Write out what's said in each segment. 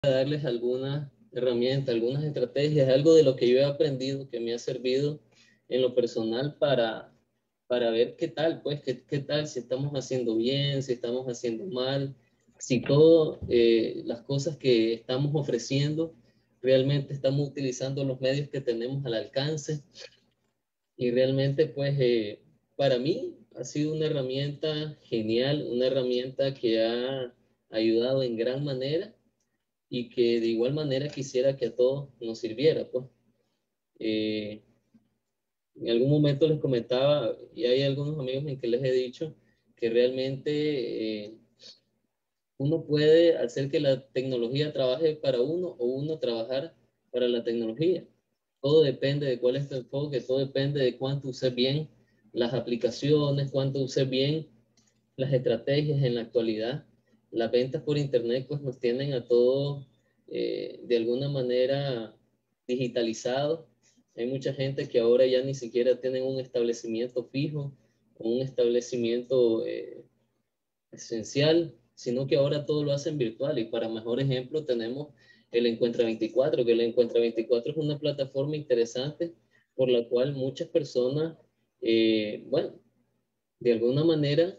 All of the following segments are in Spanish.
darles algunas herramientas, algunas estrategias, algo de lo que yo he aprendido que me ha servido en lo personal para ver qué tal, pues, qué tal, si estamos haciendo bien, si estamos haciendo mal, si todas las cosas que estamos ofreciendo realmente estamos utilizando los medios que tenemos al alcance. Y realmente, pues, para mí ha sido una herramienta genial, una herramienta que ha ayudado en gran manera y que de igual manera quisiera que a todos nos sirviera, pues. Eh, en algún momento les comentaba, y hay algunos amigos en que les he dicho, que realmente uno puede hacer que la tecnología trabaje para uno o uno trabajar para la tecnología. Todo depende de cuál es tu enfoque, todo depende de cuánto uses bien las aplicaciones, cuánto uses bien las estrategias en la actualidad. Las ventas por internet pues nos tienen a todos de alguna manera digitalizados. Hay mucha gente que ahora ya ni siquiera tienen un establecimiento fijo o un establecimiento esencial, sino que ahora todo lo hacen virtual. Y para mejor ejemplo tenemos el Encuentra 24, que el Encuentra 24 es una plataforma interesante por la cual muchas personas, bueno, de alguna manera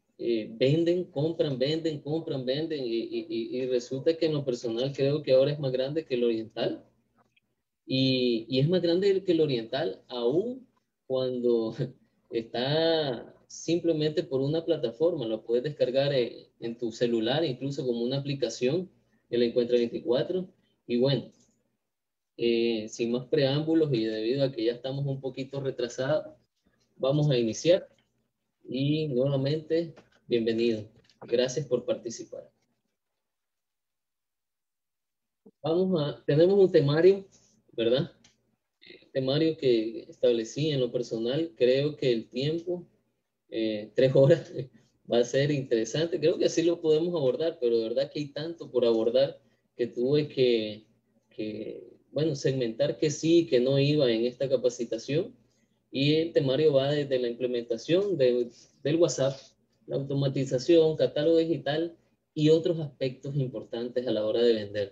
venden, compran, venden, y resulta que en lo personal creo que ahora es más grande que el oriental, y es más grande que el oriental aún cuando está simplemente por una plataforma, lo puedes descargar en tu celular, incluso como una aplicación, que la encuentra 24, y bueno, sin más preámbulos y debido a que ya estamos un poquito retrasados, vamos a iniciar. Y nuevamente, bienvenido. Gracias por participar. Tenemos un temario, ¿verdad? Temario que establecí en lo personal. Creo que el tiempo, 3 horas, va a ser interesante. Creo que así lo podemos abordar, pero de verdad que hay tanto por abordar que tuve bueno, segmentar que sí, que no iba en esta capacitación. Y el temario va desde la implementación del WhatsApp, la automatización, catálogo digital y otros aspectos importantes a la hora de vender.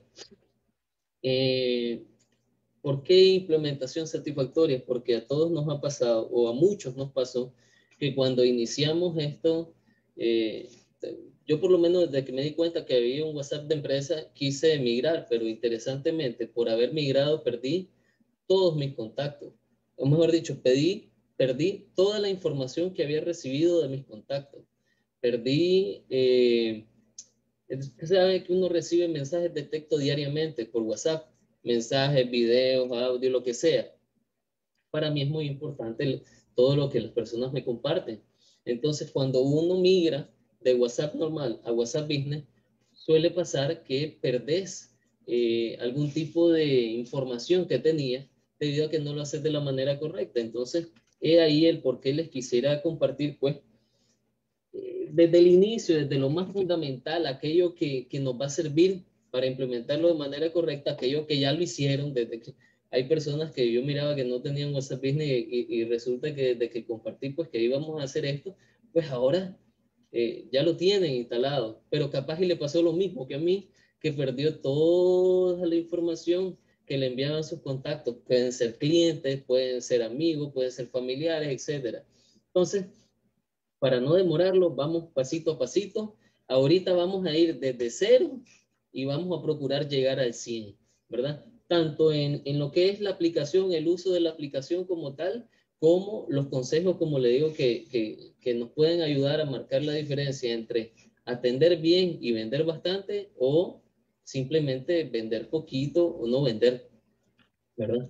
Eh, ¿Por qué implementación satisfactoria? Porque a todos nos ha pasado, o a muchos nos pasó, que cuando iniciamos esto, eh, yo por lo menos desde que me di cuenta que había un WhatsApp de empresa, quise migrar, pero interesantemente, por haber migrado, perdí todos mis contactos. O mejor dicho, perdí toda la información que había recibido de mis contactos. Perdí, usted sabe que uno recibe mensajes de texto diariamente por WhatsApp, mensajes, videos, audio, lo que sea. Para mí es muy importante todo lo que las personas me comparten. Entonces, cuando uno migra de WhatsApp normal a WhatsApp Business, suele pasar que perdés algún tipo de información que tenías debido a que no lo haces de la manera correcta. Entonces, he ahí el por qué les quisiera compartir, pues, desde el inicio, desde lo más fundamental, aquello que nos va a servir para implementarlo de manera correcta, aquello que ya lo hicieron, desde que hay personas que yo miraba que no tenían WhatsApp Business y resulta que desde que compartí pues que íbamos a hacer esto, pues ahora ya lo tienen instalado, pero capaz y le pasó lo mismo que a mí, que perdió toda la información que le enviaban sus contactos, pueden ser clientes, pueden ser amigos, pueden ser familiares, etcétera. Entonces, para no demorarlo, vamos pasito a pasito. Ahorita vamos a ir desde cero y vamos a procurar llegar al 100, ¿verdad? Tanto en lo que es la aplicación, el uso de la aplicación como tal, como los consejos, como le digo, que nos pueden ayudar a marcar la diferencia entre atender bien y vender bastante o simplemente vender poquito o no vender, ¿verdad?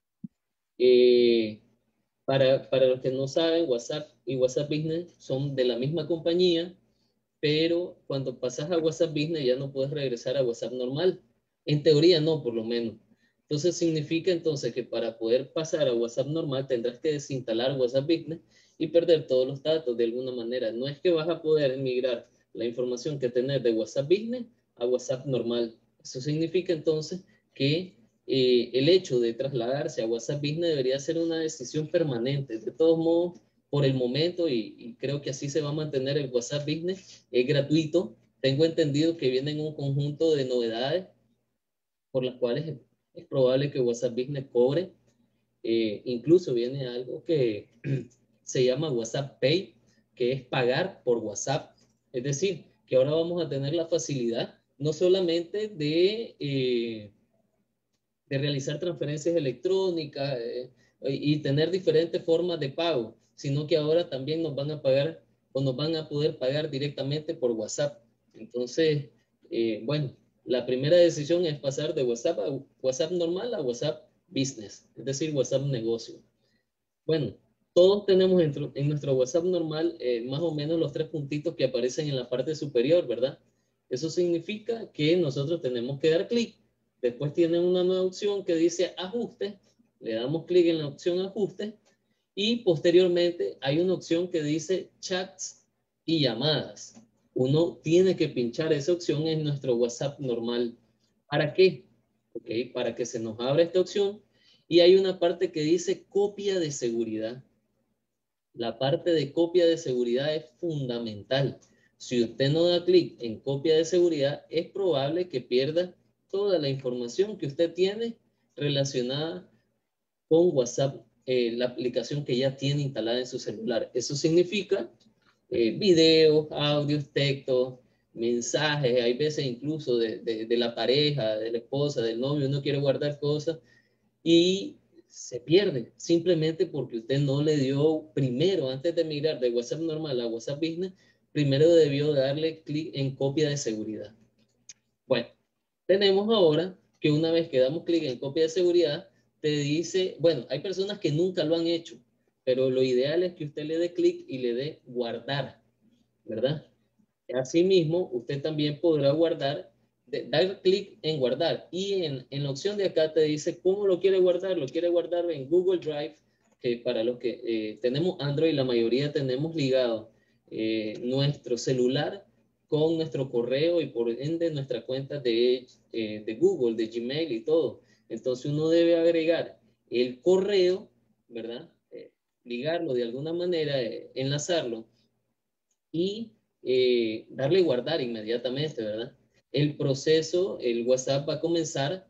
Eh, para los que no saben, WhatsApp y WhatsApp Business son de la misma compañía, pero cuando pasas a WhatsApp Business ya no puedes regresar a WhatsApp normal. En teoría no, por lo menos. Entonces significa entonces que para poder pasar a WhatsApp normal tendrás que desinstalar WhatsApp Business y perder todos los datos de alguna manera. No es que vas a poder migrar la información que tenés de WhatsApp Business a WhatsApp normal. Eso significa entonces que el hecho de trasladarse a WhatsApp Business debería ser una decisión permanente. De todos modos, por el momento, y creo que así se va a mantener el WhatsApp Business, es gratuito. Tengo entendido que vienen un conjunto de novedades por las cuales es probable que WhatsApp Business cobre. Incluso viene algo que se llama WhatsApp Pay, que es pagar por WhatsApp. Es decir, que ahora vamos a tener la facilidad no solamente de realizar transferencias electrónicas y tener diferentes formas de pago, sino que ahora también nos van a pagar o nos van a poder pagar directamente por WhatsApp. Entonces, bueno, la primera decisión es pasar de WhatsApp normal a WhatsApp Business, es decir, WhatsApp Negocio. Bueno, todos tenemos en nuestro WhatsApp normal más o menos los 3 puntitos que aparecen en la parte superior, ¿verdad? Eso significa que nosotros tenemos que dar clic. Después tienen una nueva opción que dice ajuste. Le damos clic en la opción ajuste. Y posteriormente hay una opción que dice chats y llamadas. Uno tiene que pinchar esa opción en nuestro WhatsApp normal. ¿Para qué? Okay, para que se nos abra esta opción. Y hay una parte que dice copia de seguridad. La parte de copia de seguridad es fundamental. Si usted no da clic en copia de seguridad, es probable que pierda toda la información que usted tiene relacionada con WhatsApp, la aplicación que ya tiene instalada en su celular. Eso significa videos, audios, textos, mensajes, hay veces incluso de la pareja, de la esposa, del novio, uno quiere guardar cosas y se pierde simplemente porque usted no le dio primero, antes de migrar de WhatsApp normal a WhatsApp Business, primero debió darle clic en copia de seguridad. Bueno, tenemos ahora que una vez que damos clic en copia de seguridad, te dice, bueno, hay personas que nunca lo han hecho, pero lo ideal es que usted le dé clic y le dé guardar, ¿verdad? Asimismo, usted también podrá guardar, dar clic en guardar y en la opción de acá te dice cómo lo quiere guardar. Lo quiere guardar en Google Drive, que para los que tenemos Android, la mayoría tenemos ligado nuestro celular con nuestro correo y por ende nuestra cuenta de Google, de Gmail y todo. Entonces uno debe agregar el correo, ¿verdad? Ligarlo de alguna manera, enlazarlo y darle guardar inmediatamente, ¿verdad? El proceso, el WhatsApp va a comenzar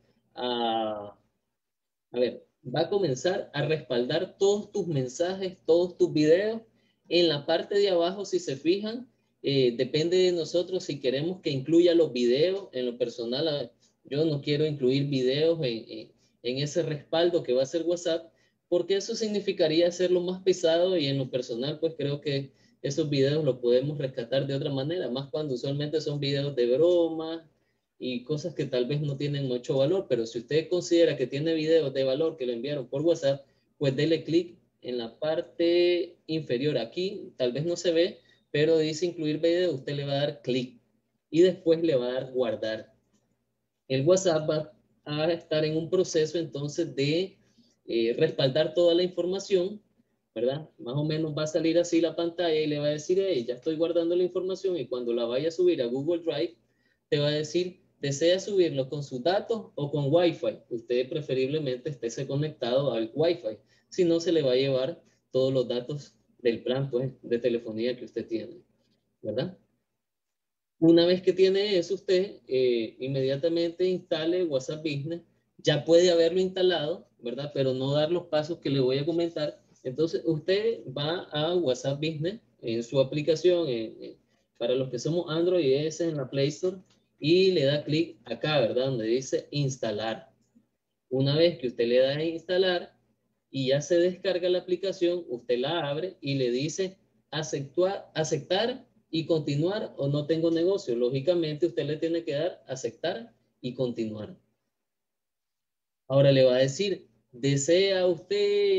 va a comenzar a respaldar todos tus mensajes, todos tus videos. En la parte de abajo, si se fijan, depende de nosotros si queremos que incluya los videos. En lo personal, yo no quiero incluir videos en ese respaldo que va a ser WhatsApp, porque eso significaría hacerlo más pesado y en lo personal, pues creo que esos videos los podemos rescatar de otra manera, más cuando usualmente son videos de broma y cosas que tal vez no tienen mucho valor, pero si usted considera que tiene videos de valor que lo enviaron por WhatsApp, pues dele clic en la parte inferior aquí, tal vez no se ve, pero dice incluir video, usted le va a dar clic y después le va a dar guardar. El WhatsApp va a estar en un proceso entonces de respaldar toda la información, ¿verdad? Más o menos va a salir así la pantalla y le va a decir, hey, ya estoy guardando la información y cuando la vaya a subir a Google Drive, te va a decir, ¿desea subirlo con sus datos o con Wi-Fi? Usted preferiblemente esté conectado al Wi-Fi, si no se le va a llevar todos los datos del plan pues, de telefonía que usted tiene, ¿verdad? Una vez que tiene eso, usted inmediatamente instale WhatsApp Business. Ya puede haberlo instalado, ¿verdad? Pero no dar los pasos que le voy a comentar. Entonces, usted va a WhatsApp Business en su aplicación, para los que somos Android, es en la Play Store, y le da clic acá, ¿verdad? Donde dice instalar. Una vez que usted le da a instalar y ya se descarga la aplicación, usted la abre y le dice aceptar y continuar o no tengo negocio. Lógicamente usted le tiene que dar aceptar y continuar. Ahora le va a decir, ¿desea usted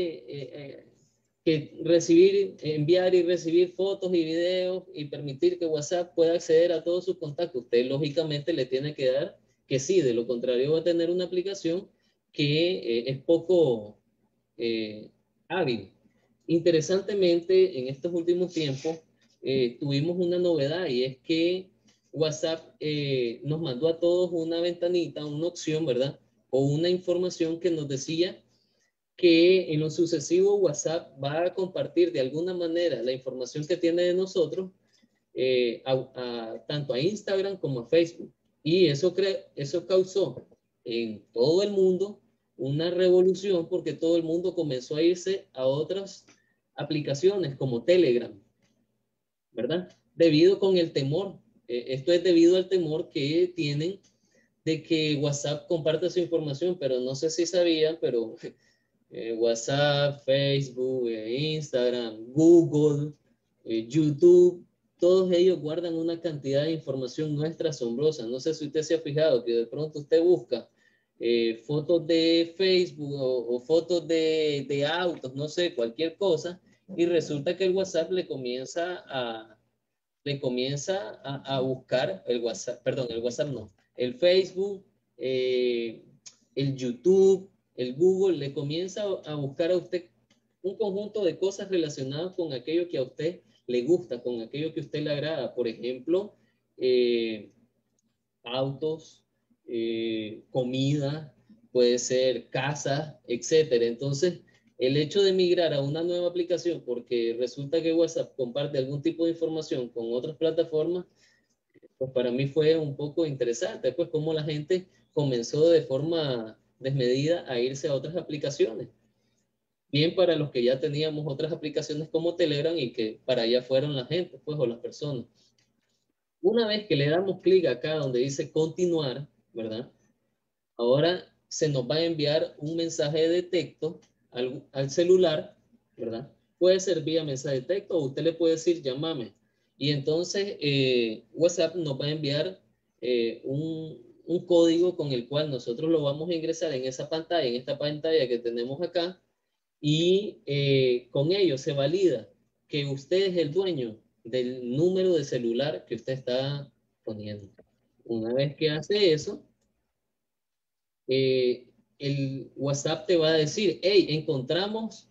enviar y recibir fotos y videos y permitir que WhatsApp pueda acceder a todos sus contactos? Usted lógicamente le tiene que dar que sí, de lo contrario va a tener una aplicación que es poco hábil. Interesantemente, en estos últimos tiempos tuvimos una novedad y es que WhatsApp nos mandó a todos una ventanita, una opción, ¿verdad? O una información que nos decía que en lo sucesivo WhatsApp va a compartir de alguna manera la información que tiene de nosotros tanto a Instagram como a Facebook. Y eso causó en todo el mundo una revolución porque todo el mundo comenzó a irse a otras aplicaciones como Telegram, ¿verdad? Debido con el temor. Esto es debido al temor que tienen de que WhatsApp comparte su información, pero no sé si sabían, pero WhatsApp, Facebook, Instagram, Google, YouTube, todos ellos guardan una cantidad de información nuestra asombrosa. No sé si usted se ha fijado que de pronto usted busca fotos de Facebook o fotos de autos, no sé, cualquier cosa, y resulta que el WhatsApp le comienza a buscar el WhatsApp, perdón, el WhatsApp no, el Facebook, eh, el YouTube, el Google, le comienza a buscar a usted un conjunto de cosas relacionadas con aquello que a usted le gusta, con aquello que a usted le agrada. Por ejemplo, eh, autos, comida, puede ser casas, etcétera. Entonces, el hecho de migrar a una nueva aplicación, porque resulta que WhatsApp comparte algún tipo de información con otras plataformas, pues para mí fue un poco interesante, pues cómo la gente comenzó de forma desmedida a irse a otras aplicaciones. Bien para los que ya teníamos otras aplicaciones como Telegram y que para allá fueron la gente, pues, o las personas. Una vez que le damos clic acá donde dice continuar, ¿verdad? Ahora se nos va a enviar un mensaje de texto al celular, ¿verdad? Puede ser vía mensaje de texto o usted le puede decir llámame. Y entonces WhatsApp nos va a enviar un código con el cual nosotros lo vamos a ingresar en esa pantalla, en esta pantalla que tenemos acá, y con ello se valida que usted es el dueño del número de celular que usted está poniendo. Una vez que hace eso, eh, el WhatsApp te va a decir, hey, encontramos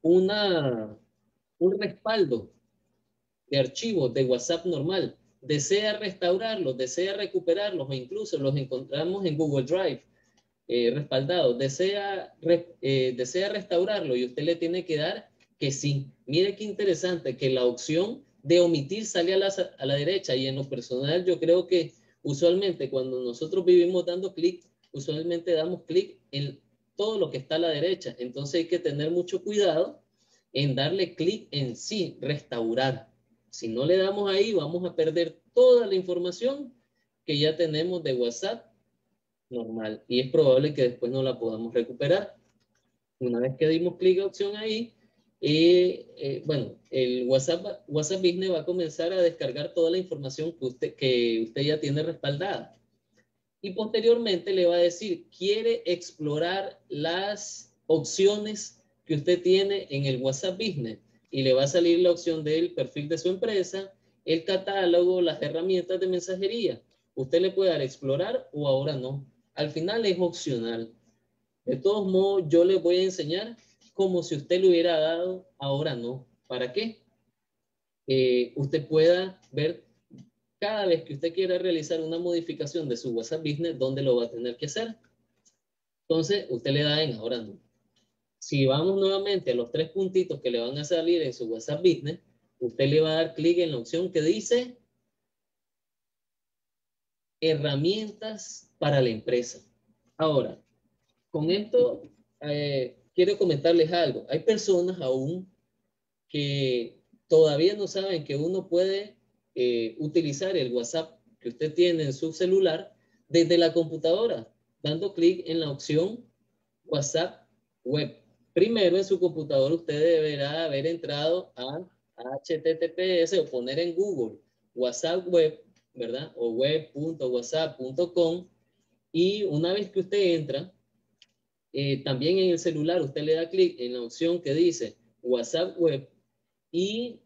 un respaldo de archivos de WhatsApp normal. Desea restaurarlos, desea recuperarlos o incluso los encontramos en Google Drive respaldados. Desea restaurarlo y usted le tiene que dar que sí. Mire qué interesante que la opción de omitir sale a la derecha y en lo personal yo creo que usualmente cuando nosotros vivimos dando clic, usualmente damos clic en todo lo que está a la derecha. Entonces hay que tener mucho cuidado en darle clic en sí, restaurar. Si no le damos ahí, vamos a perder toda la información que ya tenemos de WhatsApp normal y es probable que después no la podamos recuperar. Una vez que dimos clic a opción ahí, bueno, el WhatsApp Business va a comenzar a descargar toda la información que usted ya tiene respaldada. Y posteriormente le va a decir, quiere explorar las opciones que usted tiene en el WhatsApp Business. Y le va a salir la opción del perfil de su empresa, el catálogo, las herramientas de mensajería. Usted le puede dar explorar o ahora no. Al final es opcional. De todos modos, yo le voy a enseñar como si usted le hubiera dado ahora no. ¿Para qué? Usted pueda ver cada vez que usted quiera realizar una modificación de su WhatsApp Business, ¿dónde lo va a tener que hacer? Entonces, usted le da en ahora no. Si vamos nuevamente a los tres puntitos que le van a salir en su WhatsApp Business, usted le va a dar clic en la opción que dice herramientas para la empresa. Ahora, con esto quiero comentarles algo. Hay personas aún que todavía no saben que uno puede utilizar el WhatsApp que usted tiene en su celular desde la computadora, dando clic en la opción WhatsApp Web. Primero en su computadora usted deberá haber entrado a HTTPS o poner en Google WhatsApp Web, ¿verdad? O web.whatsapp.com y una vez que usted entra, también en el celular usted le da clic en la opción que dice WhatsApp Web y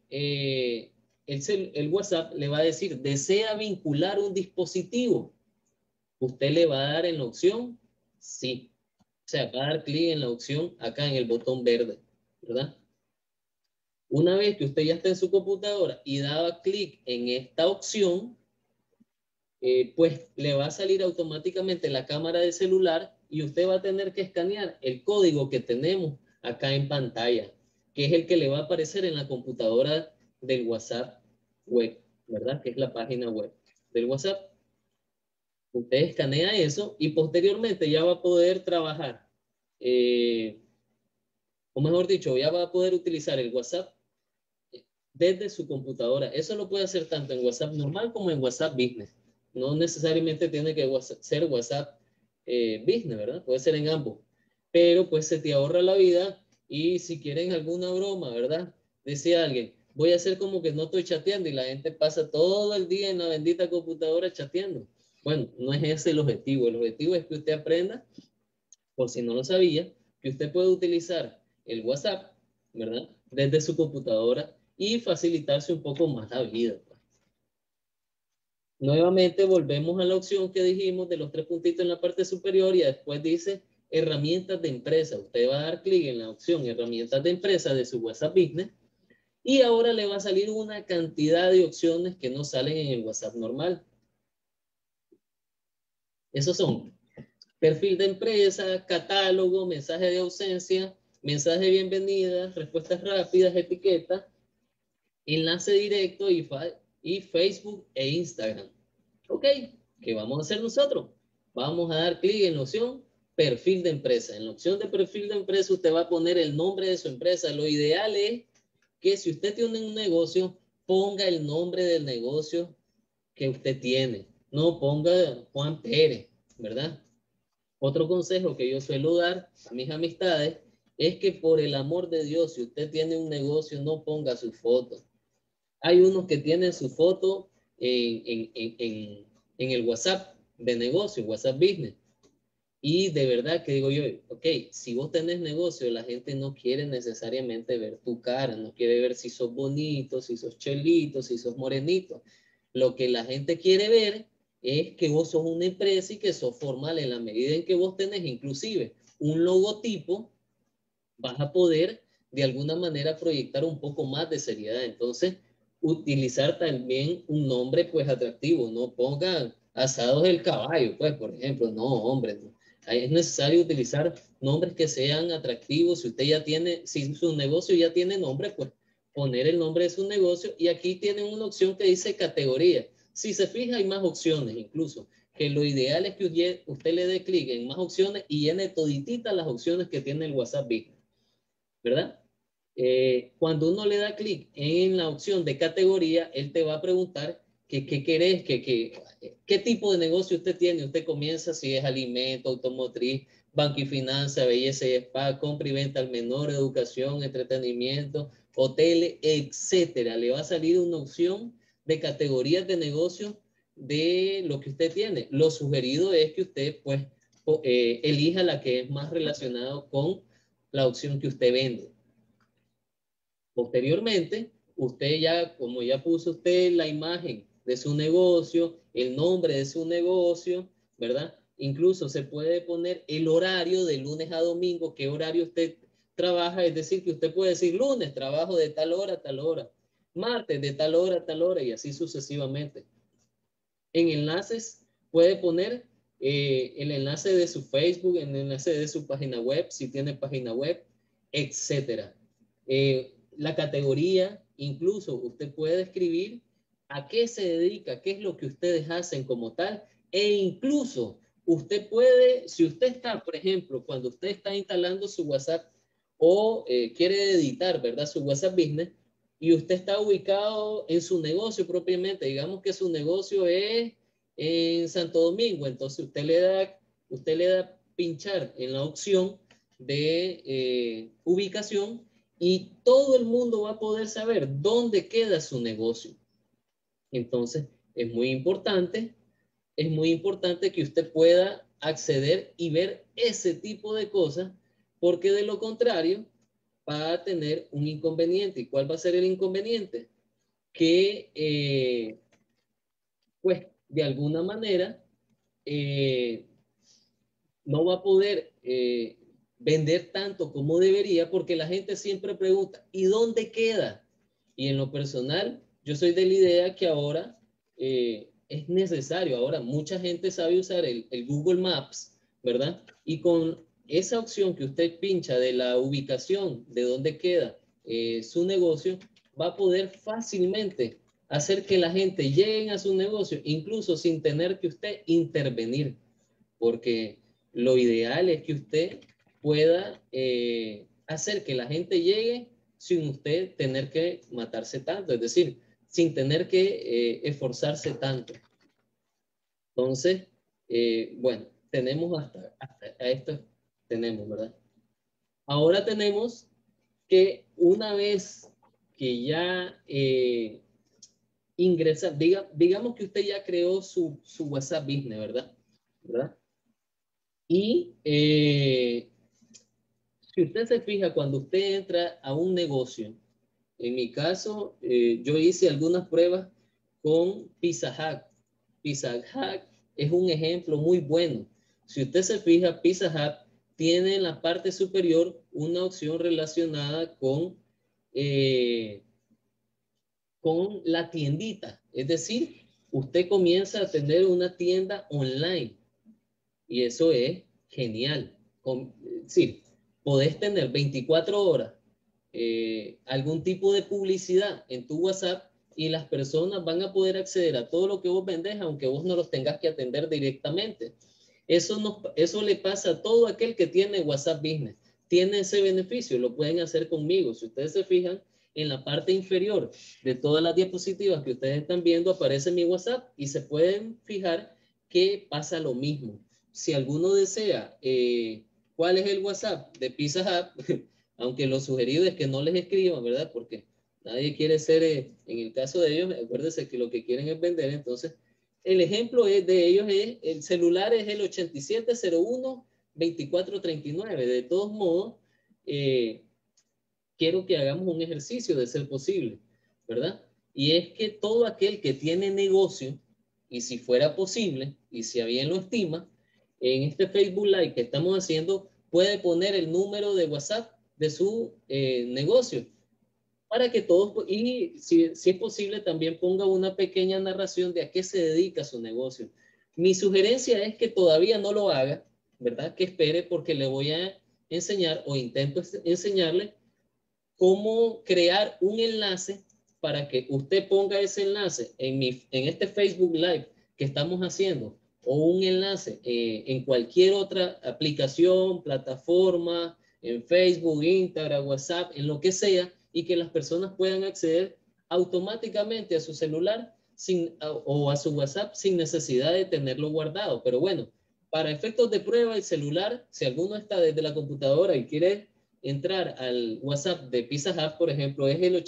el WhatsApp le va a decir, desea vincular un dispositivo. Usted le va a dar en la opción sí. O sea, va a dar clic en la opción acá en el botón verde, ¿verdad? Una vez que usted ya está en su computadora y daba clic en esta opción, pues le va a salir automáticamente la cámara del celular y usted va a tener que escanear el código que tenemos acá en pantalla, que es el que le va a aparecer en la computadora del WhatsApp web, ¿verdad? Que es la página web del WhatsApp. Usted escanea eso y posteriormente ya va a poder trabajar, o mejor dicho, ya va a poder utilizar el WhatsApp desde su computadora. Eso lo puede hacer tanto en WhatsApp normal como en WhatsApp Business. No necesariamente tiene que ser WhatsApp Business, ¿verdad? Puede ser en ambos. Pero pues se te ahorra la vida y si quieren alguna broma, ¿verdad? Decía alguien, voy a hacer como que no estoy chateando y la gente pasa todo el día en la bendita computadora chateando. Bueno, no es ese el objetivo. El objetivo es que usted aprenda, por si no lo sabía, que usted puede utilizar el WhatsApp, ¿verdad? Desde su computadora y facilitarse un poco más la vida. Nuevamente volvemos a la opción que dijimos de los 3 puntitos en la parte superior y después dice herramientas de empresa. Usted va a dar clic en la opción herramientas de empresa de su WhatsApp Business y ahora le va a salir una cantidad de opciones que no salen en el WhatsApp normal. Esos son perfil de empresa, catálogo, mensaje de ausencia, mensaje de bienvenida, respuestas rápidas, etiqueta, enlace directo y Facebook e Instagram. Ok, ¿qué vamos a hacer nosotros? Vamos a dar clic en la opción perfil de empresa. En la opción de perfil de empresa usted va a poner el nombre de su empresa. Lo ideal es que si usted tiene un negocio, ponga el nombre del negocio que usted tiene. No ponga Juan Pérez, ¿verdad? Otro consejo que yo suelo dar a mis amistades es que por el amor de Dios, si usted tiene un negocio, no ponga su foto. Hay unos que tienen su foto en el WhatsApp de negocio, WhatsApp Business. Y de verdad que digo yo, ok, si vos tenés negocio, la gente no quiere necesariamente ver tu cara, no quiere ver si sos bonito, si sos chelito, si sos morenito. Lo que la gente quiere ver es que vos sos una empresa y que sos formal. En la medida en que vos tenés inclusive un logotipo, vas a poder de alguna manera proyectar un poco más de seriedad. Entonces, utilizar también un nombre pues atractivo, no pongan Asados del Caballo, pues por ejemplo, no, hombre, no. Es necesario utilizar nombres que sean atractivos. Si usted ya tiene, si su negocio ya tiene nombre, pues poner el nombre de su negocio y aquí tienen una opción que dice categoría. Si se fija, hay más opciones incluso, que lo ideal es que usted le dé clic en más opciones y llene todititas las opciones que tiene el WhatsApp Business, ¿verdad? Cuando uno le da clic en la opción de categoría, él te va a preguntar qué querés, qué tipo de negocio usted tiene. Usted comienza si es alimento, automotriz, banco y finanza, belleza y spa, compra y venta al menor, educación, entretenimiento, hoteles, etcétera. Le va a salir una opción de categorías de negocio de lo que usted tiene. Lo sugerido es que usted, pues, elija la que es más relacionada con la opción que usted vende. Posteriormente, usted ya, como ya puso usted la imagen de su negocio, el nombre de su negocio, ¿verdad? Incluso se puede poner el horario de lunes a domingo, qué horario usted trabaja, es decir, que usted puede decir lunes, trabajo de tal hora a tal hora, martes de tal hora a tal hora y así sucesivamente. En enlaces puede poner el enlace de su Facebook, el enlace de su página web, si tiene página web, etcétera. La categoría, incluso usted puede escribir a qué se dedica, qué es lo que ustedes hacen como tal, e incluso usted puede, si usted está, por ejemplo, cuando usted está instalando su WhatsApp o quiere editar, ¿verdad? Su WhatsApp Business, y usted está ubicado en su negocio propiamente, digamos que su negocio es en Santo Domingo, entonces usted le da pinchar en la opción de ubicación y todo el mundo va a poder saber dónde queda su negocio. Entonces, es muy importante que usted pueda acceder y ver ese tipo de cosas, porque de lo contrario va a tener un inconveniente. ¿Y cuál va a ser el inconveniente? Que, pues, de alguna manera, no va a poder vender tanto como debería porque la gente siempre pregunta, ¿y dónde queda? Y en lo personal, yo soy de la idea que ahora es necesario, ahora mucha gente sabe usar el Google Maps, ¿verdad? Y con esa opción que usted pincha de la ubicación de dónde queda su negocio, va a poder fácilmente hacer que la gente llegue a su negocio, incluso sin tener que usted intervenir, porque lo ideal es que usted pueda hacer que la gente llegue sin usted tener que matarse tanto, es decir, sin tener que esforzarse tanto. Entonces, bueno, tenemos hasta a esto, tenemos, ¿verdad? Ahora tenemos que una vez que ya ingresa, digamos que usted ya creó su WhatsApp Business, ¿verdad? Y si usted se fija, cuando usted entra a un negocio, en mi caso, yo hice algunas pruebas con Pizza Hut. Pizza Hut es un ejemplo muy bueno. Si usted se fija, Pizza Hut tiene en la parte superior una opción relacionada con la tiendita. Es decir, usted comienza a tener una tienda online y eso es genial. Sí, podés tener 24 horas algún tipo de publicidad en tu WhatsApp y las personas van a poder acceder a todo lo que vos vendés, aunque vos no los tengas que atender directamente. Eso le pasa a todo aquel que tiene WhatsApp Business. Tiene ese beneficio, lo pueden hacer conmigo. Si ustedes se fijan, en la parte inferior de todas las diapositivas que ustedes están viendo aparece mi WhatsApp y se pueden fijar que pasa lo mismo. Si alguno desea cuál es el WhatsApp de Pizza Hut, aunque lo sugerido es que no les escriban, ¿verdad? Porque nadie quiere ser, en el caso de ellos, acuérdense que lo que quieren es vender, entonces el ejemplo de ellos es, el celular es el 8701-2439. De todos modos, quiero que hagamos un ejercicio de ser posible, ¿verdad? Y es que todo aquel que tiene negocio, y si fuera posible, y si a bien lo estima, en este Facebook Live que estamos haciendo, puede poner el número de WhatsApp de su negocio para que todos, y si es posible, también ponga una pequeña narración de a qué se dedica su negocio. Mi sugerencia es que todavía no lo haga, ¿verdad? Que espere porque le voy a enseñar o intento enseñarle cómo crear un enlace para que usted ponga ese enlace en este Facebook Live que estamos haciendo o un enlace en cualquier otra aplicación, plataforma, en Facebook, Instagram, WhatsApp, en lo que sea, y que las personas puedan acceder automáticamente a su celular o a su WhatsApp sin necesidad de tenerlo guardado. Pero bueno, para efectos de prueba, el celular, si alguno está desde la computadora y quiere entrar al WhatsApp de Pizza Hut, por ejemplo, es el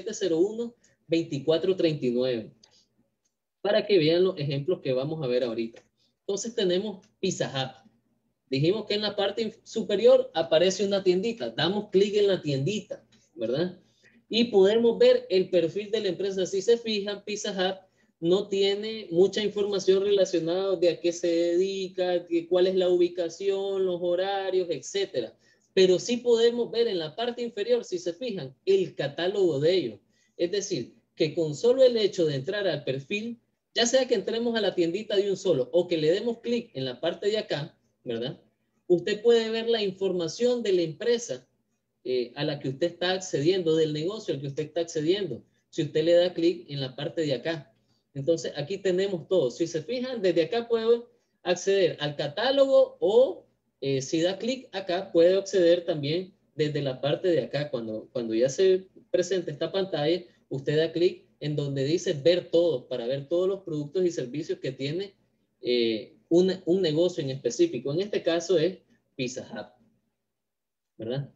8701-2439, para que vean los ejemplos que vamos a ver ahorita. Entonces tenemos Pizza Hut. Dijimos que en la parte superior aparece una tiendita. Damos clic en la tiendita, ¿verdad? Y podemos ver el perfil de la empresa. Si se fijan, Pizza Hut no tiene mucha información relacionada de a qué se dedica, cuál es la ubicación, los horarios, etcétera. Pero sí podemos ver en la parte inferior, si se fijan, el catálogo de ellos. Es decir, que con solo el hecho de entrar al perfil, ya sea que entremos a la tiendita de un solo o que le demos clic en la parte de acá, ¿verdad? Usted puede ver la información de la empresa a la que usted está accediendo, del negocio al que usted está accediendo, si usted le da clic en la parte de acá. Entonces, aquí tenemos todo. Si se fijan, desde acá puede acceder al catálogo o si da clic acá, puede acceder también desde la parte de acá. Cuando ya se presenta esta pantalla, usted da clic en donde dice ver todo, para ver todos los productos y servicios que tiene un negocio en específico. En este caso es Pizza Hut, ¿verdad?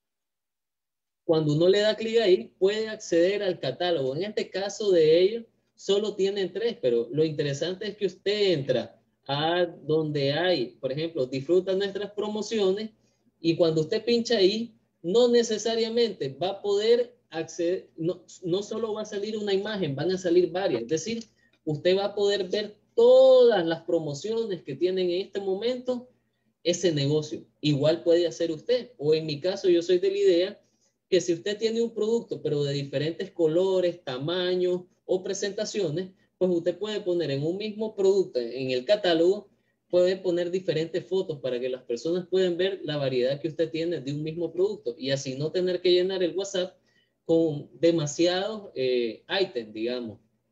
Cuando uno le da clic ahí, puede acceder al catálogo. En este caso de ellos, solo tienen 3, pero lo interesante es que usted entra a donde hay, por ejemplo, disfruta nuestras promociones y cuando usted pincha ahí, no necesariamente va a poder acceder, no solo va a salir una imagen, van a salir varias. Es decir, usted va a poder ver todas las promociones que tienen en este momento ese negocio. Igual puede hacer usted, o en mi caso yo soy de la idea que si usted tiene un producto, pero de diferentes colores, tamaños o presentaciones, pues usted puede poner en un mismo producto, en el catálogo, puede poner diferentes fotos para que las personas puedan ver la variedad que usted tiene de un mismo producto y así no tener que llenar el WhatsApp con demasiados ítems, digamos.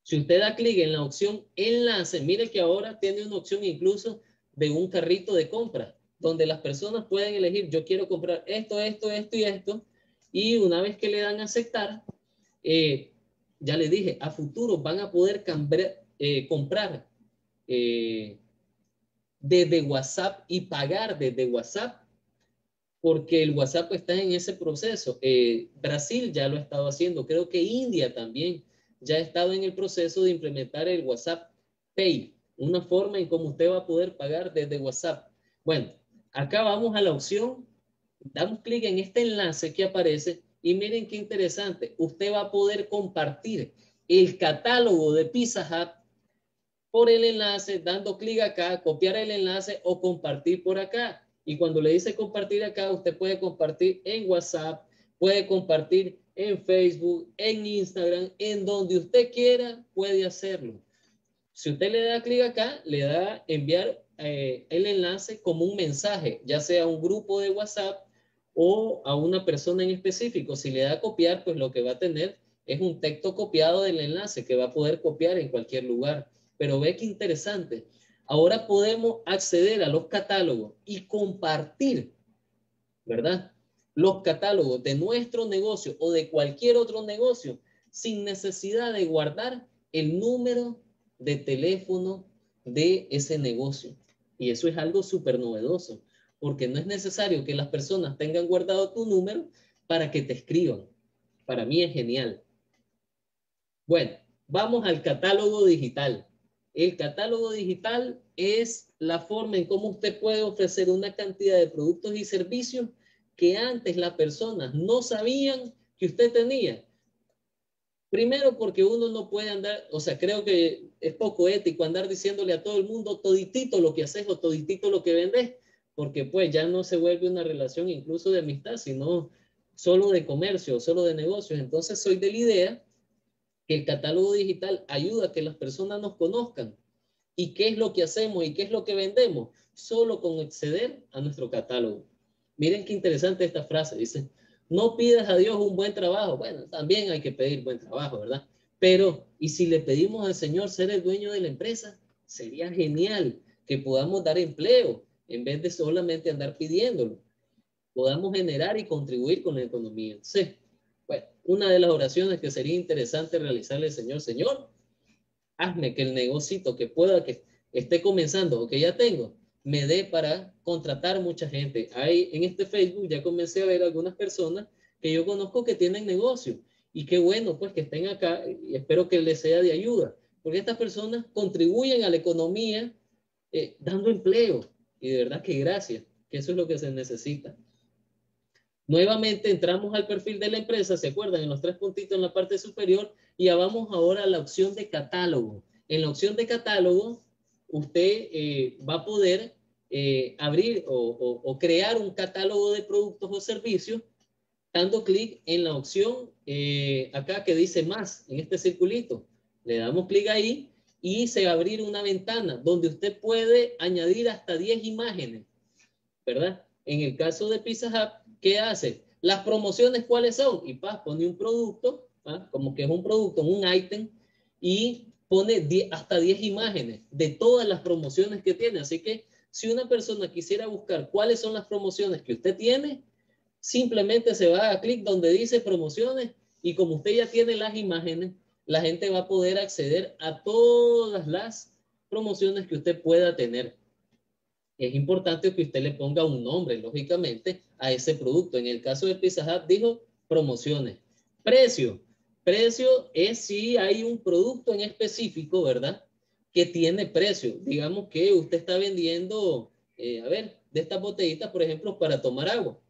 Si usted da clic en la opción enlace, mire que ahora tiene una opción incluso de un carrito de compra, donde las personas pueden elegir, yo quiero comprar esto, esto, esto y esto, y una vez que le dan a aceptar, ya le dije, a futuro van a poder comprar desde WhatsApp y pagar desde WhatsApp, porque el WhatsApp está en ese proceso. Brasil ya lo ha estado haciendo, creo que India también ya ha estado en el proceso de implementar el WhatsApp Pay, una forma en cómo usted va a poder pagar desde WhatsApp. Bueno, acá vamos a la opción, damos clic en este enlace que aparece y miren qué interesante, usted va a poder compartir el catálogo de Pizza Hut por el enlace, dando clic acá, copiar el enlace o compartir por acá. Y cuando le dice compartir acá, usted puede compartir en WhatsApp, puede compartir en Facebook, en Instagram, en donde usted quiera, puede hacerlo. Si usted le da clic acá, le da enviar el enlace como un mensaje, ya sea a un grupo de WhatsApp o a una persona en específico. Si le da copiar, pues lo que va a tener es un texto copiado del enlace que va a poder copiar en cualquier lugar. Pero ve qué interesante. Ahora podemos acceder a los catálogos y compartir, ¿verdad? Los catálogos de nuestro negocio o de cualquier otro negocio sin necesidad de guardar el número de teléfono de ese negocio. Y eso es algo súper novedoso, porque no es necesario que las personas tengan guardado tu número para que te escriban. Para mí es genial. Bueno, vamos al catálogo digital. El catálogo digital es la forma en cómo usted puede ofrecer una cantidad de productos y servicios que antes las personas no sabían que usted tenía. Primero porque uno no puede andar, o sea, creo que es poco ético andar diciéndole a todo el mundo toditito lo que haces o toditito lo que vendes, porque pues ya no se vuelve una relación incluso de amistad, sino solo de comercio, solo de negocios. Entonces soy de la idea que el catálogo digital ayuda a que las personas nos conozcan. ¿Y qué es lo que hacemos y qué es lo que vendemos? Solo con acceder a nuestro catálogo. Miren qué interesante esta frase. Dice, no pidas a Dios un buen trabajo. Bueno, también hay que pedir buen trabajo, ¿verdad? Pero, ¿y si le pedimos al Señor ser el dueño de la empresa? Sería genial que podamos dar empleo en vez de solamente andar pidiéndolo. Podamos generar y contribuir con la economía. Entonces, bueno, una de las oraciones que sería interesante realizarle al Señor, Señor, hazme que el negocito que pueda, que esté comenzando o que ya tengo, me dé para contratar mucha gente. Hay, en este Facebook ya comencé a ver algunas personas que yo conozco que tienen negocio y qué bueno pues que estén acá y espero que les sea de ayuda, porque estas personas contribuyen a la economía dando empleo y de verdad que gracias, que eso es lo que se necesita. Nuevamente entramos al perfil de la empresa, ¿se acuerdan? En los tres puntitos en la parte superior y ya vamos ahora a la opción de catálogo. En la opción de catálogo, usted va a poder abrir o crear un catálogo de productos o servicios dando clic en la opción acá que dice más, en este circulito. Le damos clic ahí y se va a abrir una ventana donde usted puede añadir hasta 10 imágenes, ¿verdad? En el caso de Pizza Hut, ¿qué hace? Las promociones, ¿cuáles son? Y pone un producto, como que es un producto, un ítem, y pone hasta 10 imágenes de todas las promociones que tiene. Así que si una persona quisiera buscar cuáles son las promociones que usted tiene, simplemente se va a clic donde dice promociones y como usted ya tiene las imágenes, la gente va a poder acceder a todas las promociones que usted pueda tener. Es importante que usted le ponga un nombre, lógicamente, a ese producto. En el caso de Pizza Hut dijo promociones. Precio. Precio es si hay un producto en específico, ¿verdad? Que tiene precio. Digamos que usted está vendiendo, a ver, de estas botellitas, por ejemplo, para tomar agua.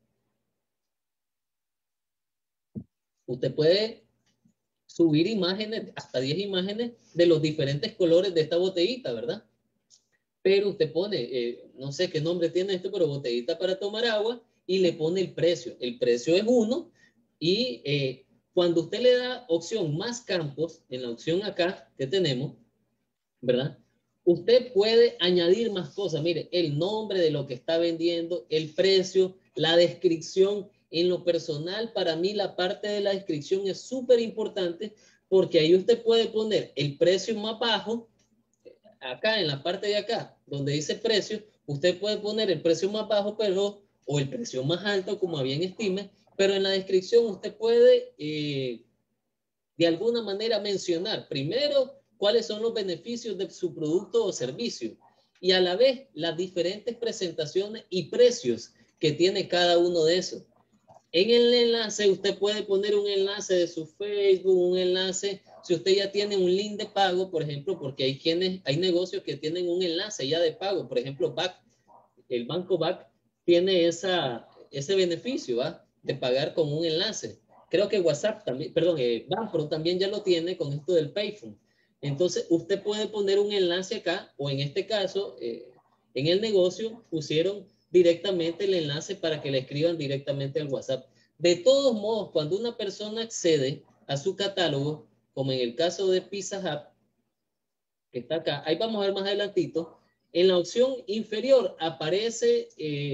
Usted puede subir imágenes, hasta 10 imágenes de los diferentes colores de esta botellita, ¿verdad? Pero usted pone, no sé qué nombre tiene esto, pero botellita para tomar agua y le pone el precio. El precio es 1 y cuando usted le da opción más campos, en la opción acá que tenemos, ¿verdad? Usted puede añadir más cosas. Mire, el nombre de lo que está vendiendo, el precio, la descripción. En lo personal, para mí la parte de la descripción es súper importante porque ahí usted puede poner el precio más bajo, acá en la parte de acá, donde dice precio, usted puede poner el precio más bajo, pero, o el precio más alto, como bien estime, pero en la descripción usted puede, de alguna manera, mencionar primero cuáles son los beneficios de su producto o servicio y a la vez las diferentes presentaciones y precios que tiene cada uno de esos. En el enlace usted puede poner un enlace de su Facebook, un enlace, si usted ya tiene un link de pago, por ejemplo, porque hay negocios que tienen un enlace ya de pago, por ejemplo, BAC, el banco BAC tiene ese beneficio, ¿va? De pagar con un enlace. Creo que WhatsApp también, perdón, Banpro también ya lo tiene con esto del Payphone. Entonces, usted puede poner un enlace acá, o en este caso, en el negocio pusieron directamente el enlace para que le escriban directamente al WhatsApp. De todos modos, cuando una persona accede a su catálogo, como en el caso de Pizza Hut, que está acá, ahí vamos a ver más adelantito, en la opción inferior aparece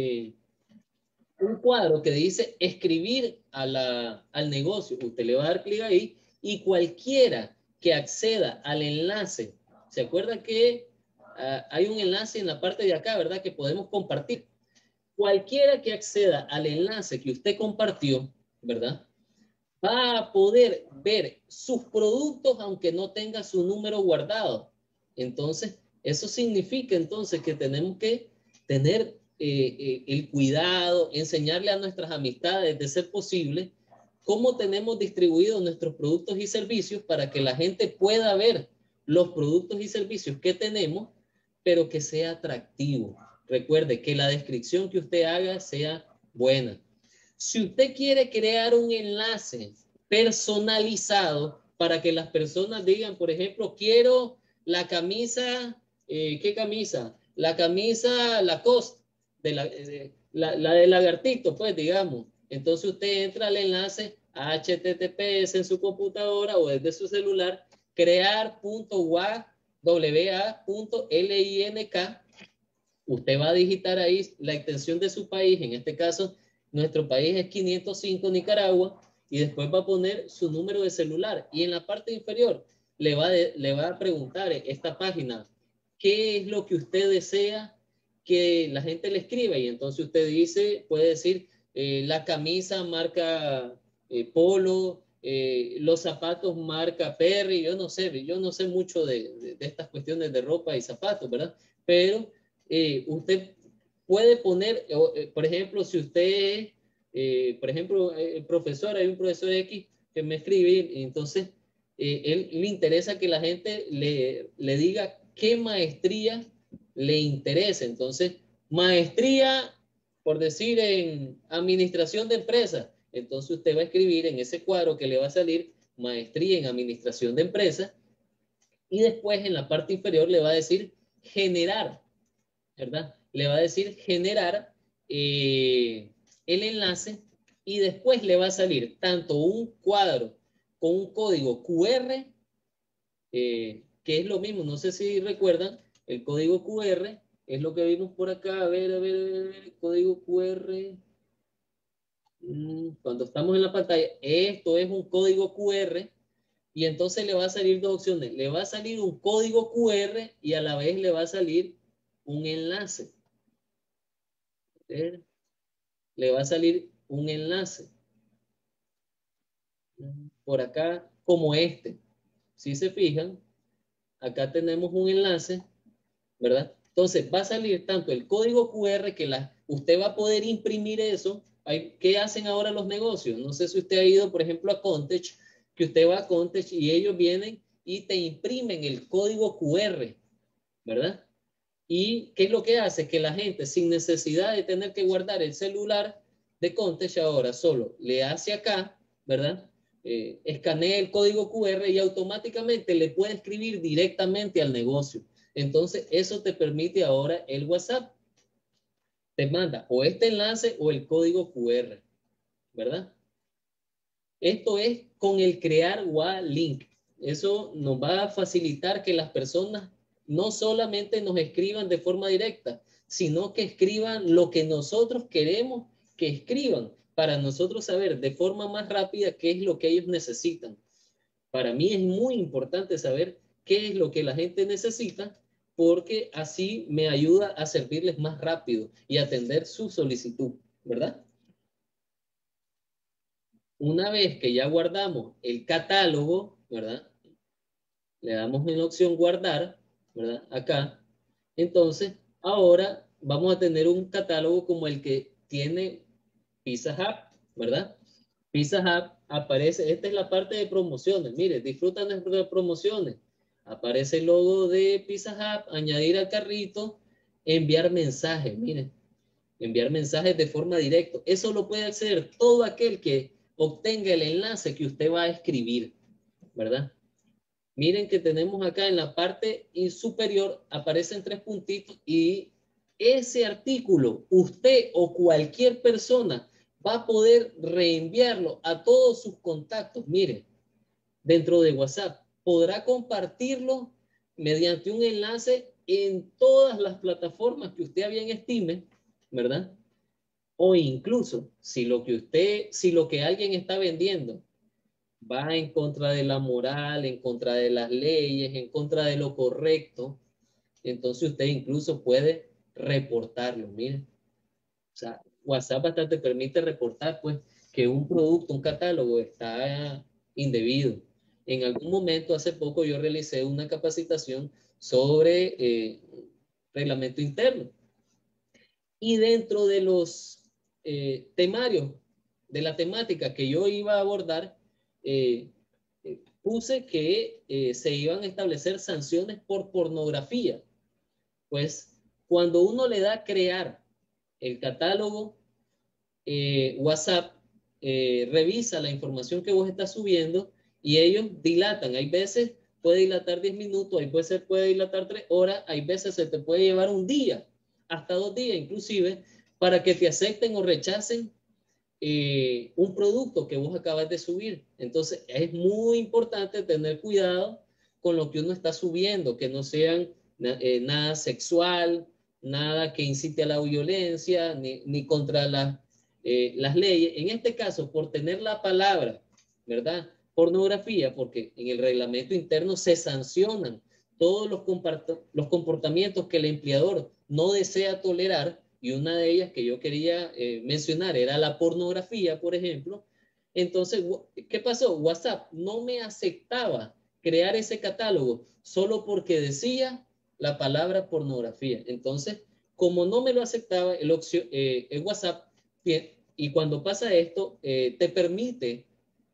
un cuadro que dice escribir al negocio. Usted le va a dar clic ahí y cualquiera que acceda al enlace, ¿se acuerda que hay un enlace en la parte de acá, verdad? Que podemos compartir. Cualquiera que acceda al enlace que usted compartió, ¿verdad? Va a poder ver sus productos aunque no tenga su número guardado. Entonces, eso significa entonces que tenemos que tener el cuidado, enseñarle a nuestras amistades, de ser posible, cómo tenemos distribuidos nuestros productos y servicios para que la gente pueda ver los productos y servicios que tenemos, pero que sea atractivo. Recuerde que la descripción que usted haga sea buena. Si usted quiere crear un enlace personalizado para que las personas digan, por ejemplo, quiero la camisa, ¿qué camisa? La camisa Lacoste, la de lagartito, pues digamos. Entonces usted entra al enlace HTTPS en su computadora o desde su celular, crear.wa.link. Usted va a digitar ahí la extensión de su país, en este caso, nuestro país es 505 Nicaragua, y después va a poner su número de celular. Y en la parte inferior le va a preguntar esta página, ¿qué es lo que usted desea que la gente le escriba? Y entonces usted dice, puede decir, la camisa marca Polo, los zapatos marca Perry, yo no sé mucho de estas cuestiones de ropa y zapatos, ¿verdad? Pero usted puede poner, por ejemplo, si usted, por ejemplo, el profesor, hay un profesor X que me escribe, y entonces él le interesa que la gente le diga qué maestría le interesa. Entonces, maestría, por decir, en administración de empresas. Entonces usted va a escribir en ese cuadro que le va a salir maestría en administración de empresas, y después en la parte inferior le va a decir generar, ¿verdad? Le va a decir generar el enlace, y después le va a salir tanto un cuadro con un código QR, que es lo mismo, no sé si recuerdan, el código QR es lo que vimos por acá, a ver, el código QR, cuando estamos en la pantalla, esto es un código QR, y entonces le va a salir dos opciones, le va a salir un código QR y a la vez le va a salir un enlace. Le va a salir un enlace por acá como este. Si se fijan, acá tenemos un enlace, ¿verdad? Entonces va a salir tanto el código QR que usted va a poder imprimir eso. ¿Qué hacen ahora los negocios? No sé si usted ha ido, por ejemplo, a Contech, que usted va a Contech y ellos vienen y te imprimen el código QR, ¿verdad? ¿Y qué es lo que hace? Que la gente, sin necesidad de tener que guardar el celular de Contech, ahora solo le hace acá, ¿verdad? Escanea el código QR y automáticamente le puede escribir directamente al negocio. Entonces, eso te permite ahora el WhatsApp. Te manda o este enlace o el código QR, ¿verdad? Esto es con el crear WA-Link. Eso nos va a facilitar que las personas no solamente nos escriban de forma directa, sino que escriban lo que nosotros queremos que escriban, para nosotros saber de forma más rápida qué es lo que ellos necesitan. Para mí es muy importante saber qué es lo que la gente necesita, porque así me ayuda a servirles más rápido y atender su solicitud, ¿verdad? Una vez que ya guardamos el catálogo, ¿verdad? Le damos en la opción guardar, ¿verdad? Acá. Entonces, ahora vamos a tener un catálogo como el que tiene Pizza Hut, ¿verdad? Pizza Hut aparece, esta es la parte de promociones. Mire, disfrutan de promociones. Aparece el logo de Pizza Hut, añadir al carrito, enviar mensajes. Miren, enviar mensajes de forma directa. Eso lo puede hacer todo aquel que obtenga el enlace que usted va a escribir, ¿verdad? Miren que tenemos acá en la parte superior, aparecen 3 puntitos y ese artículo, usted o cualquier persona va a poder reenviarlo a todos sus contactos. Miren, dentro de WhatsApp, podrá compartirlo mediante un enlace en todas las plataformas que usted bien estime, ¿verdad? O incluso si lo que alguien está vendiendo va en contra de la moral, en contra de las leyes, en contra de lo correcto, entonces usted incluso puede reportarlo. Miren, o sea, WhatsApp hasta te permite reportar, pues, que un producto, un catálogo está indebido. En algún momento, hace poco, yo realicé una capacitación sobre reglamento interno. Y dentro de los temarios, de la temática que yo iba a abordar, puse que se iban a establecer sanciones por pornografía. Pues cuando uno le da a crear el catálogo, WhatsApp revisa la información que vos estás subiendo y ellos dilatan. Hay veces puede dilatar 10 minutos, hay veces puede dilatar 3 horas, hay veces se te puede llevar un día, hasta 2 días inclusive, para que te acepten o rechacen un producto que vos acabas de subir. Entonces es muy importante tener cuidado con lo que uno está subiendo, que no sean nada sexual, nada que incite a la violencia, ni contra las leyes. En este caso, por tener la palabra, ¿verdad? Pornografía, porque en el reglamento interno se sancionan todos los comportamientos que el empleador no desea tolerar, y una de ellas que yo quería mencionar era la pornografía, por ejemplo. Entonces, ¿qué pasó? WhatsApp no me aceptaba crear ese catálogo solo porque decía la palabra pornografía. Entonces, como no me lo aceptaba, el WhatsApp, y cuando pasa esto, te permite,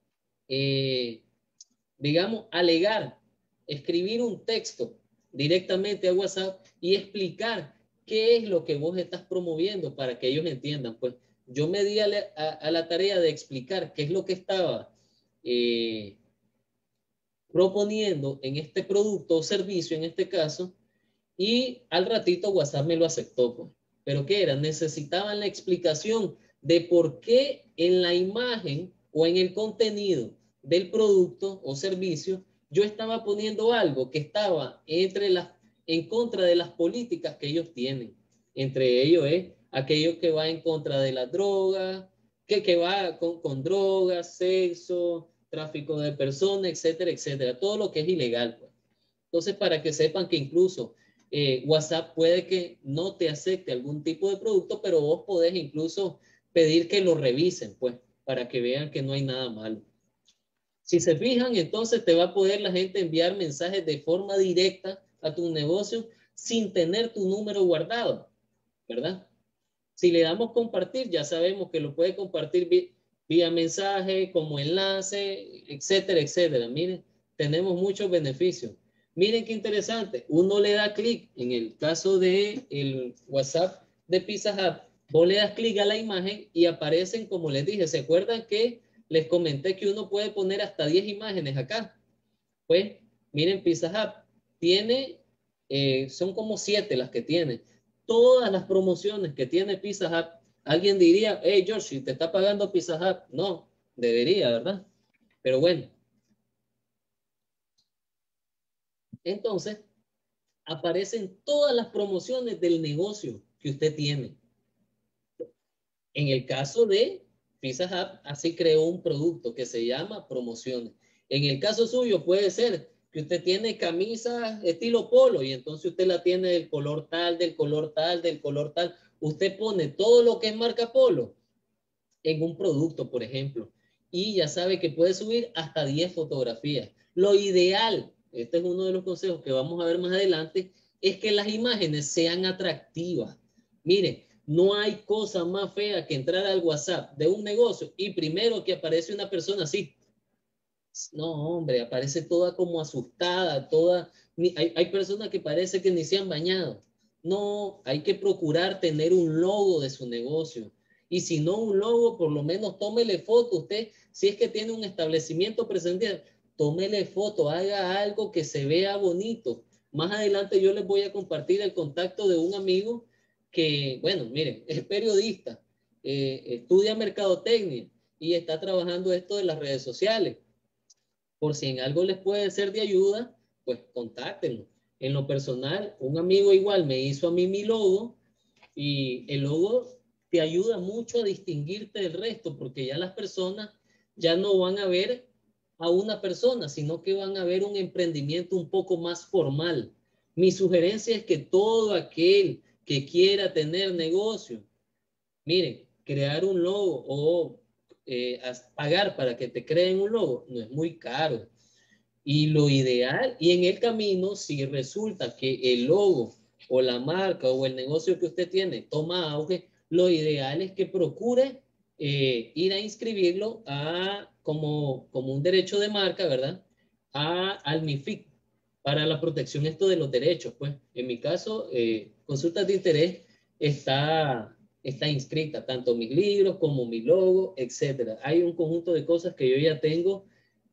digamos, alegar, escribir un texto directamente a WhatsApp y explicar qué es lo que vos estás promoviendo para que ellos entiendan. Pues yo me di a la tarea de explicar qué es lo que estaba proponiendo en este producto o servicio, en este caso, y al ratito WhatsApp me lo aceptó. Pues. ¿Pero qué era? Necesitaban la explicación de por qué en la imagen o en el contenido del producto o servicio yo estaba poniendo algo que estaba en contra de las políticas que ellos tienen. Entre ellos es aquello que va en contra de la droga, que va con drogas, sexo, tráfico de personas, etcétera, etcétera. Todo lo que es ilegal. Pues. Entonces, para que sepan que incluso WhatsApp puede que no te acepte algún tipo de producto, pero vos podés incluso pedir que lo revisen, pues, para que vean que no hay nada malo. Si se fijan, entonces te va a poder la gente enviar mensajes de forma directa a tu negocio sin tener tu número guardado, ¿verdad? Si le damos compartir, ya sabemos que lo puede compartir vía mensaje, como enlace, etcétera, etcétera. Miren, tenemos muchos beneficios. Miren qué interesante. Uno le da clic, en el caso de el WhatsApp de Pizza Hut, vos le das clic a la imagen y aparecen, como les dije, ¿se acuerdan que les comenté que uno puede poner hasta 10 imágenes acá? Pues, miren, Pizza Hut tiene, son como 7 las que tiene. Todas las promociones que tiene Pizza Hut, alguien diría, hey, George, si te está pagando Pizza Hut. No, debería, ¿verdad? Pero bueno. Entonces, aparecen todas las promociones del negocio que usted tiene. En el caso de Pizza Hut, así creó un producto que se llama promociones. En el caso suyo puede ser que usted tiene camisa estilo polo y entonces usted la tiene del color tal, del color tal, del color tal. Usted pone todo lo que es marca polo en un producto, por ejemplo, y ya sabe que puede subir hasta 10 fotografías. Lo ideal, este es uno de los consejos que vamos a ver más adelante, es que las imágenes sean atractivas. Mire, no hay cosa más fea que entrar al WhatsApp de un negocio y primero que aparece una persona así. No, hombre, aparece toda como asustada, toda... Hay personas que parece que ni se han bañado. No, hay que procurar tener un logo de su negocio. Y si no un logo, por lo menos tómele foto. Usted, si es que tiene un establecimiento presencial, tómele foto, haga algo que se vea bonito. Más adelante yo les voy a compartir el contacto de un amigo que, bueno, miren, es periodista, estudia mercadotecnia y está trabajando esto de las redes sociales. Por si en algo les puede ser de ayuda, pues contáctenlo. En lo personal, un amigo igual me hizo a mí mi logo y el logo te ayuda mucho a distinguirte del resto porque ya las personas ya no van a ver a una persona, sino que van a ver un emprendimiento un poco más formal. Mi sugerencia es que todo aquel que quiera tener negocio, miren, crear un logo o pagar para que te creen un logo no es muy caro. Y lo ideal, y en el camino, si resulta que el logo o la marca o el negocio que usted tiene toma auge, lo ideal es que procure ir a inscribirlo como un derecho de marca, ¿verdad? Al MIFID para la protección esto de los derechos. Pues en mi caso, Consultas de Interés está inscrita, tanto mis libros como mi logo, etcétera. Hay un conjunto de cosas que yo ya tengo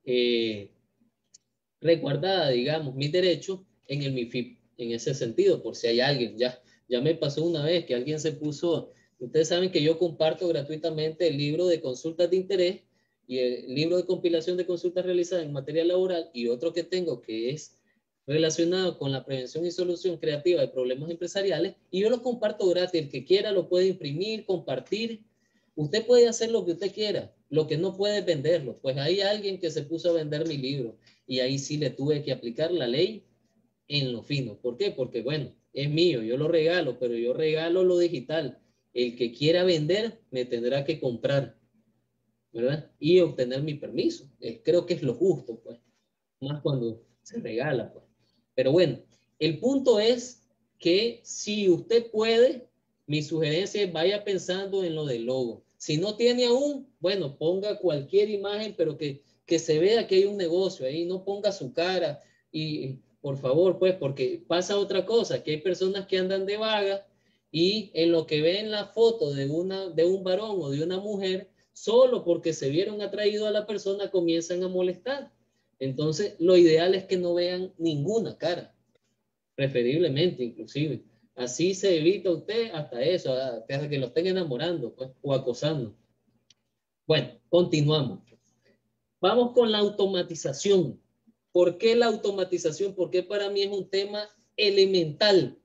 resguardada, digamos, mis derechos en el MIFID, en ese sentido, por si hay alguien, ya me pasó una vez que alguien se puso, ustedes saben que yo comparto gratuitamente el libro de consultas de interés y el libro de compilación de consultas realizadas en materia laboral y otro que tengo que es relacionado con la prevención y solución creativa de problemas empresariales y yo lo comparto gratis, el que quiera lo puede imprimir, compartir, usted puede hacer lo que usted quiera, lo que no puede es venderlo, pues hay alguien que se puso a vender mi libro y ahí sí le tuve que aplicar la ley en lo fino. ¿Por qué? Porque bueno, es mío, yo lo regalo, pero yo regalo lo digital. El que quiera vender me tendrá que comprar, ¿verdad? Y obtener mi permiso. Creo que es lo justo, pues, más cuando se regala, pues. Pero bueno, el punto es que si usted puede, mi sugerencia es vaya pensando en lo del logo. Si no tiene aún, bueno, ponga cualquier imagen, pero que se vea que hay un negocio ahí, no ponga su cara y por favor, pues, porque pasa otra cosa, que hay personas que andan de vaga y en lo que ven la foto de un varón o de una mujer, solo porque se vieron atraídos a la persona comienzan a molestar. Entonces, lo ideal es que no vean ninguna cara, preferiblemente inclusive. Así se evita usted hasta eso, hasta que lo estén enamorando pues, o acosando. Bueno, continuamos. Vamos con la automatización. ¿Por qué la automatización? Porque para mí es un tema elemental.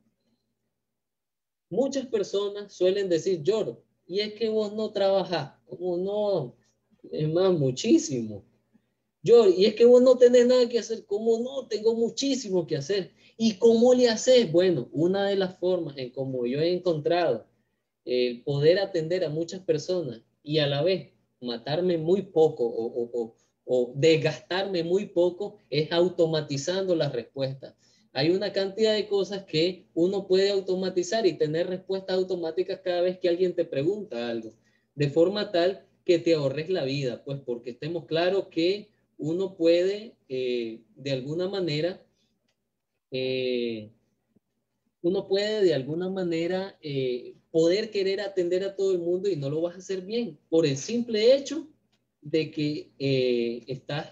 Muchas personas suelen decir, George, y es que vos no trabajás, como no, es más, muchísimo. Yo, y es que vos no tenés nada que hacer. ¿Cómo no? Tengo muchísimo que hacer. ¿Y cómo le haces? Bueno, una de las formas en cómo yo he encontrado el poder atender a muchas personas y a la vez matarme muy poco o desgastarme muy poco es automatizando las respuestas. Hay una cantidad de cosas que uno puede automatizar y tener respuestas automáticas cada vez que alguien te pregunta algo, de forma tal que te ahorres la vida, pues porque estemos claros que uno puede de alguna manera eh, poder querer atender a todo el mundo y no lo vas a hacer bien por el simple hecho de que estás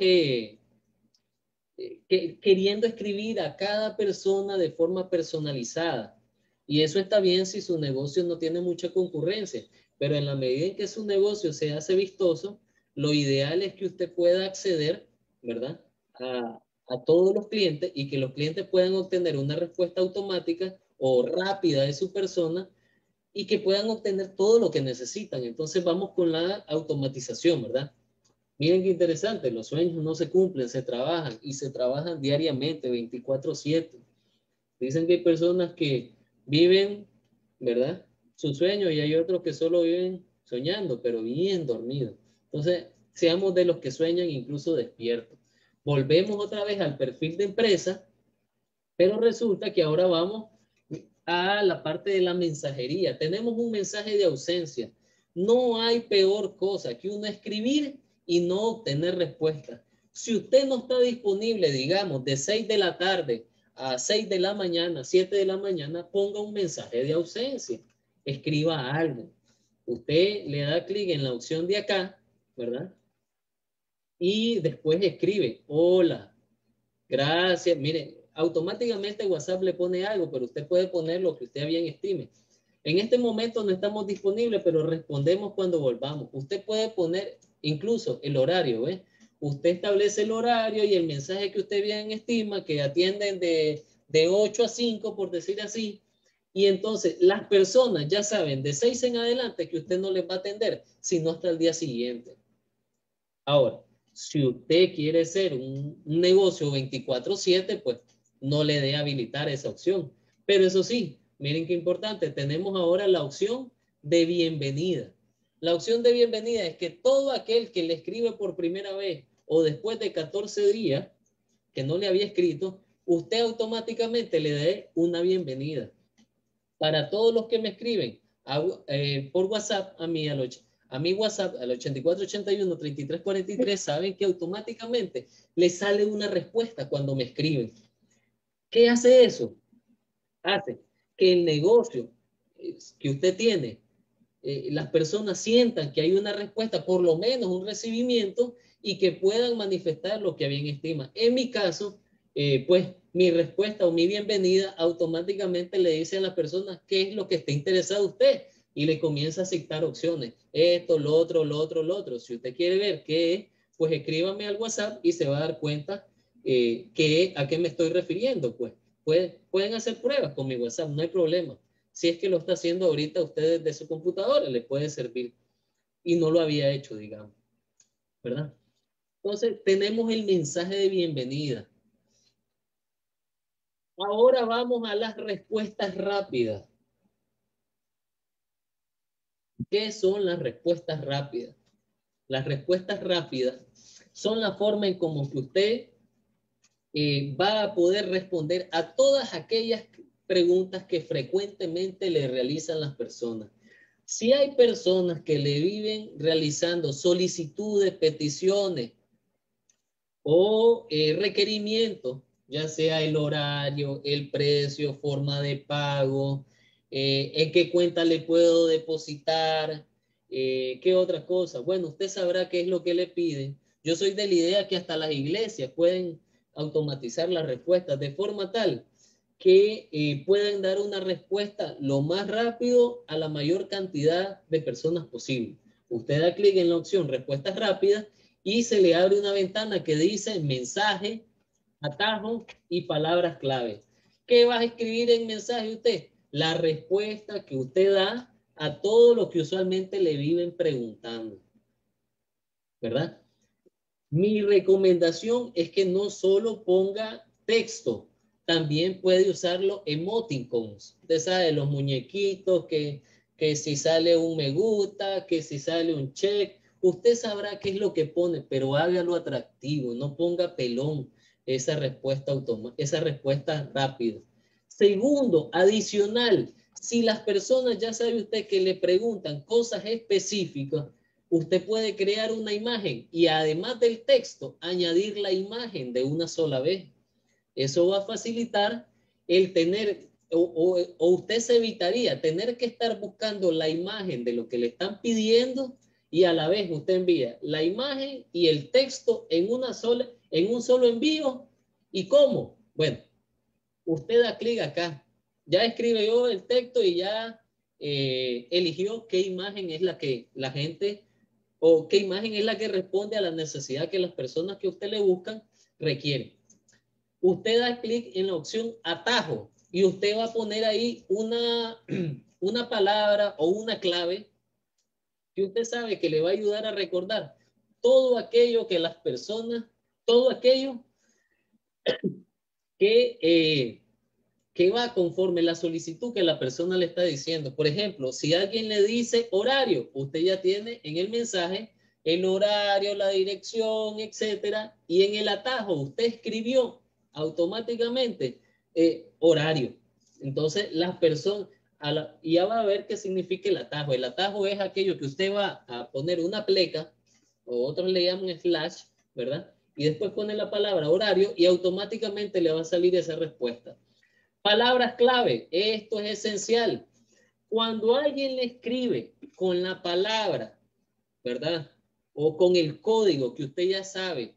queriendo escribir a cada persona de forma personalizada. Y eso está bien si su negocio no tiene mucha concurrencia, pero en la medida en que su negocio se hace vistoso, lo ideal es que usted pueda acceder, ¿verdad? A todos los clientes y que los clientes puedan obtener una respuesta automática o rápida de su persona y que puedan obtener todo lo que necesitan. Entonces vamos con la automatización, ¿verdad? Miren qué interesante, los sueños no se cumplen, se trabajan y se trabajan diariamente, 24/7. Dicen que hay personas que viven, ¿verdad? Su sueño y hay otros que solo viven soñando, pero bien dormidos. Entonces, seamos de los que sueñan incluso despiertos. Volvemos otra vez al perfil de empresa, pero resulta que ahora vamos a la parte de la mensajería. Tenemos un mensaje de ausencia. No hay peor cosa que uno escribir y no obtener respuesta. Si usted no está disponible, digamos, de 6 de la tarde a 6 de la mañana, 7 de la mañana, ponga un mensaje de ausencia. Escriba algo. Usted le da clic en la opción de acá, ¿verdad? Y después escribe, hola, gracias. Mire, automáticamente WhatsApp le pone algo, pero usted puede poner lo que usted bien estime. En este momento no estamos disponibles, pero respondemos cuando volvamos. Usted puede poner incluso el horario, ¿ves? Usted establece el horario y el mensaje que usted bien estima, que atienden de 8 a 5, por decir así. Y entonces las personas ya saben de 6 en adelante que usted no les va a atender, sino hasta el día siguiente. Ahora, si usted quiere ser un negocio 24/7, pues no le dé habilitar esa opción. Pero eso sí, miren qué importante, tenemos ahora la opción de bienvenida. La opción de bienvenida es que todo aquel que le escribe por primera vez o después de 14 días que no le había escrito, usted automáticamente le dé una bienvenida. Para todos los que me escriben por WhatsApp a mi WhatsApp al 8481-3343, saben que automáticamente les sale una respuesta cuando me escriben. ¿Qué hace eso? Hace que el negocio que usted tiene, las personas sientan que hay una respuesta, por lo menos un recibimiento, y que puedan manifestar lo que bien estima. En mi caso, pues mi respuesta o mi bienvenida automáticamente le dice a la persona qué es lo que está interesado usted y le comienza a aceptar opciones. Esto, lo otro, lo otro, lo otro. Si usted quiere ver qué es, pues escríbame al WhatsApp y se va a dar cuenta a qué me estoy refiriendo. Pues pueden hacer pruebas con mi WhatsApp, no hay problema. Si es que lo está haciendo ahorita usted desde su computadora, le puede servir. Y no lo había hecho, digamos, ¿verdad? Entonces, tenemos el mensaje de bienvenida. Ahora vamos a las respuestas rápidas. ¿Qué son las respuestas rápidas? Las respuestas rápidas son la forma en como que usted va a poder responder a todas aquellas preguntas que frecuentemente le realizan las personas. Si hay personas que le viven realizando solicitudes, peticiones o requerimientos, ya sea el horario, el precio, forma de pago, en qué cuenta le puedo depositar, qué otra cosa. Bueno, usted sabrá qué es lo que le piden. Yo soy de la idea que hasta las iglesias pueden automatizar las respuestas de forma tal que puedan dar una respuesta lo más rápido a la mayor cantidad de personas posible. Usted da clic en la opción respuestas rápidas y se le abre una ventana que dice mensaje, atajo y palabras clave. ¿Qué va a escribir en mensaje usted? La respuesta que usted da a todo lo que usualmente le viven preguntando, ¿verdad? Mi recomendación es que no solo ponga texto, también puede usarlo emoticons. Usted sabe, los muñequitos, que si sale un me gusta, que si sale un check, usted sabrá qué es lo que pone, pero hágalo atractivo, no ponga pelón esa respuesta rápida. Segundo, adicional, si las personas, ya sabe usted que le preguntan cosas específicas, usted puede crear una imagen y además del texto, añadir la imagen de una sola vez. Eso va a facilitar el tener, o usted se evitaría tener que estar buscando la imagen de lo que le están pidiendo y a la vez usted envía la imagen y el texto en un solo envío. ¿Y cómo? Bueno, usted da clic acá. Ya escribe yo el texto y ya eligió qué imagen es la que la gente o qué imagen es la que responde a la necesidad que las personas que usted le buscan requieren. Usted da clic en la opción atajo y usted va a poner ahí una palabra o una clave que usted sabe que le va a ayudar a recordar. todo aquello que las personas, todo aquello que va conforme la solicitud que la persona le está diciendo. Por ejemplo, si alguien le dice horario, usted ya tiene en el mensaje el horario, la dirección, etcétera, y en el atajo usted escribió automáticamente horario. Entonces, las personas, ya va a ver qué significa el atajo. El atajo es aquello que usted va a poner una pleca, o otros le llaman slash, ¿verdad? Y después pone la palabra horario y automáticamente le va a salir esa respuesta. Palabras clave, esto es esencial. Cuando alguien le escribe con la palabra, ¿verdad? O con el código que usted ya sabe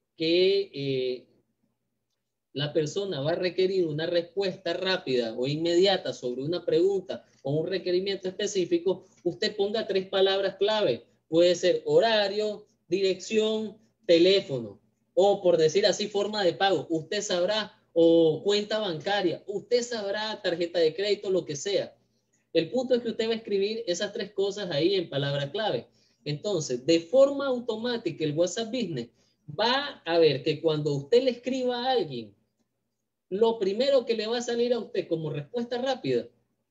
que la persona va a requerir una respuesta rápida o inmediata sobre una pregunta o un requerimiento específico, usted ponga 3 palabras clave. Puede ser horario, dirección, teléfono, o por decir así, forma de pago. Usted sabrá, o cuenta bancaria, usted sabrá, tarjeta de crédito, lo que sea. El punto es que usted va a escribir esas 3 cosas ahí en palabra clave. Entonces, de forma automática, el WhatsApp Business va a ver que cuando usted le escriba a alguien, lo primero que le va a salir a usted como respuesta rápida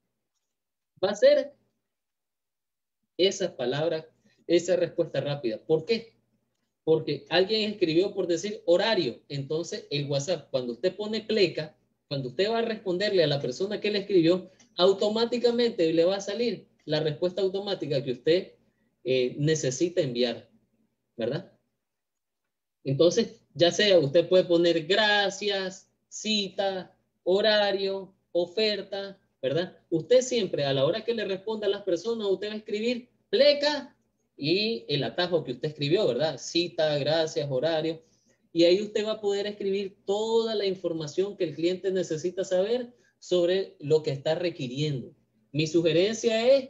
va a ser esas palabras, esa respuesta rápida. ¿Por qué? Porque alguien escribió por decir horario. Entonces, el WhatsApp, cuando usted pone pleca, cuando usted va a responderle a la persona que le escribió, automáticamente le va a salir la respuesta automática que usted necesita enviar, ¿verdad? Entonces, ya sea usted puede poner gracias, cita, horario, oferta, ¿verdad? Usted siempre a la hora que le responda a las personas, usted va a escribir pleca y el atajo que usted escribió, ¿verdad? Cita, gracias, horario. Y ahí usted va a poder escribir toda la información que el cliente necesita saber sobre lo que está requiriendo. Mi sugerencia es,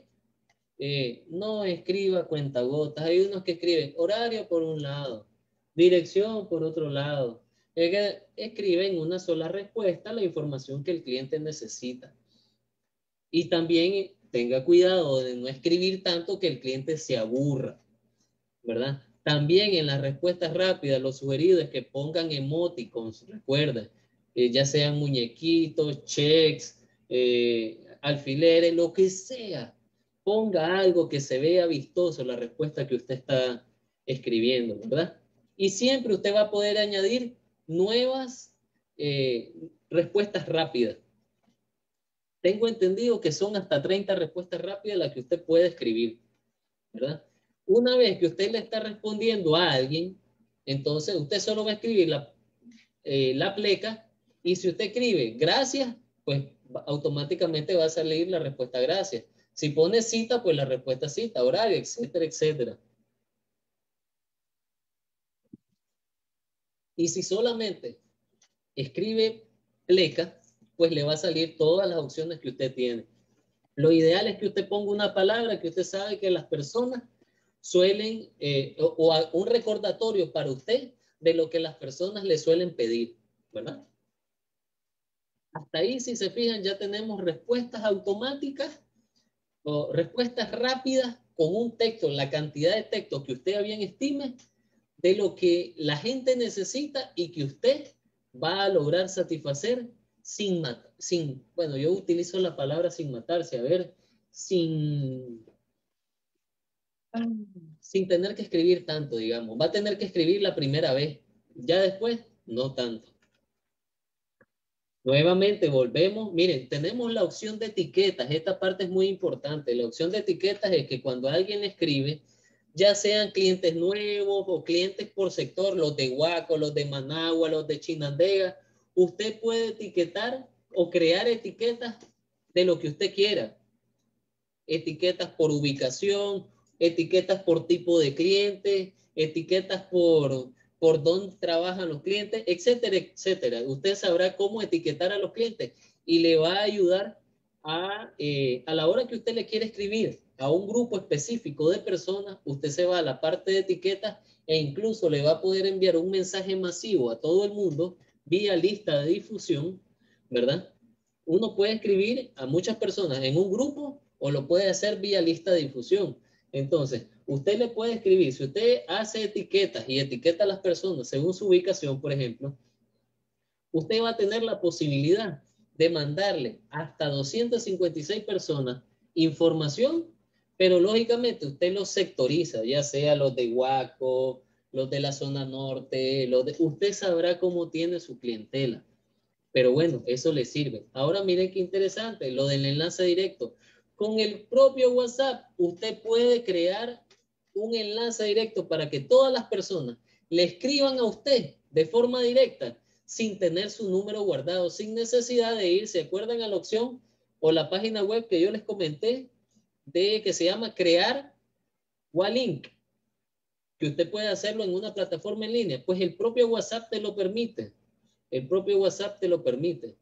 no escriba cuentagotas. Hay unos que escriben horario por un lado, dirección por otro lado. Es que escriben una sola respuesta la información que el cliente necesita. Y también tenga cuidado de no escribir tanto que el cliente se aburra, ¿verdad? También en las respuestas rápidas, lo sugerido es que pongan emoticons, recuerden, ya sean muñequitos, checks, alfileres, lo que sea. Ponga algo que se vea vistoso la respuesta que usted está escribiendo, ¿verdad? Y siempre usted va a poder añadir nuevas respuestas rápidas. Tengo entendido que son hasta 30 respuestas rápidas las que usted puede escribir, ¿verdad? Una vez que usted le está respondiendo a alguien, entonces usted solo va a escribir la pleca, y si usted escribe gracias, pues automáticamente va a salir la respuesta gracias. Si pone cita, pues la respuesta cita, horario, etcétera, etcétera. Y si solamente escribe pleca, pues le va a salir todas las opciones que usted tiene. Lo ideal es que usted ponga una palabra que usted sabe que las personas suelen, o un recordatorio para usted de lo que las personas le suelen pedir, ¿verdad? Hasta ahí, si se fijan, ya tenemos respuestas automáticas o respuestas rápidas con un texto, la cantidad de texto que usted bien estime de lo que la gente necesita y que usted va a lograr satisfacer sin, bueno, yo utilizo la palabra sin matarse, a ver, sin tener que escribir tanto, digamos. Va a tener que escribir la primera vez, ya después no tanto. Nuevamente volvemos, miren, tenemos la opción de etiquetas, esta parte es muy importante. La opción de etiquetas es que cuando alguien escribe, ya sean clientes nuevos o clientes por sector, los de Huaco, los de Managua, los de Chinandega, usted puede etiquetar o crear etiquetas de lo que usted quiera. Etiquetas por ubicación, etiquetas por tipo de cliente, etiquetas por dónde trabajan los clientes, etcétera, etcétera. Usted sabrá cómo etiquetar a los clientes y le va a ayudar a la hora que usted le quiere escribir a un grupo específico de personas, usted se va a la parte de etiquetas e incluso le va a poder enviar un mensaje masivo a todo el mundo vía lista de difusión, ¿verdad? Uno puede escribir a muchas personas en un grupo o lo puede hacer vía lista de difusión. Entonces, usted le puede escribir, si usted hace etiquetas y etiqueta a las personas según su ubicación, por ejemplo, usted va a tener la posibilidad de mandarle hasta 256 personas información, pero lógicamente usted los sectoriza, ya sea los de Huaco, los de la zona norte, usted sabrá cómo tiene su clientela. Pero bueno, eso le sirve. Ahora miren qué interesante, lo del enlace directo. Con el propio WhatsApp, usted puede crear un enlace directo para que todas las personas le escriban a usted de forma directa sin tener su número guardado, sin necesidad de ir. ¿Se acuerdan a la opción o la página web que yo les comenté de que se llama crear Walink? Que usted puede hacerlo en una plataforma en línea. Pues el propio WhatsApp te lo permite. El propio WhatsApp te lo permite.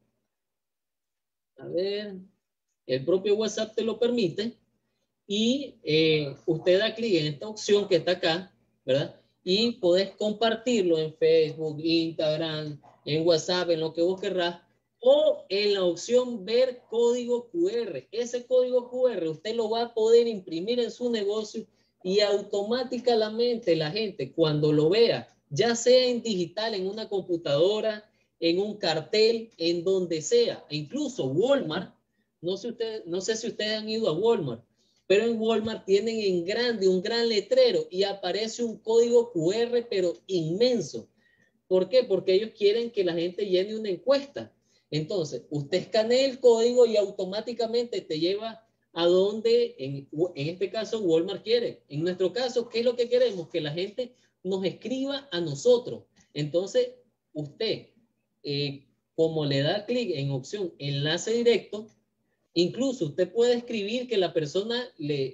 A ver, el propio WhatsApp te lo permite y usted da clic en esta opción que está acá, ¿verdad? Y podés compartirlo en Facebook, Instagram, en WhatsApp, en lo que vos querrás, o en la opción ver código QR. Ese código QR usted lo va a poder imprimir en su negocio y automáticamente la gente cuando lo vea, ya sea en digital, en una computadora, en un cartel, en donde sea, e incluso Walmart, no sé si ustedes han ido a Walmart, pero en Walmart tienen en grande un gran letrero y aparece un código QR, pero inmenso. ¿Por qué? Porque ellos quieren que la gente llene una encuesta. Entonces, usted escanea el código y automáticamente te lleva a donde, en este caso, Walmart quiere. En nuestro caso, ¿qué es lo que queremos? Que la gente nos escriba a nosotros. Entonces, usted, como le da clic en opción enlace directo, incluso usted puede escribir que la persona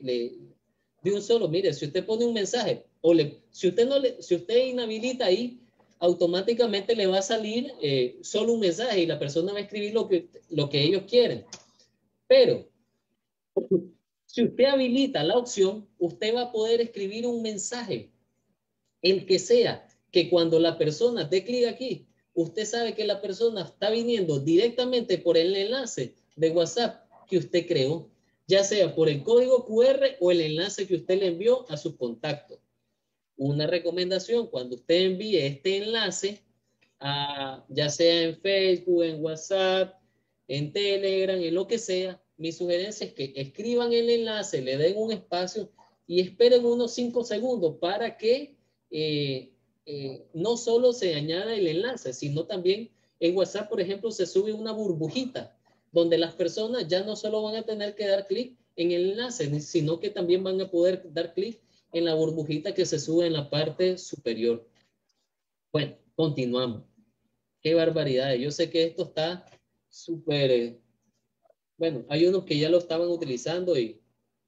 de un solo, mire, si usted pone un mensaje o si usted inhabilita ahí, automáticamente le va a salir solo un mensaje y la persona va a escribir lo que ellos quieren. Pero si usted habilita la opción, usted va a poder escribir un mensaje, el que sea, que cuando la persona dé clic aquí, usted sabe que la persona está viniendo directamente por el enlace de WhatsApp que usted creó, ya sea por el código QR o el enlace que usted le envió a su contacto. Una recomendación, cuando usted envíe este enlace, ya sea en Facebook, en WhatsApp, en Telegram, en lo que sea, mi sugerencia es que escriban el enlace, le den un espacio y esperen unos 5 segundos para que no solo se añada el enlace, sino también en WhatsApp, por ejemplo, se sube una burbujita donde las personas ya no solo van a tener que dar clic en el enlace, sino que también van a poder dar clic en la burbujita que se sube en la parte superior. Bueno, continuamos. Qué barbaridad. Yo sé que esto está súper... bueno, hay unos que ya lo estaban utilizando y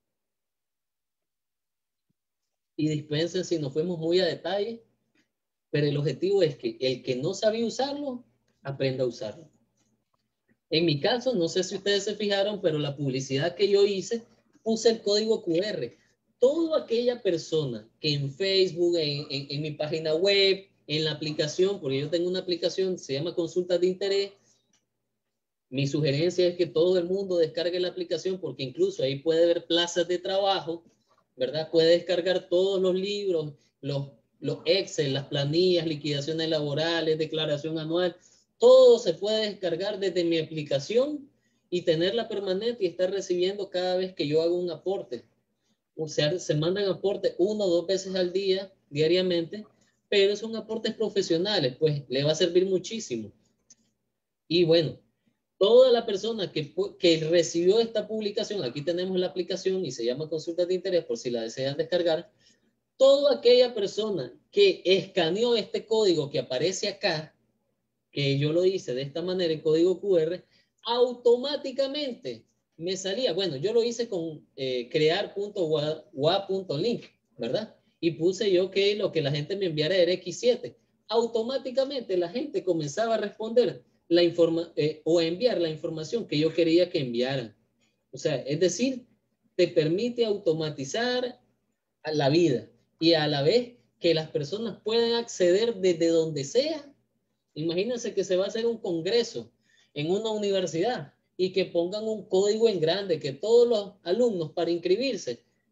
dispensen si nos fuimos muy a detalle, pero el objetivo es que el que no sabía usarlo, aprenda a usarlo. En mi caso, no sé si ustedes se fijaron, pero la publicidad que yo hice, puse el código QR. Toda aquella persona que en Facebook, en mi página web, en la aplicación, porque yo tengo una aplicación, se llama Consultas de Interés, mi sugerencia es que todo el mundo descargue la aplicación porque incluso ahí puede ver plazas de trabajo, ¿verdad? Puede descargar todos los libros, los Excel, las planillas, liquidaciones laborales, declaración anual, todo se puede descargar desde mi aplicación y tenerla permanente y estar recibiendo cada vez que yo hago un aporte. O sea, se mandan aportes 1 o 2 veces al día, diariamente, pero son aportes profesionales, pues le va a servir muchísimo. Y bueno, toda la persona que recibió esta publicación, aquí tenemos la aplicación y se llama Consultas de Interés por si la desean descargar, toda aquella persona que escaneó este código que aparece acá, que yo lo hice de esta manera en código QR, automáticamente me salía, bueno, yo lo hice con crear.wa.link, ¿verdad? Y puse yo que lo que la gente me enviara era X7. Automáticamente la gente comenzaba a responder o a enviar la información que yo quería que enviaran. O sea, es decir, te permite automatizar a la vida y a la vez que las personas puedan acceder desde donde sea. Imagínense que se va a hacer un congreso en una universidad y que pongan un código en grande, que todos los alumnos para inscribirse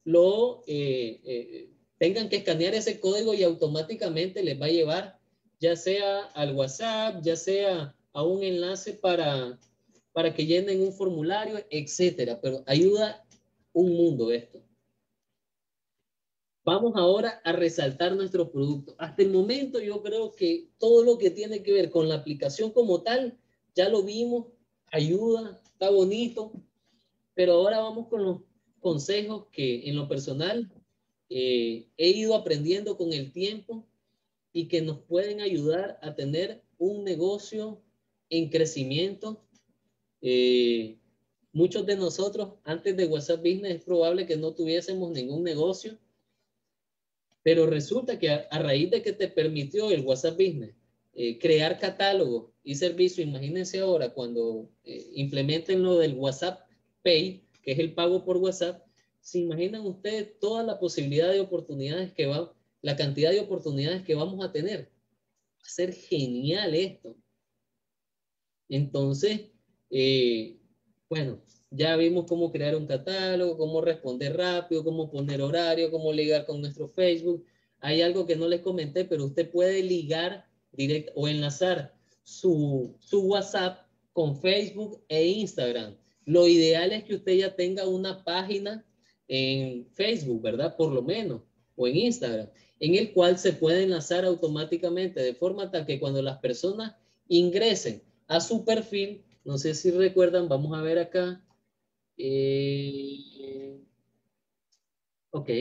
tengan que escanear ese código y automáticamente les va a llevar ya sea al WhatsApp, ya sea a un enlace para que llenen un formulario, etcétera. Pero ayuda un mundo esto. Vamos ahora a resaltar nuestro producto. Hasta el momento yo creo que todo lo que tiene que ver con la aplicación como tal, ya lo vimos, ayuda, está bonito, pero ahora vamos con los consejos que en lo personal he ido aprendiendo con el tiempo y que nos pueden ayudar a tener un negocio en crecimiento. Muchos de nosotros antes de WhatsApp Business es probable que no tuviésemos ningún negocio, pero resulta que a raíz de que te permitió el WhatsApp Business crear catálogos y servicios, imagínense ahora cuando implementen lo del WhatsApp Pay, que es el pago por WhatsApp, ¿se imaginan ustedes toda la posibilidad de oportunidades la cantidad de oportunidades que vamos a tener? Va a ser genial esto. Entonces, bueno, ya vimos cómo crear un catálogo, cómo responder rápido, cómo poner horario, cómo ligar con nuestro Facebook. Hay algo que no les comenté, pero usted puede ligar directo o enlazar su WhatsApp con Facebook e Instagram. Lo ideal es que usted ya tenga una página en Facebook, ¿verdad? Por lo menos, o en Instagram, en el cual se puede enlazar automáticamente de forma tal que cuando las personas ingresen a su perfil, no sé si recuerdan, vamos a ver acá. Ok.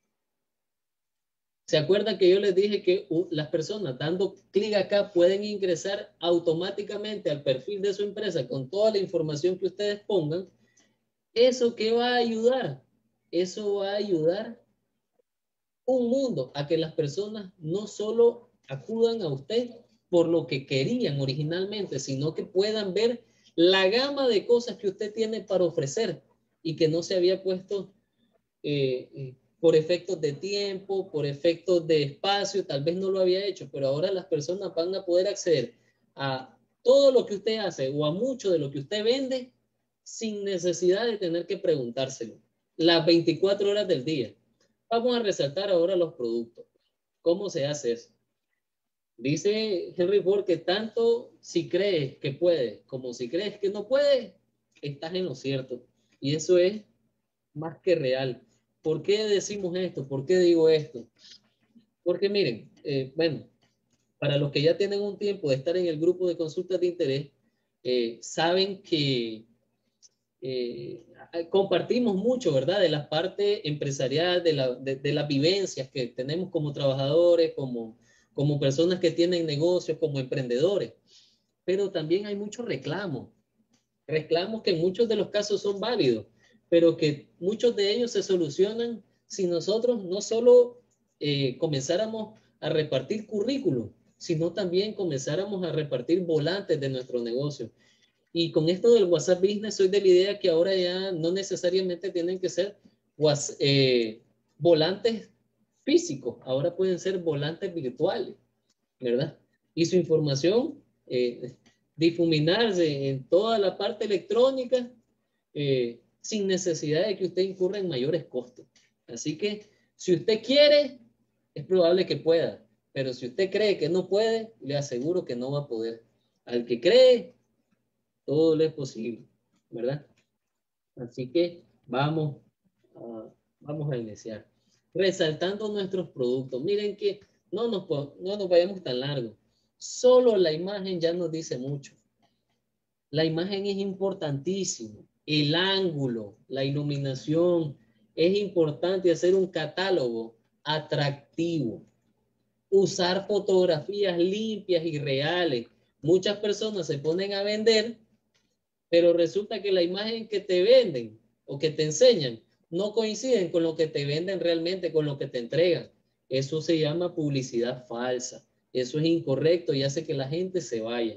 ¿Se acuerdan que yo les dije que las personas dando clic acá pueden ingresar automáticamente al perfil de su empresa con toda la información que ustedes pongan? ¿Eso qué va a ayudar? Eso va a ayudar un mundo a que las personas no solo acudan a usted por lo que querían originalmente, sino que puedan ver la gama de cosas que usted tiene para ofrecer y que no se había puesto por efectos de tiempo, por efectos de espacio, tal vez no lo había hecho, pero ahora las personas van a poder acceder a todo lo que usted hace o a mucho de lo que usted vende sin necesidad de tener que preguntárselo las 24 horas del día. Vamos a resaltar ahora los productos. ¿Cómo se hace eso? Dice Henry Ford que tanto si crees que puedes como si crees que no puedes, estás en lo cierto. Y eso es más que real. ¿Por qué decimos esto? ¿Por qué digo esto? Porque miren, bueno, para los que ya tienen un tiempo de estar en el grupo de consultas de interés, saben que compartimos mucho, ¿verdad? De la parte empresarial, de las vivencias que tenemos como trabajadores, como personas que tienen negocios, como emprendedores. Pero también hay muchos reclamos que en muchos de los casos son válidos, pero que muchos de ellos se solucionan si nosotros no solo comenzáramos a repartir currículum, sino también comenzáramos a repartir volantes de nuestro negocio. Y con esto del WhatsApp Business, soy de la idea que ahora ya no necesariamente tienen que ser volantes físicos, ahora pueden ser volantes virtuales, ¿verdad? Y su información difuminarse en toda la parte electrónica sin necesidad de que usted incurra en mayores costos. Así que si usted quiere, es probable que pueda, pero si usted cree que no puede, le aseguro que no va a poder. Al que cree, todo le es posible, ¿verdad? Así que vamos a iniciar. Resaltando nuestros productos. Miren que no nos vayamos tan largo. Solo la imagen ya nos dice mucho. La imagen es importantísimo. El ángulo, la iluminación. Es importante hacer un catálogo atractivo. Usar fotografías limpias y reales. Muchas personas se ponen a vender, pero resulta que la imagen que te venden o que te enseñan no coinciden con lo que te venden realmente, con lo que te entregan. Eso se llama publicidad falsa. Eso es incorrecto y hace que la gente se vaya.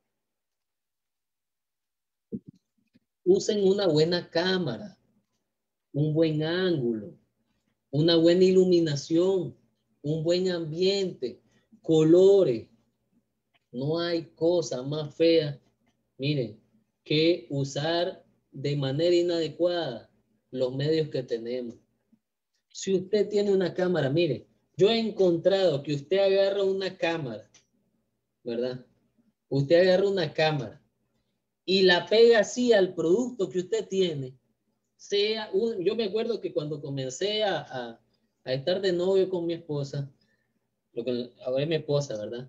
Usen una buena cámara, un buen ángulo, una buena iluminación, un buen ambiente, colores. No hay cosa más fea, miren, que usar de manera inadecuada los medios que tenemos. Si usted tiene una cámara, mire, yo he encontrado que usted agarra una cámara, ¿verdad? Usted agarra una cámara y la pega así al producto que usted tiene. Yo me acuerdo que cuando comencé a estar de novio con mi esposa, ahora es mi esposa, ¿verdad?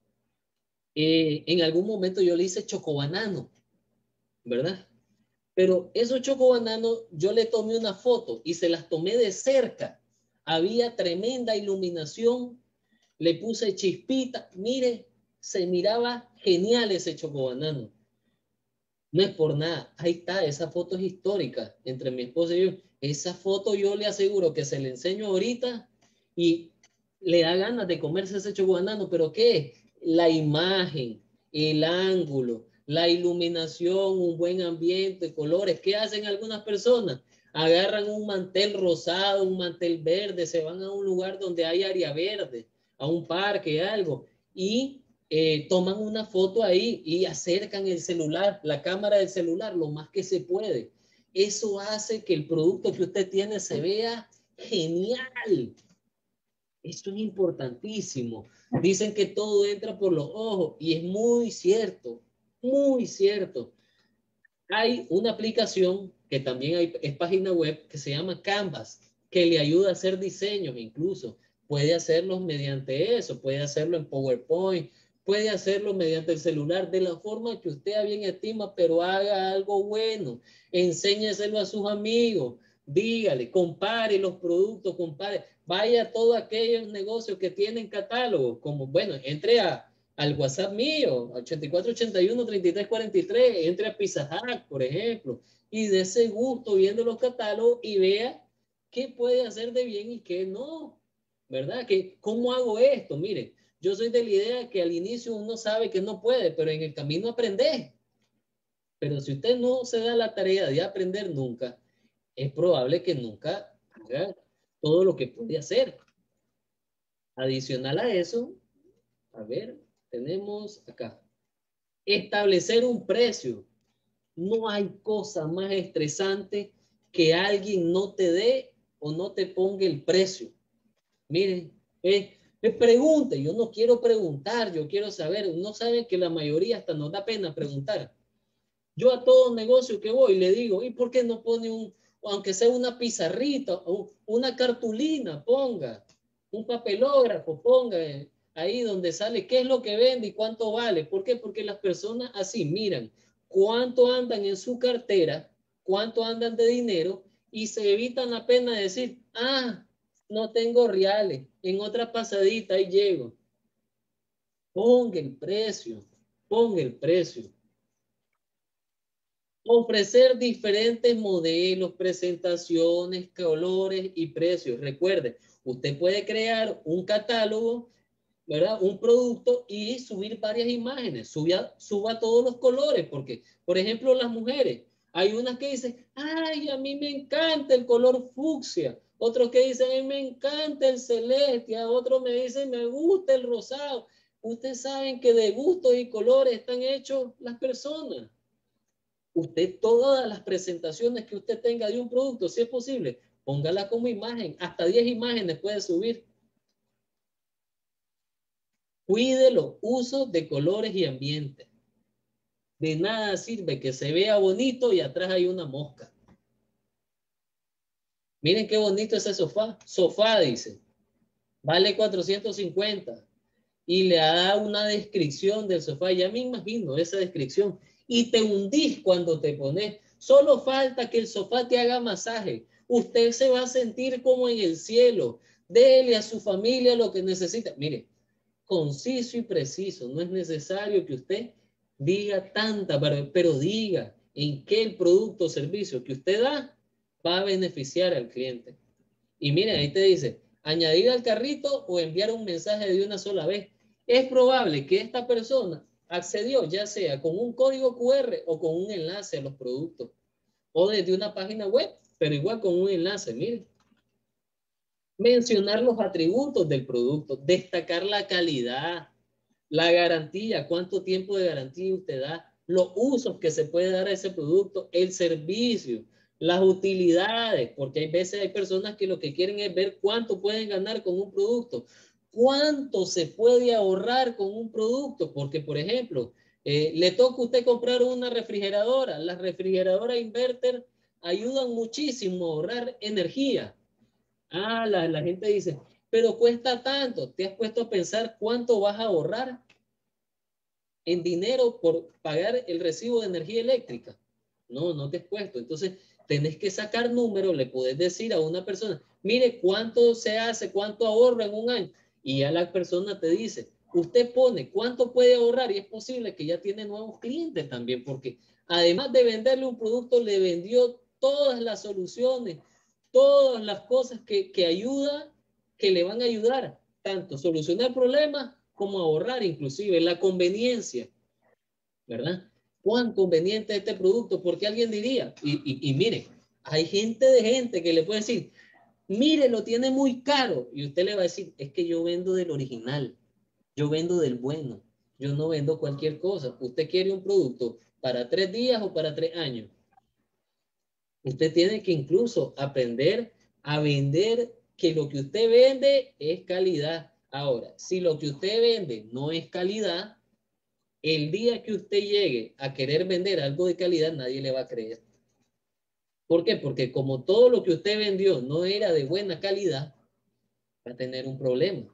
En algún momento yo le hice chocobanano, ¿verdad? Pero esos chocobananos yo le tomé una foto y se las tomé de cerca. Había tremenda iluminación, le puse chispita, mire, se miraba genial ese chocobanano. No es por nada, ahí está, esa foto es histórica entre mi esposa y yo. Esa foto yo le aseguro que se le enseño ahorita y le da ganas de comerse ese chocobanano, pero ¿qué? La imagen, el ángulo, la iluminación, un buen ambiente, colores. ¿Qué hacen algunas personas? Agarran un mantel rosado, un mantel verde, se van a un lugar donde hay área verde, a un parque, algo, y toman una foto ahí y acercan el celular, la cámara del celular, lo más que se puede. Eso hace que el producto que usted tiene se vea genial. Esto es importantísimo. Dicen que todo entra por los ojos y es muy cierto, muy cierto. Hay una aplicación que también es página web que se llama Canvas, que le ayuda a hacer diseños incluso. Puede hacerlos mediante eso, puede hacerlo en PowerPoint, puede hacerlo mediante el celular, de la forma que usted a bien estima, pero haga algo bueno. Enséñeselo a sus amigos, dígale, compare los productos, compare. Vaya a todos aquellos negocios que tienen catálogo, como, bueno, entre al WhatsApp mío, 8481-3343, entre a Pizza Hut, por ejemplo, y de ese gusto viendo los catálogos y vea qué puede hacer de bien y qué no, ¿verdad? ¿Cómo hago esto? Mire, yo soy de la idea que al inicio uno sabe que no puede, pero en el camino aprende. Pero si usted no se da la tarea de aprender nunca, es probable que nunca haga todo lo que puede hacer. Adicional a eso, a ver, tenemos acá. Establecer un precio. No hay cosa más estresante que alguien no te dé o no te ponga el precio. Miren, me pregunte, yo no quiero preguntar, yo quiero saber. Uno sabe que la mayoría hasta nos da pena preguntar. Yo a todo negocio que voy le digo, ¿y por qué no pone aunque sea una pizarrita, o una cartulina, ponga, un papelógrafo, ponga ahí donde sale qué es lo que vende y cuánto vale? ¿Por qué? Porque las personas así miran cuánto andan en su cartera, cuánto andan de dinero y se evitan la pena de decir, no tengo reales, en otra pasadita ahí llego. Ponga el precio, ponga el precio. Ofrecer diferentes modelos, presentaciones, colores y precios. Recuerde, usted puede crear un catálogo, ¿verdad? Un producto y subir varias imágenes. Suba todos los colores, porque, por ejemplo, las mujeres, hay unas que dicen, ay, a mí me encanta el color fucsia. Otros que dicen, a mí me encanta el celeste. A otros me dicen, me gusta el rosado. Ustedes saben que de gustos y colores están hechos las personas. Usted todas las presentaciones que usted tenga de un producto, si es posible, póngala como imagen. Hasta 10 imágenes puede subir. Cuide los usos de colores y ambiente. De nada sirve que se vea bonito y atrás hay una mosca. Miren qué bonito ese sofá. Sofá, dice. Vale 450. Y le da una descripción del sofá. Ya me imagino esa descripción. Y te hundís cuando te pones. Solo falta que el sofá te haga masaje. Usted se va a sentir como en el cielo. Dele a su familia lo que necesita. Mire, conciso y preciso. No es necesario que usted diga tanta, pero diga en qué el producto o servicio que usted da va a beneficiar al cliente. Y mire, ahí te dice, añadir al carrito o enviar un mensaje de una sola vez. Es probable que esta persona accedió ya sea con un código QR o con un enlace a los productos o desde una página web, pero igual con un enlace, mire. Mencionar los atributos del producto, destacar la calidad, la garantía, cuánto tiempo de garantía usted da, los usos que se puede dar a ese producto, el servicio. Las utilidades, porque hay veces hay personas que lo que quieren es ver cuánto pueden ganar con un producto, cuánto se puede ahorrar con un producto, porque por ejemplo, le toca a usted comprar una refrigeradora. Las refrigeradoras inverter ayudan muchísimo a ahorrar energía. Ah, la gente dice, pero cuesta tanto. ¿Te has puesto a pensar cuánto vas a ahorrar en dinero por pagar el recibo de energía eléctrica? No, no te has puesto. Entonces, tenés que sacar números, le puedes decir a una persona, mire cuánto se hace, cuánto ahorra en un año. Y ya la persona te dice, usted pone cuánto puede ahorrar y es posible que ya tiene nuevos clientes también, porque además de venderle un producto, le vendió todas las soluciones, todas las cosas que ayuda, que le van a ayudar, tanto solucionar problemas como ahorrar, inclusive la conveniencia, ¿verdad? ¿Cuán conveniente es este producto? Porque alguien diría, y mire, hay gente que le puede decir, mire, lo tiene muy caro, y usted le va a decir, es que yo vendo del original, yo vendo del bueno, yo no vendo cualquier cosa. Usted quiere un producto para 3 días o para 3 años. Usted tiene que incluso aprender a vender que lo que usted vende es calidad. Ahora, si lo que usted vende no es calidad, el día que usted llegue a querer vender algo de calidad, nadie le va a creer. ¿Por qué? Porque como todo lo que usted vendió no era de buena calidad, va a tener un problema.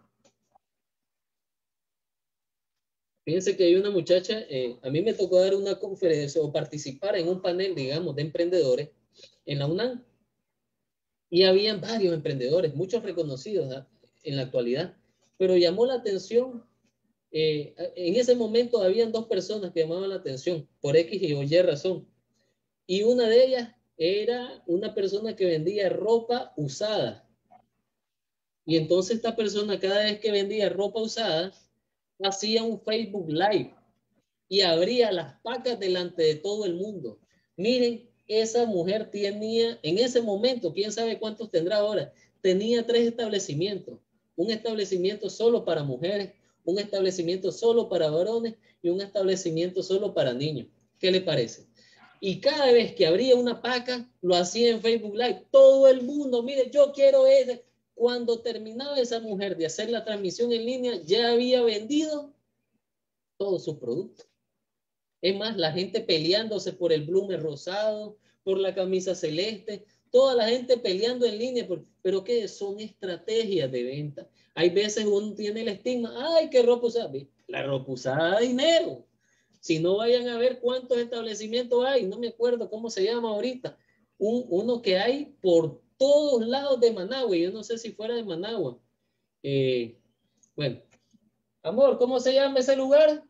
Fíjense que hay una muchacha, a mí me tocó dar una conferencia o participar en un panel, digamos, de emprendedores en la UNAM. Y habían varios emprendedores, muchos reconocidos, ¿ah?, en la actualidad, pero llamó la atención, en ese momento habían dos personas que llamaban la atención, por X y Y razón, y una de ellas era una persona que vendía ropa usada, y entonces esta persona cada vez que vendía ropa usada, hacía un Facebook Live, y abría las pacas delante de todo el mundo. Miren, esa mujer tenía, en ese momento, quién sabe cuántos tendrá ahora, tenía 3 establecimientos. Un establecimiento solo para mujeres, un establecimiento solo para varones y un establecimiento solo para niños. ¿Qué le parece? Y cada vez que abría una paca, lo hacía en Facebook Live. Todo el mundo, mire, yo quiero ese. Cuando terminaba esa mujer de hacer la transmisión en línea, ya había vendido todos sus productos. Es más, la gente peleándose por el blume rosado, por la camisa celeste, toda la gente peleando en línea, pero ¿qué? Son estrategias de venta. Hay veces uno tiene el estigma, ay, qué ropa usada. La ropa usada da dinero. Si no, vayan a ver cuántos establecimientos hay, no me acuerdo cómo se llama ahorita. Uno que hay por todos lados de Managua, yo no sé si fuera de Managua. Bueno, amor, ¿cómo se llama ese lugar?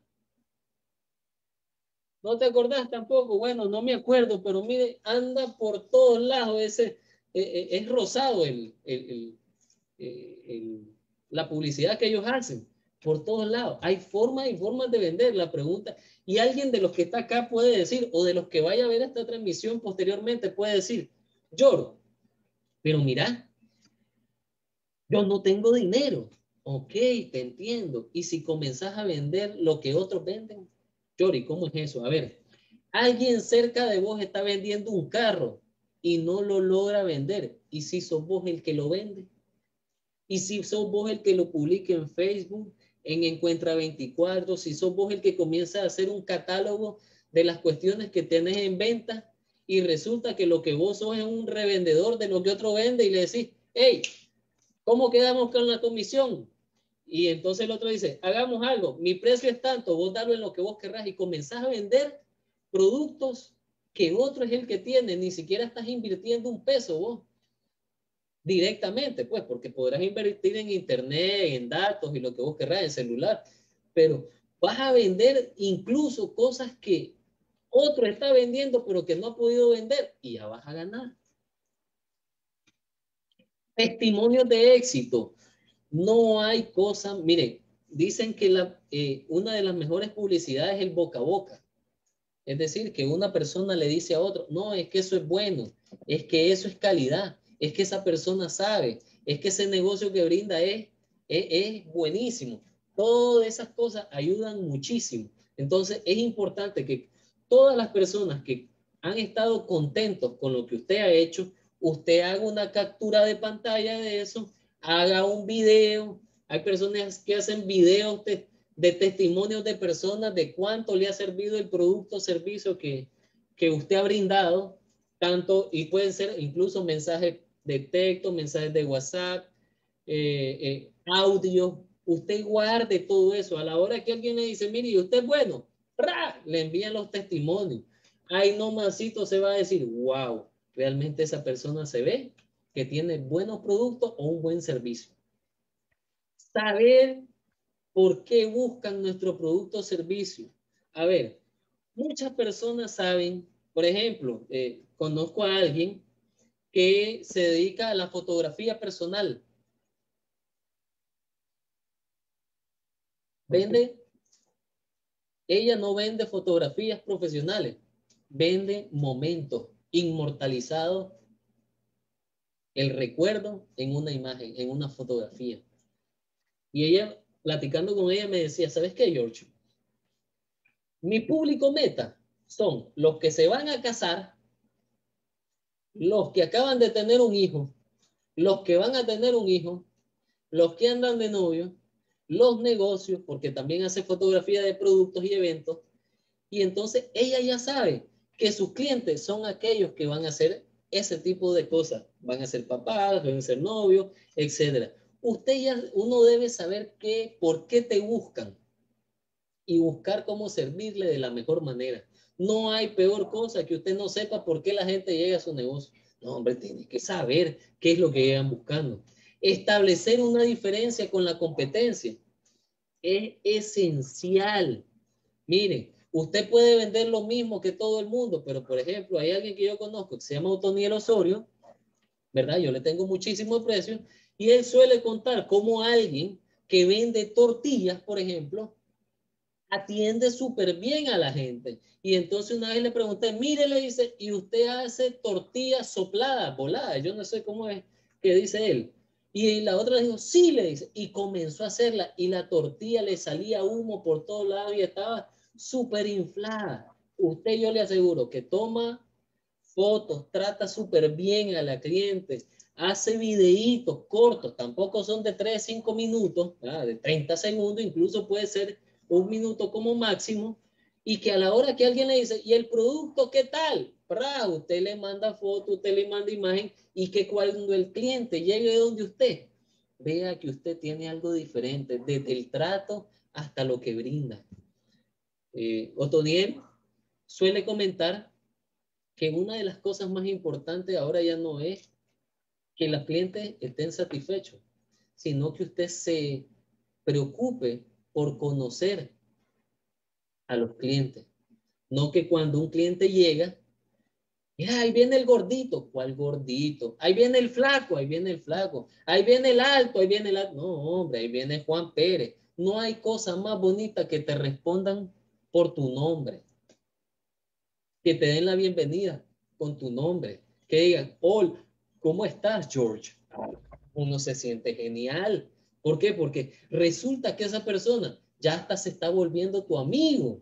¿No te acordás tampoco? Bueno, no me acuerdo, pero mire, anda por todos lados ese, es rosado la publicidad que ellos hacen, por todos lados. Hay formas y formas de vender. La pregunta, y alguien de los que está acá puede decir, o de los que vaya a ver esta transmisión posteriormente puede decir, lloro, pero mira, yo no tengo dinero. Ok, te entiendo. Y si comenzás a vender lo que otros venden, Yori, ¿cómo es eso? A ver, alguien cerca de vos está vendiendo un carro y no lo logra vender. ¿Y si sos vos el que lo vende? ¿Y si sos vos el que lo publica en Facebook, en Encuentra 24? Si sos vos el que comienza a hacer un catálogo de las cuestiones que tenés en venta y resulta que lo que vos sos es un revendedor de lo que otro vende y le decís, hey, ¿cómo quedamos con la comisión? Y entonces el otro dice, hagamos algo, mi precio es tanto, vos dalo en lo que vos querrás y comenzás a vender productos que otro es el que tiene, ni siquiera estás invirtiendo un peso vos directamente, pues, porque podrás invertir en internet, en datos y lo que vos querrás, en celular, pero vas a vender incluso cosas que otro está vendiendo, pero que no ha podido vender y ya vas a ganar. Testimonios de éxito. No hay cosa, mire, dicen que una de las mejores publicidades es el boca a boca. Es decir, que una persona le dice a otro, no, es que eso es bueno, es que eso es calidad, es que esa persona sabe, es que ese negocio que brinda es buenísimo. Todas esas cosas ayudan muchísimo. Entonces, es importante que todas las personas que han estado contentos con lo que usted ha hecho, usted haga una captura de pantalla de eso, haga un video. Hay personas que hacen videos de testimonios de personas de cuánto le ha servido el producto o servicio que usted ha brindado, tanto, y pueden ser incluso mensajes de texto, mensajes de WhatsApp, audio. Usted guarde todo eso. A la hora que alguien le dice, mire, ¿y usted es bueno? ¡Ra! Le envían los testimonios. Ahí nomasito se va a decir, wow, realmente esa persona se ve que tiene buenos productos o un buen servicio. Saber por qué buscan nuestro producto o servicio. A ver, muchas personas saben, por ejemplo, conozco a alguien que se dedica a la fotografía personal. Vende, ella no vende fotografías profesionales, vende momentos inmortalizados, el recuerdo en una imagen, en una fotografía. Y ella, platicando con ella, me decía, ¿sabes qué, George? Mi público meta son los que se van a casar, los que acaban de tener un hijo, los que van a tener un hijo, los que andan de novio, los negocios, porque también hace fotografía de productos y eventos. Y entonces ella ya sabe que sus clientes son aquellos que van a hacer ese tipo de cosas. Van a ser papás, van a ser novios, etcétera. Uno debe saber por qué te buscan y buscar cómo servirle de la mejor manera. No hay peor cosa que usted no sepa por qué la gente llega a su negocio. No, hombre, tiene que saber qué es lo que llegan buscando. Establecer una diferencia con la competencia es esencial. Miren, usted puede vender lo mismo que todo el mundo, pero por ejemplo, hay alguien que yo conozco que se llama Otoniel Osorio, ¿verdad? Yo le tengo muchísimo aprecio, y él suele contar cómo alguien que vende tortillas, por ejemplo, atiende súper bien a la gente. Y entonces una vez le pregunté, mire, le dice, y usted hace tortillas sopladas, voladas, yo no sé cómo es que dice él. Y la otra le dijo, sí, le dice, y comenzó a hacerla, y la tortilla le salía humo por todos lados y estaba súper inflada. Usted, yo le aseguro que toma fotos, trata súper bien a la cliente, hace videitos cortos, tampoco son de 3, 5 minutos, de 30 segundos, incluso puede ser 1 minuto como máximo, y que a la hora que alguien le dice, ¿y el producto qué tal? Usted le manda foto, usted le manda imagen, y que cuando el cliente llegue donde usted, vea que usted tiene algo diferente, desde el trato hasta lo que brinda. Otoniel suele comentar que una de las cosas más importantes ahora ya no es que los clientes estén satisfechos, sino que usted se preocupe por conocer a los clientes. No que cuando un cliente llega, ahí viene el gordito. ¿Cuál gordito? Ahí viene el flaco, ahí viene el flaco. Ahí viene el alto, ahí viene el alto. No, hombre, ahí viene Juan Pérez. No hay cosa más bonita que te respondan por tu nombre. Que te den la bienvenida con tu nombre. Que digan, hola, ¿cómo estás, George? Uno se siente genial. ¿Por qué? Porque resulta que esa persona ya hasta se está volviendo tu amigo.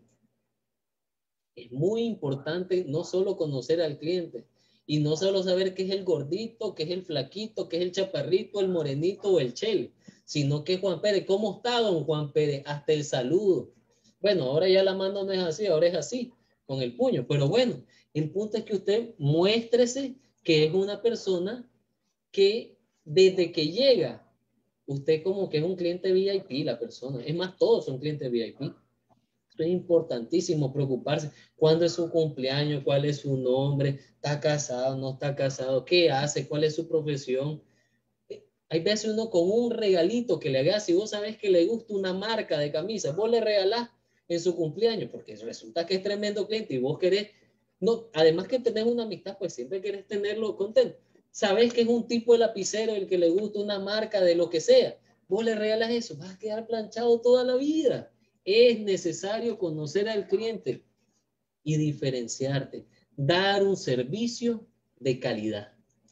Es muy importante no solo conocer al cliente y no solo saber qué es el gordito, qué es el flaquito, qué es el chaparrito, el morenito o el chele, sino que Juan Pérez, ¿cómo está don Juan Pérez? Hasta el saludo. Bueno, ahora ya la mano no es así, ahora es así, con el puño. Pero bueno, el punto es que usted muéstrese que es una persona que desde que llega, usted como que es un cliente VIP, la persona. Es más, todos son clientes VIP. Es importantísimo preocuparse cuándo es su cumpleaños, cuál es su nombre, está casado, no está casado, qué hace, cuál es su profesión. Hay veces uno con un regalito que le haga, si vos sabés que le gusta una marca de camisa, vos le regalás en su cumpleaños, porque resulta que es tremendo cliente y vos querés, no, además que tenés una amistad, pues siempre querés tenerlo contento. Sabés que es un tipo de lapicero el que le gusta una marca de lo que sea, vos le regalas eso, vas a quedar planchado toda la vida. Es necesario conocer al cliente y diferenciarte, dar un servicio de calidad.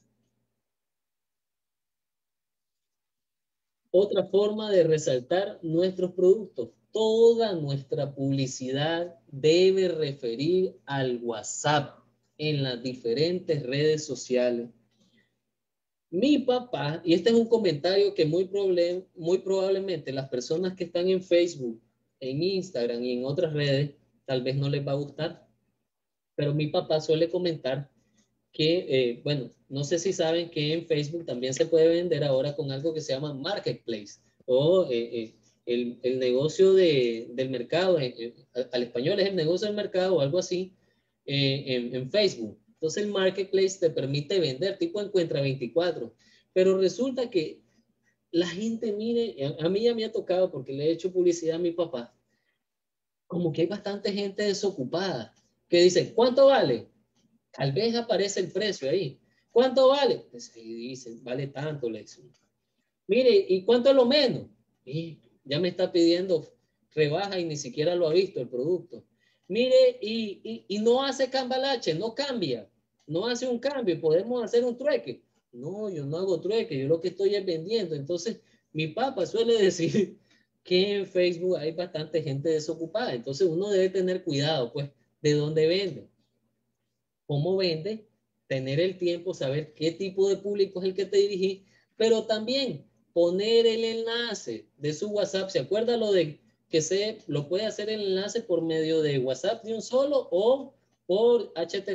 Otra forma de resaltar nuestros productos, toda nuestra publicidad debe referir al WhatsApp. en las diferentes redes sociales. Mi papá, y este es un comentario que muy probablemente las personas que están en Facebook, en Instagram y en otras redes, tal vez no les va a gustar, pero mi papá suele comentar que, bueno, no sé si saben que en Facebook también se puede vender ahora con algo que se llama Marketplace o el negocio del mercado, al español es el negocio del mercado o algo así, en Facebook. Entonces el Marketplace te permite vender tipo Encuentra 24, pero resulta que la gente, mire, a mí ya me ha tocado porque le he hecho publicidad a mi papá, como que hay bastante gente desocupada que dice, ¿cuánto vale? Tal vez aparece el precio ahí. ¿Cuánto vale? Pues ahí dicen, vale tanto, le dicen. Mire, ¿y cuánto es lo menos? Y ya me está pidiendo rebaja y ni siquiera lo ha visto el producto. Mire, y no hace cambalache, no cambia, no hace un cambio, podemos hacer un trueque. No, yo no hago trueque, yo lo que estoy es vendiendo. Entonces, mi papá suele decir que en Facebook hay bastante gente desocupada. Entonces, uno debe tener cuidado, pues, de dónde vende, cómo vende, tener el tiempo, saber qué tipo de público es el que te dirigís, pero también poner el enlace de su WhatsApp. ¿Se acuerda lo de que se lo puede hacer el enlace por medio de WhatsApp de un solo o por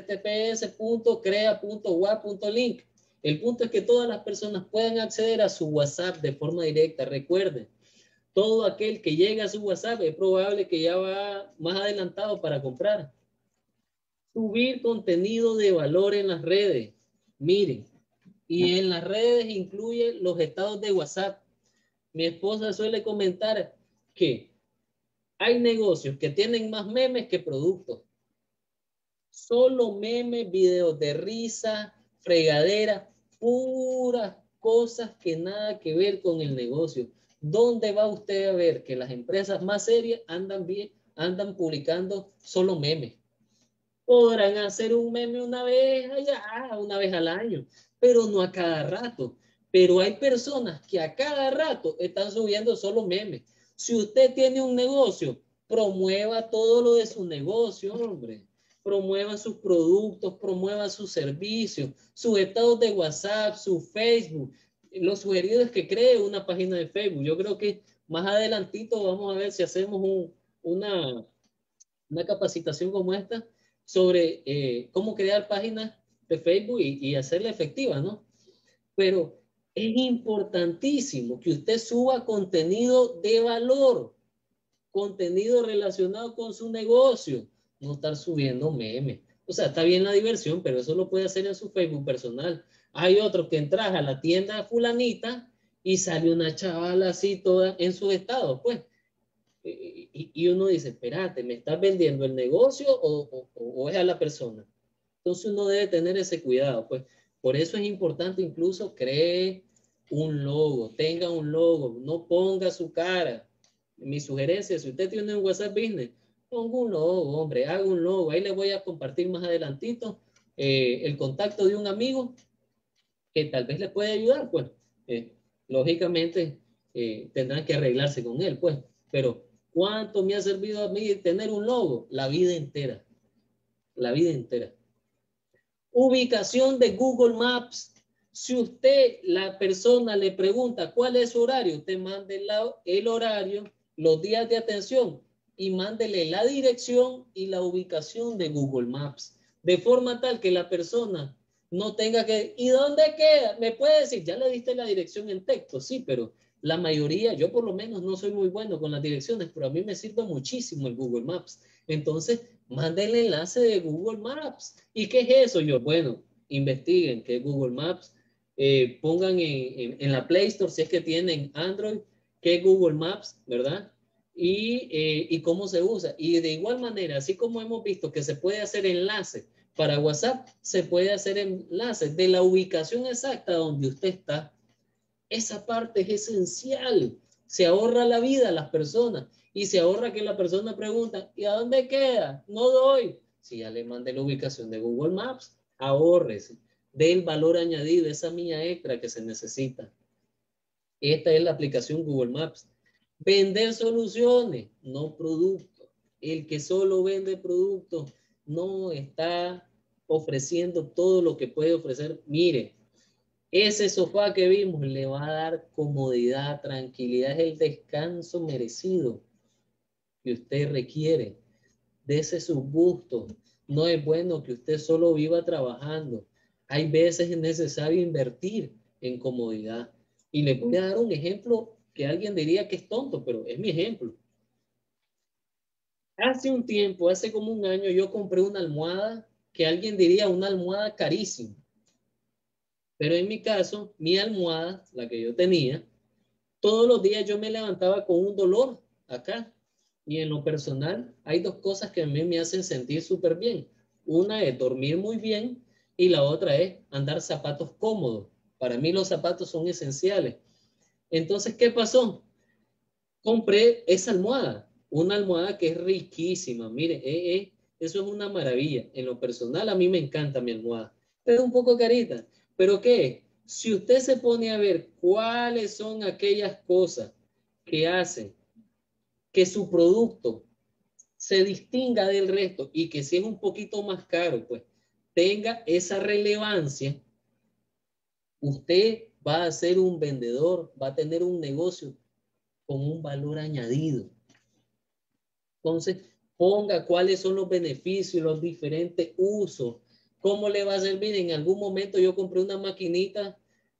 https://crea.wa.link? El punto es que todas las personas puedan acceder a su WhatsApp de forma directa. Recuerden, todo aquel que llega a su WhatsApp es probable que ya va más adelantado para comprar. Subir contenido de valor en las redes. Miren, y en las redes incluye los estados de WhatsApp. Mi esposa suele comentar que hay negocios que tienen más memes que productos. Solo memes, videos de risa, fregadera, puras cosas que nada que ver con el negocio. ¿Dónde va usted a ver que las empresas más serias andan publicando solo memes? Podrán hacer un meme una vez allá, una vez al año, pero no a cada rato. Pero hay personas que a cada rato están subiendo solo memes. Si usted tiene un negocio, promueva todo lo de su negocio, hombre. Promueva sus productos, promueva sus servicios, sus estados de WhatsApp, su Facebook. Lo sugerido es que cree una página de Facebook. Yo creo que más adelantito vamos a ver si hacemos una capacitación como esta sobre cómo crear páginas de Facebook y hacerla efectiva, ¿no? Pero es importantísimo que usted suba contenido de valor, contenido relacionado con su negocio, no estar subiendo memes. O sea, está bien la diversión, pero eso lo puede hacer en su Facebook personal. Hay otros que entras a la tienda fulanita y sale una chavala así toda en sus estados, pues. Y uno dice, espérate, ¿me estás vendiendo el negocio o es a la persona? Entonces uno debe tener ese cuidado, pues. Por eso es importante incluso cree un logo, tenga un logo, no ponga su cara. Mi sugerencia, si usted tiene un WhatsApp Business, ponga un logo, hombre, haga un logo. Ahí le voy a compartir más adelantito el contacto de un amigo que tal vez le puede ayudar, pues. Lógicamente tendrán que arreglarse con él, pues. Pero ¿cuánto me ha servido a mí tener un logo? La vida entera. La vida entera. Ubicación de Google Maps. Si usted, la persona le pregunta cuál es su horario, usted mande el horario, los días de atención y mándele la dirección y la ubicación de Google Maps. De forma tal que la persona no tenga que, ¿y dónde queda? Me puede decir, ya le diste la dirección en texto, sí, pero la mayoría, yo por lo menos no soy muy bueno con las direcciones, pero a mí me sirve muchísimo el Google Maps. Entonces, manda el enlace de Google Maps. ¿Y qué es eso? Yo, bueno, investiguen qué es Google Maps, pongan en la Play Store, si es que tienen Android, qué es Google Maps, ¿verdad? Y cómo se usa. Y de igual manera, así como hemos visto que se puede hacer enlace para WhatsApp, se puede hacer enlace de la ubicación exacta donde usted está. Esa parte es esencial. Se ahorra la vida a las personas y se ahorra que la persona pregunta, ¿y a dónde queda? No doy. Si ya le mandé la ubicación de Google Maps, ahórrese del valor añadido, esa milla extra que se necesita. Esta es la aplicación Google Maps. Vender soluciones, no productos. El que solo vende productos no está ofreciendo todo lo que puede ofrecer. Mire, ese sofá que vimos le va a dar comodidad, tranquilidad, es el descanso merecido que usted requiere. Dese sus gustos. No es bueno que usted solo viva trabajando. Hay veces es necesario invertir en comodidad. Y le voy a dar un ejemplo que alguien diría que es tonto, pero es mi ejemplo. Hace un tiempo, hace como un año, yo compré una almohada que alguien diría una almohada carísima. Pero en mi caso, mi almohada, la que yo tenía, todos los días yo me levantaba con un dolor acá. Y en lo personal, hay dos cosas que a mí me hacen sentir súper bien. Una es dormir muy bien y la otra es andar zapatos cómodos. Para mí los zapatos son esenciales. Entonces, ¿qué pasó? Compré esa almohada, una almohada que es riquísima. Mire, eso es una maravilla. En lo personal, a mí me encanta mi almohada. Es un poco carita, pero ¿qué? Si usted se pone a ver cuáles son aquellas cosas que hacen que su producto se distinga del resto y que si es un poquito más caro, pues tenga esa relevancia, usted va a ser un vendedor, va a tener un negocio con un valor añadido. Entonces, ponga cuáles son los beneficios, los diferentes usos, cómo le va a servir. En algún momento yo compré una maquinita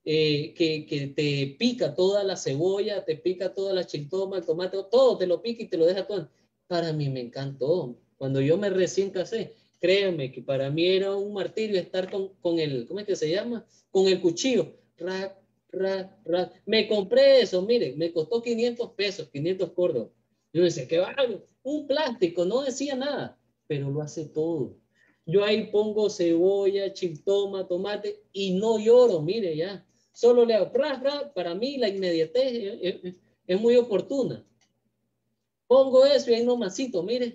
que te pica toda la cebolla, te pica toda la chiltoma, el tomate, todo te lo pica y te lo deja todo. Para mí me encantó. Cuando yo me recién casé, créanme que para mí era un martirio estar con el, ¿cómo es que se llama? Con el cuchillo. Rac, rac, rac. Me compré eso, mire, me costó 500 pesos, 500 córdobas. Yo decía, ¿qué vale? Un plástico, no decía nada, pero lo hace todo. Yo ahí pongo cebolla, chiltoma, tomate y no lloro, mire ya. Solo le hago, para mí la inmediatez es muy oportuna. Pongo eso y ahí nomasito, mire,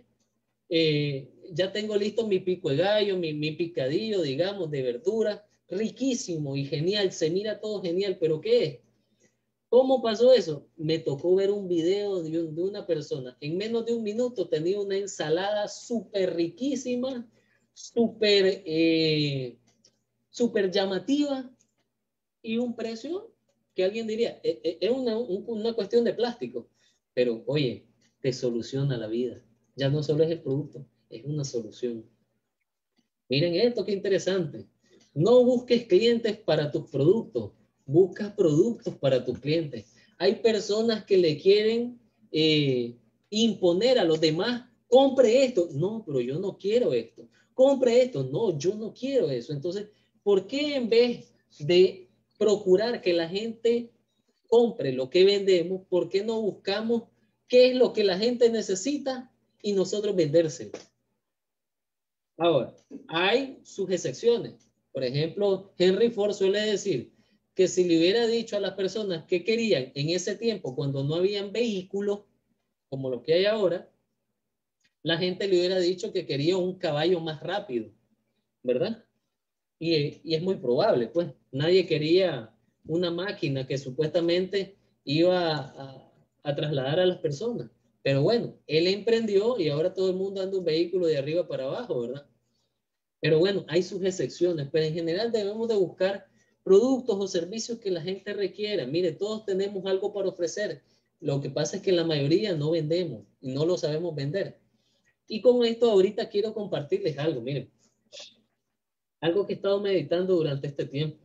ya tengo listo mi pico de gallo, mi picadillo, digamos, de verdura, riquísimo y genial, se mira todo genial, pero ¿qué es? ¿Cómo pasó eso? Me tocó ver un video de una persona. En menos de un minuto tenía una ensalada súper riquísima, súper llamativa y un precio que alguien diría, es una cuestión de plástico. Pero oye, te soluciona la vida. Ya no solo es el producto, es una solución. Miren esto, qué interesante. No busques clientes para tus productos, busca productos para tus clientes. Hay personas que le quieren imponer a los demás, compre esto. No, pero yo no quiero esto. Compre esto. No, yo no quiero eso. Entonces, ¿por qué en vez de procurar que la gente compre lo que vendemos, por qué no buscamos qué es lo que la gente necesita y nosotros vendérselo? Ahora, hay sus excepciones. Por ejemplo, Henry Ford suele decir que si le hubiera dicho a las personas que querían en ese tiempo, cuando no habían vehículos como los que hay ahora, la gente le hubiera dicho que quería un caballo más rápido, ¿verdad? Y es muy probable, pues. Nadie quería una máquina que supuestamente iba a trasladar a las personas. Pero bueno, él emprendió y ahora todo el mundo anda un vehículo de arriba para abajo, ¿verdad? Pero bueno, hay sus excepciones, pero en general debemos de buscar productos o servicios que la gente requiera. Mire, todos tenemos algo para ofrecer. Lo que pasa es que la mayoría no vendemos y no lo sabemos vender. Y con esto ahorita quiero compartirles algo, miren, algo que he estado meditando durante este tiempo.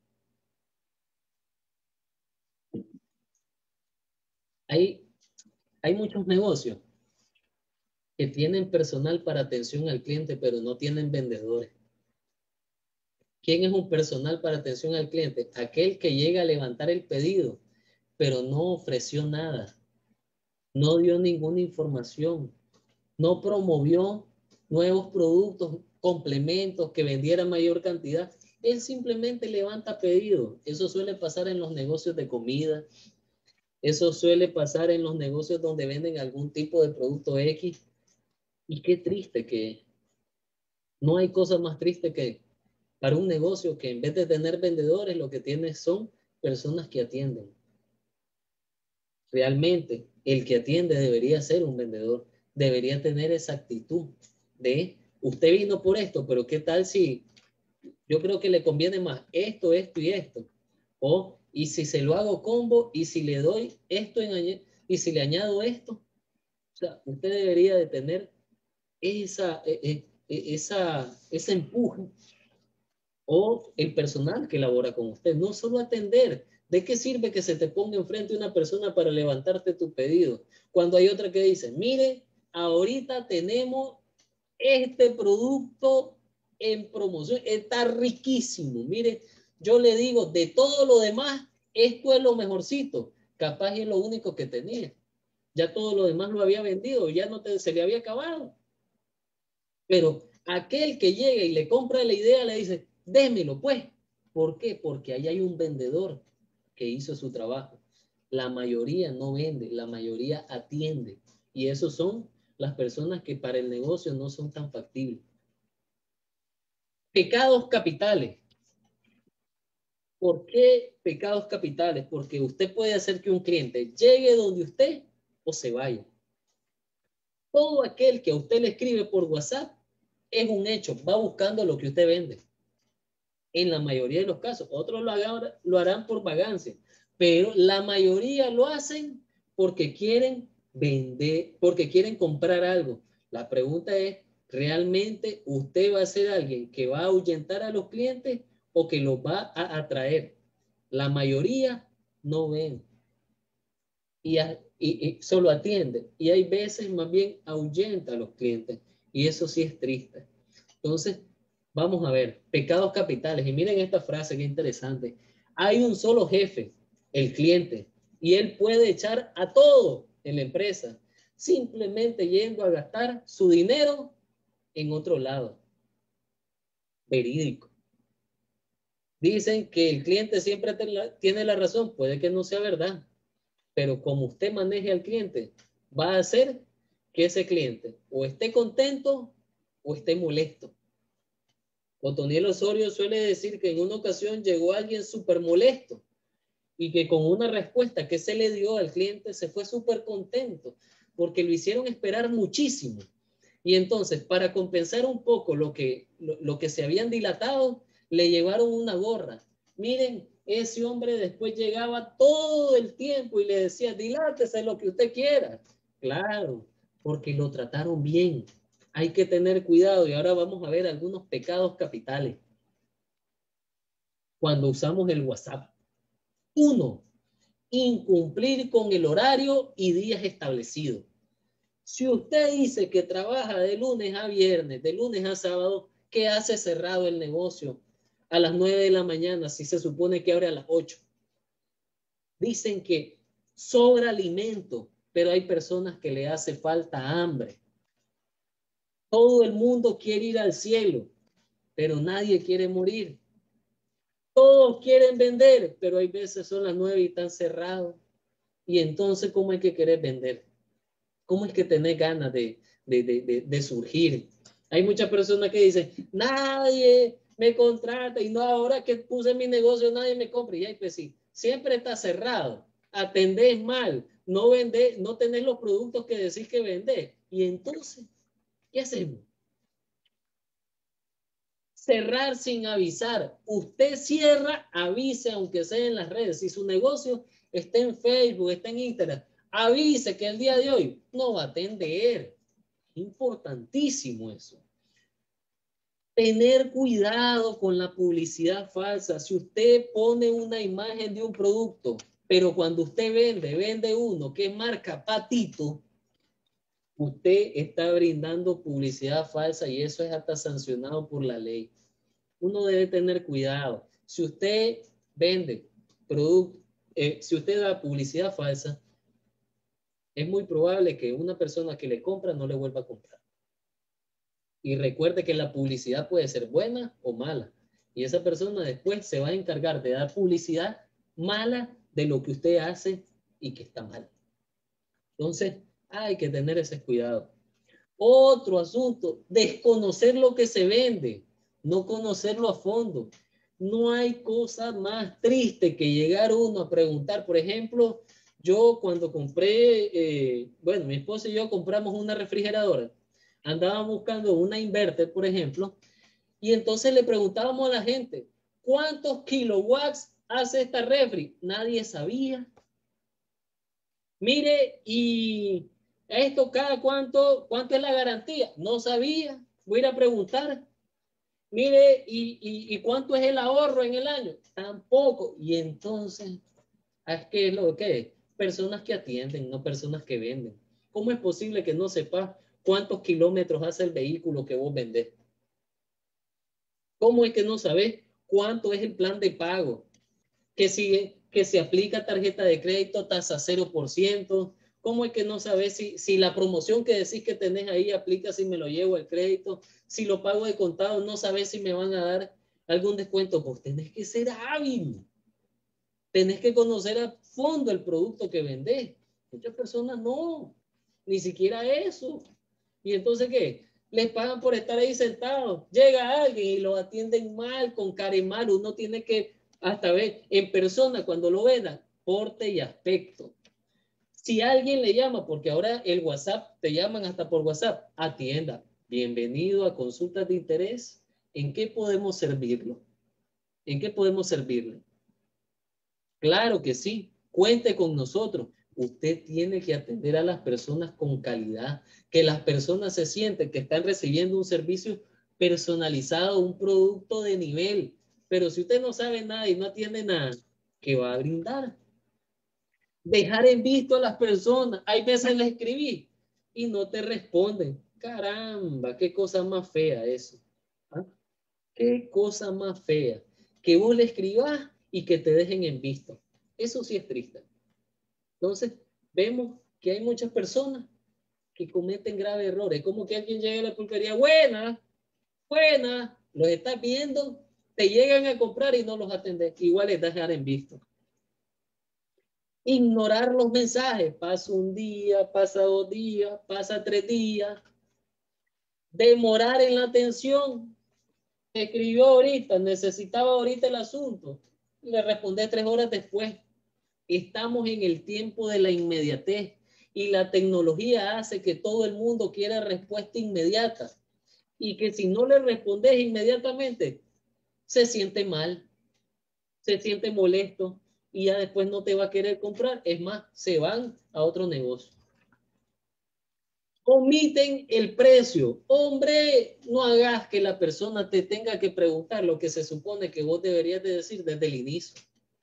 Hay, hay muchos negocios que tienen personal para atención al cliente, pero no tienen vendedores. ¿Quién es un personal para atención al cliente? Aquel que llega a levantar el pedido, pero no ofreció nada, no dio ninguna información, no promovió nuevos productos, complementos que vendieran mayor cantidad. Él simplemente levanta pedidos. Eso suele pasar en los negocios de comida, eso suele pasar en los negocios donde venden algún tipo de producto X. Y qué triste que no hay cosa más triste que para un negocio que en vez de tener vendedores, lo que tiene son personas que atienden. Realmente, el que atiende debería ser un vendedor, debería tener esa actitud de usted vino por esto, pero ¿qué tal si yo creo que le conviene más esto, esto y esto? O, y si se lo hago combo, y si le doy esto, y si le añado esto. O sea, usted debería de tener ese empuje, o el personal que labora con usted, no solo atender. ¿De qué sirve que se te ponga enfrente una persona para levantarte tu pedido? Cuando hay otra que dice, mire, ahorita tenemos este producto en promoción, está riquísimo. Mire, yo le digo, de todo lo demás, esto es lo mejorcito. Capaz es lo único que tenía. Ya todo lo demás lo había vendido, ya no se le había acabado. Pero aquel que llega y le compra la idea, le dice, démelo pues. ¿Por qué? Porque ahí hay un vendedor que hizo su trabajo. La mayoría no vende, la mayoría atiende. Y esos son las personas que para el negocio no son tan factibles. Pecados capitales. ¿Por qué pecados capitales? Porque usted puede hacer que un cliente llegue donde usted o se vaya. Todo aquel que a usted le escribe por WhatsApp es un hecho, va buscando lo que usted vende. En la mayoría de los casos, otros lo harán por vagancia, pero la mayoría lo hacen porque quieren vender, porque quieren comprar algo. La pregunta es, ¿realmente usted va a ser alguien que va a ahuyentar a los clientes o que los va a atraer? La mayoría no ven y solo atiende, y hay veces más bien ahuyenta a los clientes, y eso sí es triste. Entonces, vamos a ver, pecados capitales, y miren esta frase que interesante. Hay un solo jefe, el cliente, y él puede echar a todo en la empresa, simplemente yendo a gastar su dinero en otro lado. Verídico. Dicen que el cliente siempre tiene la razón, puede que no sea verdad, pero como usted maneje al cliente, va a hacer que ese cliente o esté contento o esté molesto. Otoniel Osorio suele decir que en una ocasión llegó alguien súper molesto y que con una respuesta que se le dio al cliente se fue súper contento porque lo hicieron esperar muchísimo. Y entonces, para compensar un poco lo que se habían dilatado, le llevaron una gorra. Miren, ese hombre después llegaba todo el tiempo y le decía, dilátese lo que usted quiera. Claro, porque lo trataron bien. Hay que tener cuidado, y ahora vamos a ver algunos pecados capitales cuando usamos el WhatsApp. 1. Incumplir con el horario y días establecidos. Si usted dice que trabaja de lunes a viernes, de lunes a sábado, ¿qué hace cerrado el negocio a las 9 de la mañana si se supone que abre a las 8? Dicen que sobra alimento, pero hay personas que le hace falta hambre. Todo el mundo quiere ir al cielo, pero nadie quiere morir. Todos quieren vender, pero hay veces son las 9 y están cerrados. Y entonces, ¿cómo hay que querer vender? ¿Cómo es que tenés ganas de surgir? Hay muchas personas que dicen, nadie me contrata, y no, ahora que puse mi negocio, nadie me compra. Y ahí pues sí, siempre está cerrado, atendés mal, no vendés, no tenés los productos que decís que vendés. Y entonces, ¿qué hacemos? Cerrar sin avisar. Usted cierra, avise, aunque sea en las redes. Si su negocio está en Facebook, está en Instagram, avise que el día de hoy no va a atender. Importantísimo eso. Tener cuidado con la publicidad falsa. Si usted pone una imagen de un producto, pero cuando usted vende uno que es marca Patito, usted está brindando publicidad falsa y eso es hasta sancionado por la ley. Uno debe tener cuidado. Si usted vende producto, si usted da publicidad falsa, es muy probable que una persona que le compra no le vuelva a comprar. Y recuerde que la publicidad puede ser buena o mala. Y esa persona después se va a encargar de dar publicidad mala de lo que usted hace y que está mal. Entonces, hay que tener ese cuidado. Otro asunto, desconocer lo que se vende, no conocerlo a fondo. No hay cosa más triste que llegar uno a preguntar. Por ejemplo, yo cuando compré, bueno, mi esposa y yo compramos una refrigeradora. andaban buscando una inverter, por ejemplo, y entonces le preguntábamos a la gente, ¿cuántos kilowatts hace esta refri? Nadie sabía. Mire, y esto cuánto es la garantía? No sabía. Voy a ir a preguntar. Mire, ¿y cuánto es el ahorro en el año? Tampoco. Y entonces, ¿qué es lo que es? Personas que atienden, no personas que venden. ¿Cómo es posible que no sepas cuántos kilómetros hace el vehículo que vos vendés? ¿Cómo es que no sabes cuánto es el plan de pago? Que se aplica tarjeta de crédito tasa 0%. ¿Cómo es que no sabes si la promoción que decís que tenés ahí aplica si me lo llevo al crédito? Si lo pago de contado, no sabes si me van a dar algún descuento. Pues tenés que ser hábil. Tenés que conocer a fondo el producto que vendés. Muchas personas no, ni siquiera eso. ¿Y entonces qué? Les pagan por estar ahí sentados. Llega alguien y lo atienden mal, con cara y mal. Uno tiene que hasta ver en persona cuando lo vean, porte y aspecto. Si alguien le llama, porque ahora el WhatsApp, te llaman hasta por WhatsApp, atienda. Bienvenido a Consultas de Interés. ¿En qué podemos servirlo? ¿En qué podemos servirle? Claro que sí, cuente con nosotros. Usted tiene que atender a las personas con calidad, que las personas se sienten que están recibiendo un servicio personalizado, un producto de nivel. Pero si usted no sabe nada y no atiende nada, ¿qué va a brindar? Dejar en visto a las personas. Hay veces le escribí y no te responden. Caramba, qué cosa más fea eso. ¿Ah? Qué cosa más fea. Que vos le escribas y que te dejen en visto. Eso sí es triste. Entonces, vemos que hay muchas personas que cometen graves errores. Como que alguien llega a la pulpería, buena, buena, los estás viendo, te llegan a comprar y no los atendes. Igual les dejar en visto. Ignorar los mensajes. Pasa un día, pasa 2 días, pasa 3 días. Demorar en la atención. Escribió ahorita, necesitaba ahorita el asunto. Le respondí 3 horas después. Estamos en el tiempo de la inmediatez y la tecnología hace que todo el mundo quiera respuesta inmediata y que si no le respondes inmediatamente, se siente mal, se siente molesto y ya después no te va a querer comprar. Es más, se van a otro negocio. Omiten el precio. Hombre, no hagas que la persona te tenga que preguntar lo que se supone que vos deberías de decir desde el inicio.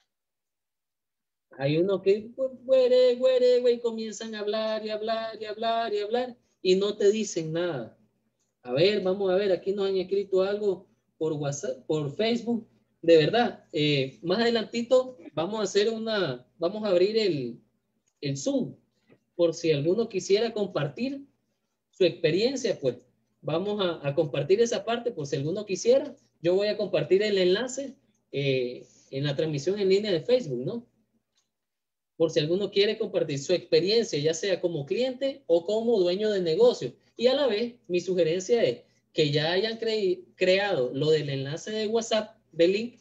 Hay unos que güey, comienzan a hablar y hablar y hablar y hablar y no te dicen nada. A ver, vamos a ver, aquí nos han escrito algo por WhatsApp, por Facebook. De verdad, más adelantito vamos a abrir el Zoom por si alguno quisiera compartir su experiencia, pues vamos a compartir esa parte por si alguno quisiera. Yo voy a compartir el enlace en la transmisión en línea de Facebook, ¿no? Por si alguno quiere compartir su experiencia, ya sea como cliente o como dueño de negocio. Y a la vez, mi sugerencia es que ya hayan creado lo del enlace de WhatsApp, del link,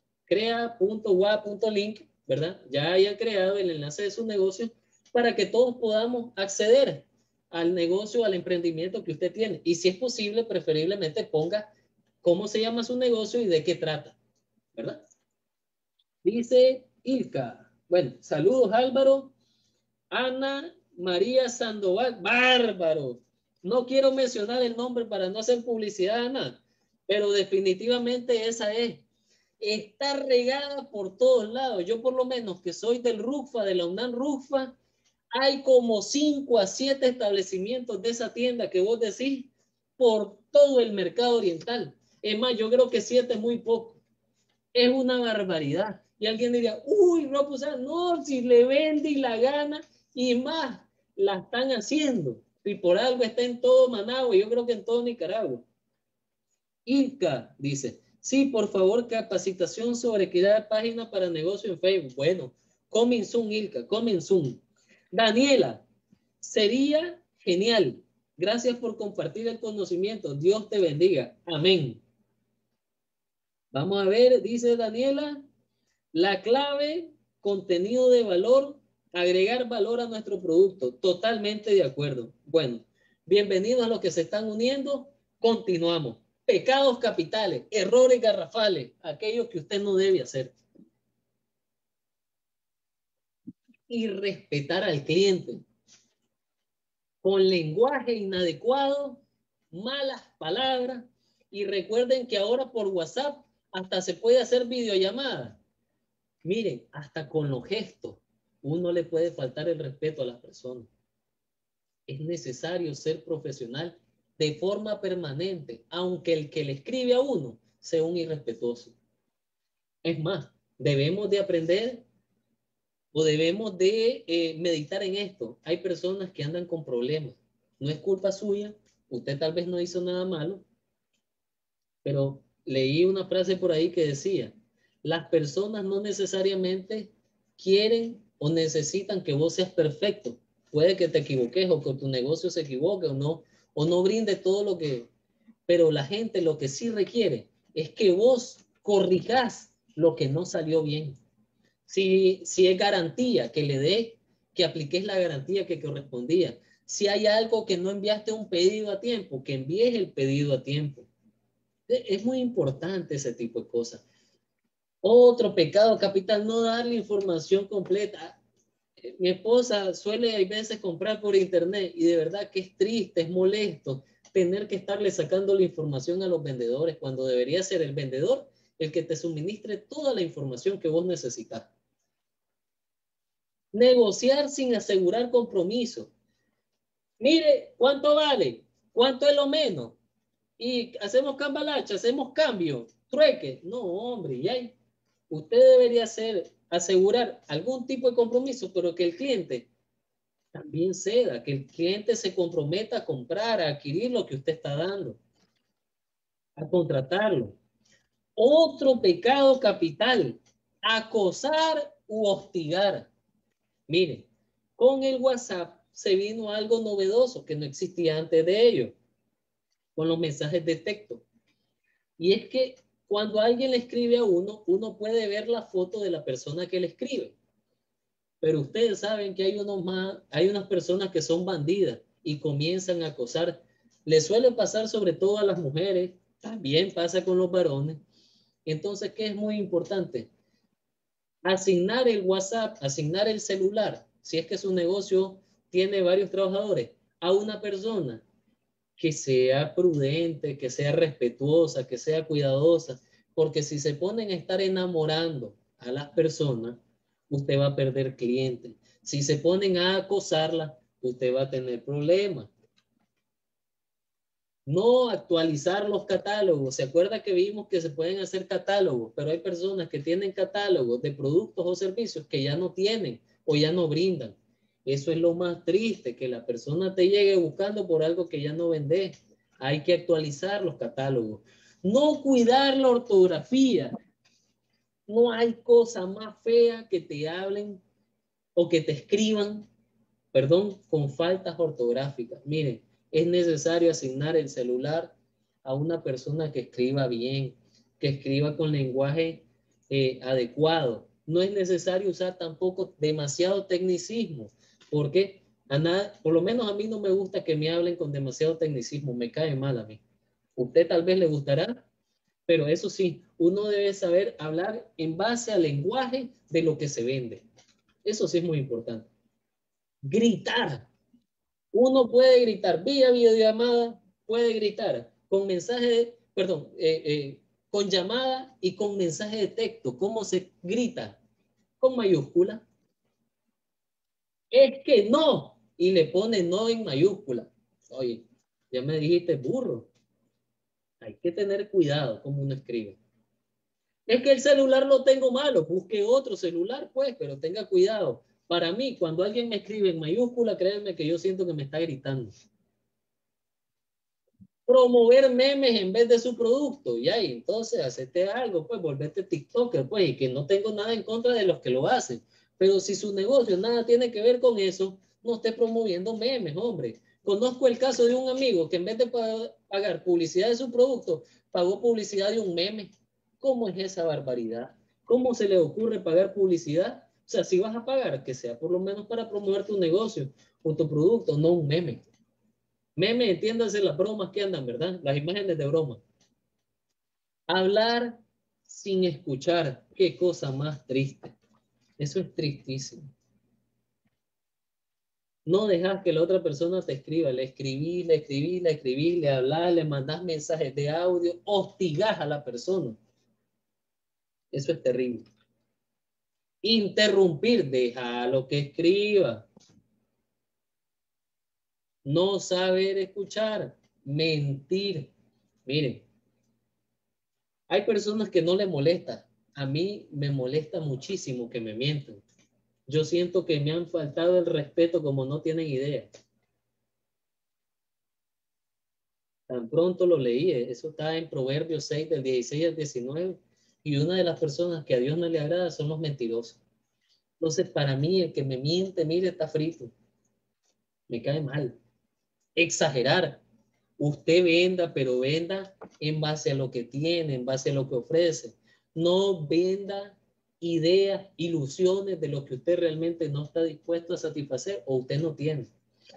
crea.wa.link, ¿verdad? Ya hayan creado el enlace de su negocio para que todos podamos acceder al negocio, al emprendimiento que usted tiene. Y si es posible, preferiblemente ponga cómo se llama su negocio y de qué trata, ¿verdad? Dice Ilka. Bueno, saludos Álvaro. Ana María Sandoval. Bárbaro. No quiero mencionar el nombre para no hacer publicidad, Ana, pero definitivamente esa es. Está regada por todos lados. Yo por lo menos que soy del RUCFA, de la UNAM RUCFA, hay como 5 a 7 establecimientos de esa tienda que vos decís por todo el mercado oriental. Es más, yo creo que 7 es muy poco. Es una barbaridad. Y alguien diría, uy, no, pues no, si le vende y la gana y más, la están haciendo. Y por algo está en todo Managua, yo creo que en todo Nicaragua. Inca dice, sí, por favor, capacitación sobre crear página para negocio en Facebook. Bueno, coming soon, Ilka, coming soon. Daniela, sería genial. Gracias por compartir el conocimiento. Dios te bendiga. Amén. Vamos a ver, dice Daniela, la clave, contenido de valor, agregar valor a nuestro producto. Totalmente de acuerdo. Bueno, Bienvenidos a los que se están uniendo. Continuamos. Pecados capitales, errores garrafales, aquellos que usted no debe hacer. Y respetar al cliente. Con lenguaje inadecuado, malas palabras. Y recuerden que ahora por WhatsApp hasta se puede hacer videollamada. Miren, hasta con los gestos, uno le puede faltar el respeto a las personas. Es necesario ser profesional de forma permanente, aunque el que le escribe a uno sea un irrespetuoso. Es más, debemos de aprender o debemos de meditar en esto. Hay personas que andan con problemas. No es culpa suya, usted tal vez no hizo nada malo, pero leí una frase por ahí que decía, las personas no necesariamente quieren o necesitan que vos seas perfecto. Puede que te equivoques o que tu negocio se equivoque o no brinde todo lo que... Pero la gente lo que sí requiere es que vos corrijas lo que no salió bien. Si es garantía, que le dé, que apliques la garantía que correspondía. Si hay algo que no enviaste un pedido a tiempo, que envíes el pedido a tiempo. Es muy importante ese tipo de cosas. Otro pecado capital, no darle información completa. Mi esposa suele a veces comprar por internet y de verdad que es triste, es molesto tener que estarle sacando la información a los vendedores cuando debería ser el vendedor el que te suministre toda la información que vos necesitas. Negociar sin asegurar compromiso. Mire, ¿cuánto vale? ¿Cuánto es lo menos? Y hacemos cambalache, hacemos cambio, trueque. No, hombre, ya usted debería asegurar algún tipo de compromiso, pero que el cliente también ceda, que el cliente se comprometa a comprar, a adquirir lo que usted está dando, a contratarlo. Otro pecado capital, acosar u hostigar. Mire, con el WhatsApp se vino algo novedoso que no existía antes de ello, con los mensajes de texto. Y es que cuando alguien le escribe a uno, uno puede ver la foto de la persona que le escribe. Pero ustedes saben que hay unas personas que son bandidas y comienzan a acosar. Les suele pasar sobre todo a las mujeres, también pasa con los varones. Entonces, ¿qué es muy importante? Asignar el WhatsApp, asignar el celular, si es que su negocio tiene varios trabajadores, a una persona que sea prudente, que sea respetuosa, que sea cuidadosa, porque si se ponen a estar enamorando a las personas, usted va a perder clientes. Si se ponen a acosarla, usted va a tener problemas. No actualizar los catálogos. ¿Se acuerda que vimos que se pueden hacer catálogos? Pero hay personas que tienen catálogos de productos o servicios que ya no tienen o ya no brindan. Eso es lo más triste, que la persona te llegue buscando por algo que ya no vende. Hay que actualizar los catálogos. No cuidar la ortografía. No hay cosa más fea que te hablen o que te escriban, perdón, con faltas ortográficas. Miren, es necesario asignar el celular a una persona que escriba bien, que escriba con lenguaje adecuado. No es necesario usar tampoco demasiado tecnicismo, porque por lo menos a mí no me gusta que me hablen con demasiado tecnicismo, me cae mal a mí. Usted tal vez le gustará, pero eso sí, uno debe saber hablar en base al lenguaje de lo que se vende. Eso sí es muy importante. Gritar. Uno puede gritar vía videollamada, puede gritar con mensaje, perdón, con llamada y con mensaje de texto. ¿Cómo se grita? Con mayúscula. Es que no. Y le pone no en mayúscula. Oye, ya me dijiste burro. Hay que tener cuidado como uno escribe. Es que el celular lo tengo malo. Busque otro celular, pues, pero tenga cuidado. Para mí, cuando alguien me escribe en mayúscula, créanme que yo siento que me está gritando. Promover memes en vez de su producto, ya, y entonces hacete algo, pues volvete TikToker, pues, y que no tengo nada en contra de los que lo hacen, pero si su negocio nada tiene que ver con eso, no esté promoviendo memes, hombre. Conozco el caso de un amigo que en vez de pagar publicidad de su producto, pagó publicidad de un meme. ¿Cómo es esa barbaridad? ¿Cómo se le ocurre pagar publicidad? O sea, si vas a pagar, que sea por lo menos para promover tu negocio o tu producto, no un meme. Meme, entiéndase las bromas que andan, ¿verdad? Las imágenes de broma. Hablar sin escuchar. Qué cosa más triste. Eso es tristísimo. No dejas que la otra persona te escriba. Le escribí, le escribí, le escribí, le hablas, le mandas mensajes de audio, hostigas a la persona. Eso es terrible. Interrumpir, deja lo que escriba. No saber escuchar, mentir. Miren, hay personas que no le molesta. A mí me molesta muchísimo que me mientan. Yo siento que me han faltado el respeto como no tienen idea. Tan pronto lo leí, eso está en Proverbios 6, del 16 al 19, y una de las personas que a Dios no le agrada son los mentirosos. Entonces, para mí, el que me miente, mire, está frito. Me cae mal. Exagerar. Usted venda, pero venda en base a lo que tiene, en base a lo que ofrece. No venda ideas, ilusiones de lo que usted realmente no está dispuesto a satisfacer o usted no tiene.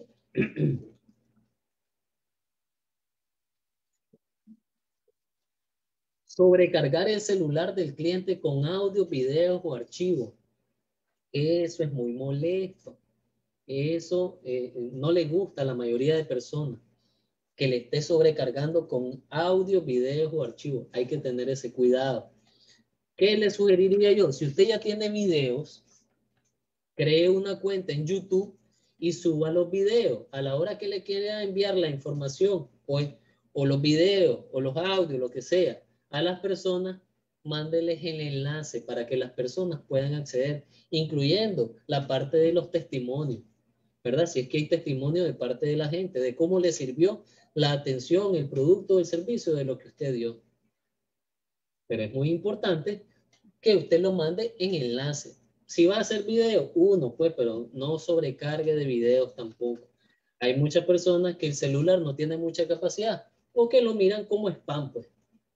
Sobrecargar el celular del cliente con audio, videos o archivos. Eso es muy molesto. Eso no le gusta a la mayoría de personas que le esté sobrecargando con audio, videos o archivos. Hay que tener ese cuidado. ¿Qué le sugeriría yo? Si usted ya tiene videos, cree una cuenta en YouTube y suba los videos. A la hora que le quiera enviar la información o los videos o los audios, lo que sea, a las personas, mándeles el enlace para que las personas puedan acceder, incluyendo la parte de los testimonios, ¿verdad? Si es que hay testimonio de parte de la gente, de cómo le sirvió la atención, el producto, el servicio de lo que usted dio. Pero es muy importante que usted lo mande en enlace. Si va a hacer video, uno, pues, pero no sobrecargue de videos tampoco. Hay muchas personas que el celular no tiene mucha capacidad o que lo miran como spam, pues.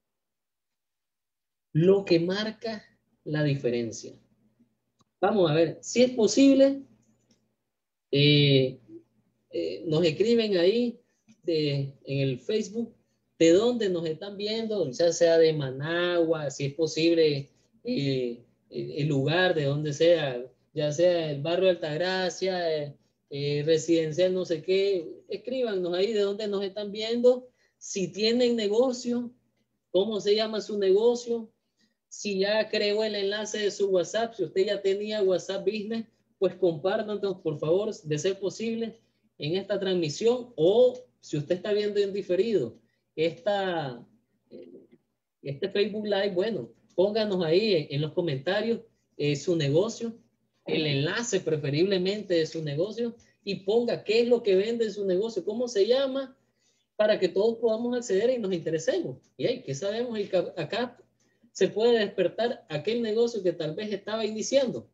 Lo que marca la diferencia. Vamos a ver, si es posible, eh, nos escriben ahí en el Facebook de dónde nos están viendo, ya sea de Managua, si es posible, el lugar de donde sea, ya sea el barrio Altagracia, residencial no sé qué, escríbanos ahí de dónde nos están viendo, si tienen negocio, cómo se llama su negocio, si ya creó el enlace de su WhatsApp, si usted ya tenía WhatsApp Business, pues compártanos, por favor, de ser posible, en esta transmisión, o si usted está viendo en diferido esta, este Facebook Live, bueno, pónganos ahí en los comentarios su negocio, el enlace preferiblemente de su negocio, y ponga qué es lo que vende en su negocio, cómo se llama, para que todos podamos acceder y nos interesemos. Y hey, ¿qué sabemos? Acá se puede despertar aquel negocio que tal vez estaba iniciando.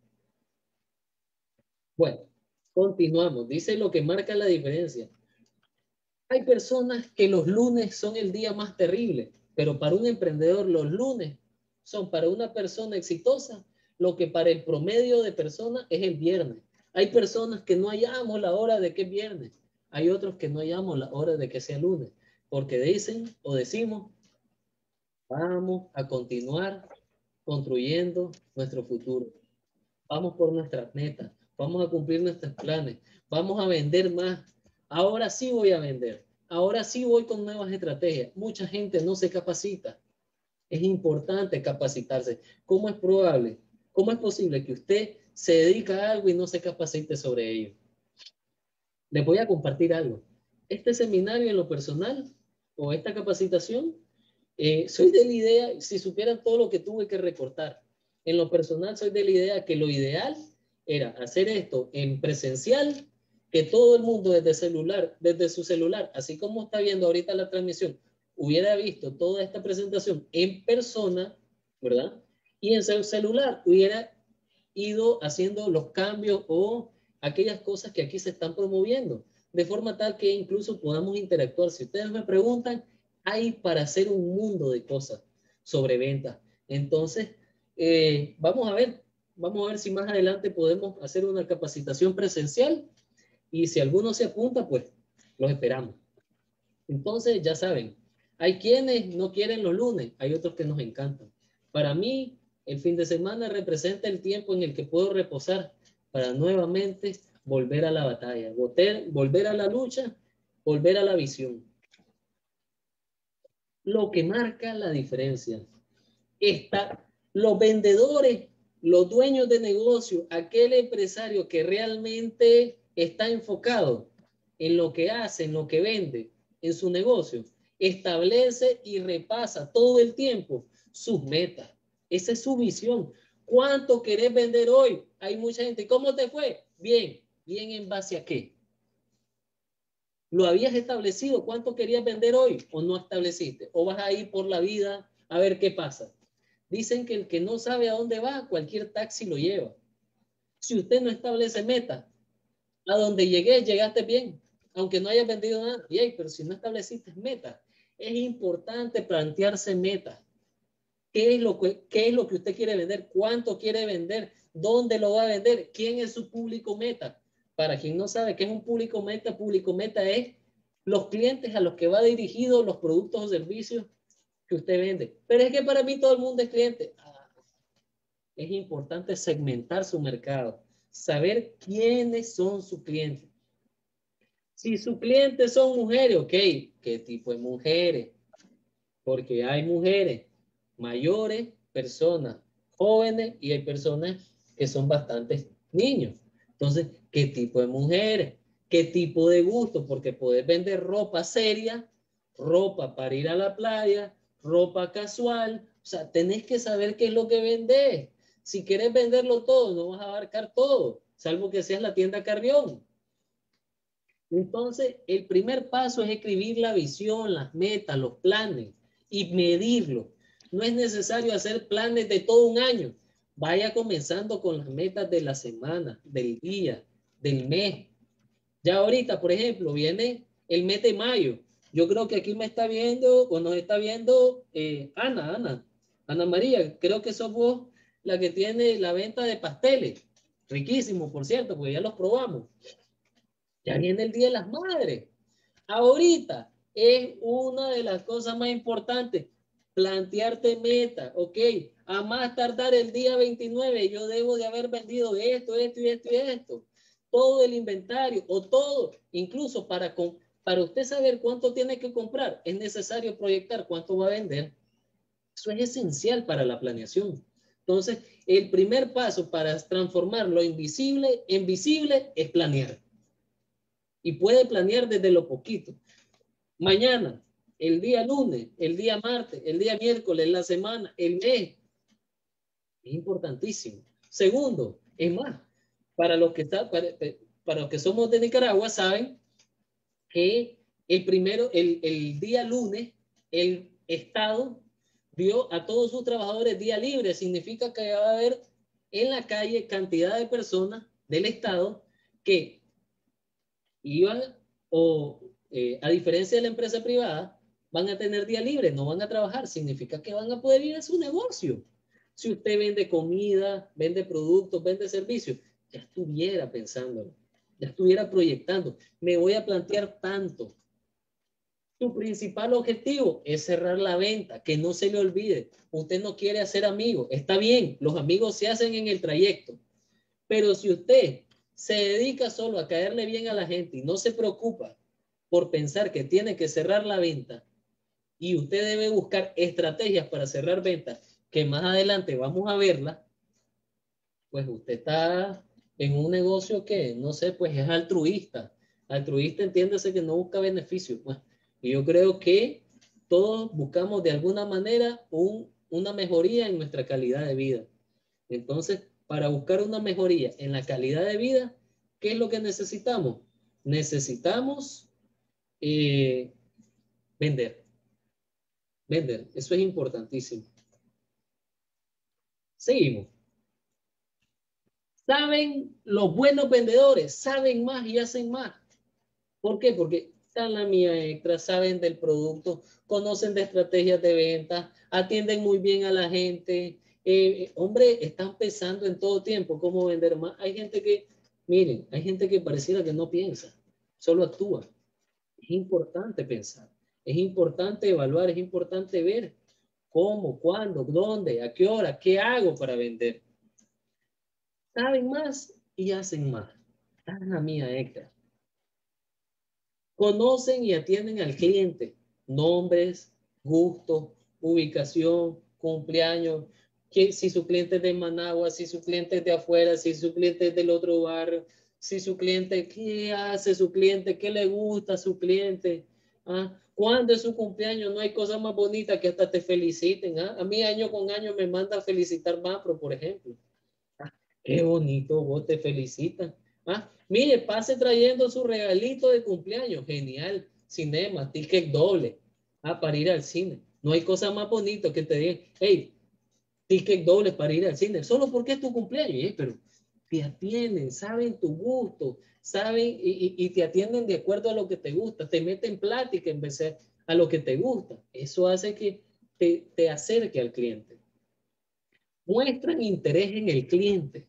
Bueno, continuamos. Dice lo que marca la diferencia. Hay personas que los lunes son el día más terrible, pero para un emprendedor los lunes son para una persona exitosa lo que para el promedio de personas es el viernes. Hay personas que no hallamos la hora de que es viernes. Hay otros que no hallamos la hora de que sea lunes, porque dicen o decimos, vamos a continuar construyendo nuestro futuro. Vamos por nuestras metas, vamos a cumplir nuestros planes, vamos a vender más. Ahora sí voy a vender, ahora sí voy con nuevas estrategias. Mucha gente no se capacita. Es importante capacitarse. ¿Cómo es probable? ¿Cómo es posible que usted se dedique a algo y no se capacite sobre ello? Les voy a compartir algo. Este seminario en lo personal o esta capacitación, soy de la idea, si supieran todo lo que tuve que recortar, en lo personal soy de la idea que lo ideal era hacer esto en presencial, que todo el mundo desde su celular, así como está viendo ahorita la transmisión, hubiera visto toda esta presentación en persona, ¿verdad? Y en su celular hubiera ido haciendo los cambios o aquellas cosas que aquí se están promoviendo, de forma tal que incluso podamos interactuar. Si ustedes me preguntan, hay para hacer un mundo de cosas sobre ventas. Entonces, vamos a ver si más adelante podemos hacer una capacitación presencial y si alguno se apunta, pues los esperamos. Entonces, ya saben, hay quienes no quieren los lunes, hay otros que nos encantan. Para mí, el fin de semana representa el tiempo en el que puedo reposar para nuevamente volver a la batalla, volver a la lucha, volver a la visión. Lo que marca la diferencia. Los vendedores, los dueños de negocio, aquel empresario que realmente está enfocado en lo que hace, en lo que vende, en su negocio, establece y repasa todo el tiempo sus metas. Esa es su visión. ¿Cuánto querés vender hoy? Hay mucha gente. ¿Cómo te fue? Bien. ¿Bien en base a qué? ¿Lo habías establecido? ¿Cuánto querías vender hoy? ¿O no estableciste? ¿O vas a ir por la vida a ver qué pasa? Dicen que el que no sabe a dónde va, cualquier taxi lo lleva. Si usted no establece meta, a donde llegué, llegaste bien, aunque no hayas vendido nada, bien, pero si no estableciste meta, es importante plantearse metas. ¿Qué es lo que usted quiere vender? ¿Cuánto quiere vender? ¿Dónde lo va a vender? ¿Quién es su público meta? Para quien no sabe qué es un público meta es los clientes a los que va dirigido los productos o servicios que usted vende. Pero es que para mí todo el mundo es cliente. Es importante segmentar su mercado, saber quiénes son sus clientes. Si sus clientes son mujeres, ok, ¿qué tipo de mujeres? Porque hay mujeres mayores, personas jóvenes y hay personas que son bastantes niños. Entonces, ¿qué tipo de mujeres? ¿Qué tipo de gusto? Porque puedes vender ropa seria, ropa para ir a la playa, ropa casual. O sea, tenés que saber qué es lo que vendés. Si quieres venderlo todo, no vas a abarcar todo, salvo que seas la tienda Carrión. Entonces, el primer paso es escribir la visión, las metas, los planes y medirlo. No es necesario hacer planes de todo un año. Vaya comenzando con las metas de la semana, del día, del mes. Ya ahorita, por ejemplo, viene el mes de mayo. Yo creo que aquí me está viendo o nos está viendo Ana María. Creo que sos vos la que tiene la venta de pasteles. Riquísimo, por cierto, porque ya los probamos. Ya viene el Día de las Madres. Ahorita es una de las cosas más importantes. Plantearte meta, ok, a más tardar el día 29, yo debo de haber vendido esto, esto y esto y esto. Todo el inventario o todo, incluso para usted saber cuánto tiene que comprar, es necesario proyectar cuánto va a vender. Eso es esencial para la planeación. Entonces, el primer paso para transformar lo invisible en visible es planear. Y puede planear desde lo poquito. Mañana, el día lunes, el día martes, el día miércoles, la semana, el mes. Es importantísimo. Segundo, es más, para los que somos de Nicaragua, saben que el día lunes, el Estado dio a todos sus trabajadores día libre. Significa que va a haber en la calle cantidad de personas del Estado que iban a diferencia de la empresa privada, van a tener día libre, no van a trabajar. Significa que van a poder ir a su negocio. Si usted vende comida, vende productos, vende servicios, ya estuviera pensándolo, ya estuviera proyectando. Me voy a plantear tanto. Tu principal objetivo es cerrar la venta, que no se le olvide. Usted no quiere hacer amigos, está bien, los amigos se hacen en el trayecto, pero si usted se dedica solo a caerle bien a la gente y no se preocupa por pensar que tiene que cerrar la venta y usted debe buscar estrategias para cerrar ventas, que más adelante vamos a verla, pues usted está en un negocio que, no sé, pues es altruista. Altruista entiéndase que no busca beneficio. Pues. Y yo creo que todos buscamos de alguna manera una mejoría en nuestra calidad de vida. Entonces, para buscar una mejoría en la calidad de vida, ¿qué es lo que necesitamos? Necesitamos vender. Vender, eso es importantísimo. Seguimos. ¿Saben los buenos vendedores? Saben más y hacen más. ¿Por qué? Porque están la mía extra, saben del producto, conocen de estrategias de venta, atienden muy bien a la gente. Hombre, están pensando en todo tiempo cómo vender más. Hay gente que, miren, hay gente que pareciera que no piensa, solo actúa. Es importante pensar. Es importante evaluar, es importante ver cómo, cuándo, dónde, a qué hora, qué hago para vender. Saben más y hacen más. Esta es la mía extra. Conocen y atienden al cliente. Nombres, gustos, ubicación, cumpleaños, que, si su cliente es de Managua, si su cliente es de afuera, si su cliente es del otro barrio, si su cliente, qué hace su cliente, qué le gusta a su cliente. ¿Ah? ¿Cuándo es su cumpleaños? No hay cosa más bonita que hasta te feliciten. ¿Ah? A mí año con año me manda a felicitar Mapro, por ejemplo. Ah, qué bonito, vos te felicitan. Ah, mire, pase trayendo su regalito de cumpleaños. Genial. Cinema, ticket doble. Ah, para ir al cine. No hay cosa más bonita que te digan, hey, ticket doble para ir al cine. Solo porque es tu cumpleaños. Pero te atienden, saben tu gusto, saben y te atienden de acuerdo a lo que te gusta. Te meten plática en vez de a lo que te gusta. Eso hace que te acerque al cliente. Muestran interés en el cliente.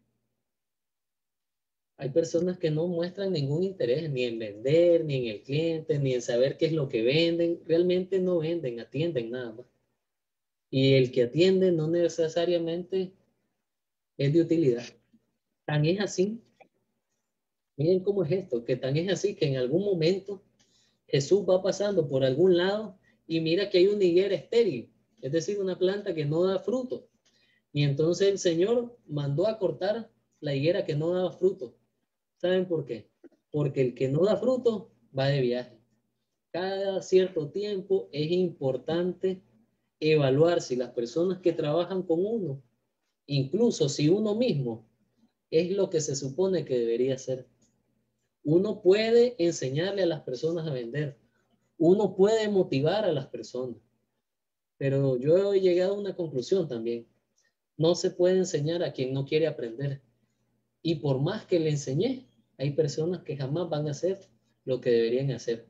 Hay personas que no muestran ningún interés ni en vender, ni en el cliente, ni en saber qué es lo que venden. Realmente no venden, atienden nada más. Y el que atiende no necesariamente es de utilidad. Tan es así. Miren cómo es esto, que tan es así que en algún momento Jesús va pasando por algún lado y mira que hay una higuera estéril, es decir, una planta que no da fruto. Y entonces el Señor mandó a cortar la higuera que no daba fruto. ¿Saben por qué? Porque el que no da fruto va de viaje. Cada cierto tiempo es importante evaluar si las personas que trabajan con uno, incluso si uno mismo, es lo que se supone que debería ser. Uno puede enseñarle a las personas a vender. Uno puede motivar a las personas. Pero yo he llegado a una conclusión también. No se puede enseñar a quien no quiere aprender. Y por más que le enseñé, hay personas que jamás van a hacer lo que deberían hacer.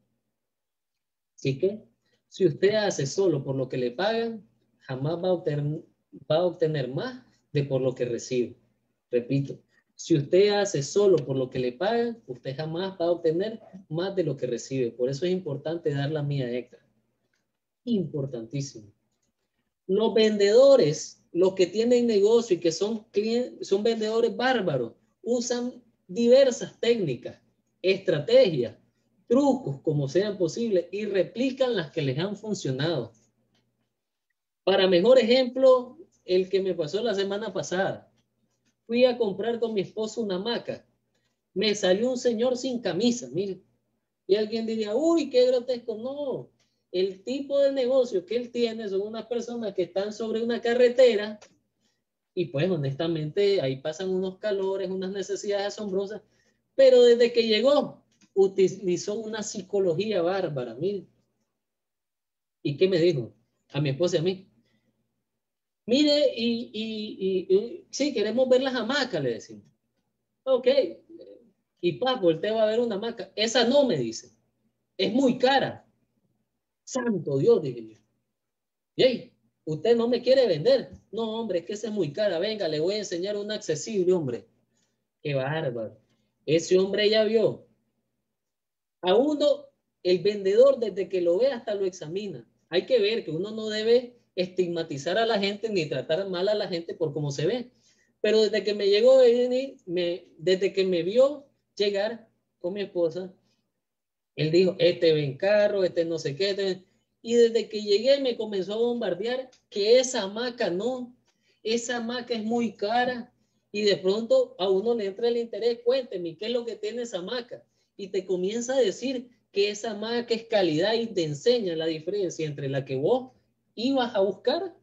Así que, si usted hace solo por lo que le pagan, jamás va a obtener más de por lo que recibe. Repito, si usted hace solo por lo que le pagan, usted jamás va a obtener más de lo que recibe. Por eso es importante dar la mía extra. Importantísimo. Los vendedores, los que tienen negocio y que son clientes, son vendedores bárbaros, usan diversas técnicas, estrategias, trucos como sean posibles y replican las que les han funcionado. Para mejor ejemplo, el que me pasó la semana pasada. Fui a comprar con mi esposo una hamaca. Me salió un señor sin camisa, mire. Y alguien diría, uy, qué grotesco. No, el tipo de negocio que él tiene son unas personas que están sobre una carretera y pues honestamente ahí pasan unos calores, unas necesidades asombrosas, pero desde que llegó utilizó una psicología bárbara, mire. ¿Y qué me dijo? A mi esposa y a mí. Mire, sí, queremos ver las hamacas, le decimos. Ok. Y Paco, usted va a ver una hamaca. Esa no, me dice. Es muy cara. Santo Dios, dije yo. Yey, usted no me quiere vender. No, hombre, es que esa es muy cara. Venga, le voy a enseñar una accesible, hombre. Qué bárbaro. Ese hombre ya vio. A uno, el vendedor, desde que lo ve hasta lo examina. Hay que ver que uno no debe estigmatizar a la gente ni tratar mal a la gente por cómo se ve. Pero desde que me llegó, desde que me vio llegar con mi esposa, él dijo, este ven carro, este no sé qué. Y desde que llegué me comenzó a bombardear que esa hamaca no, esa hamaca es muy cara. Y de pronto a uno le entra el interés, cuénteme, ¿qué es lo que tiene esa hamaca? Y te comienza a decir que esa hamaca es calidad y te enseña la diferencia entre la que vos ibas a buscar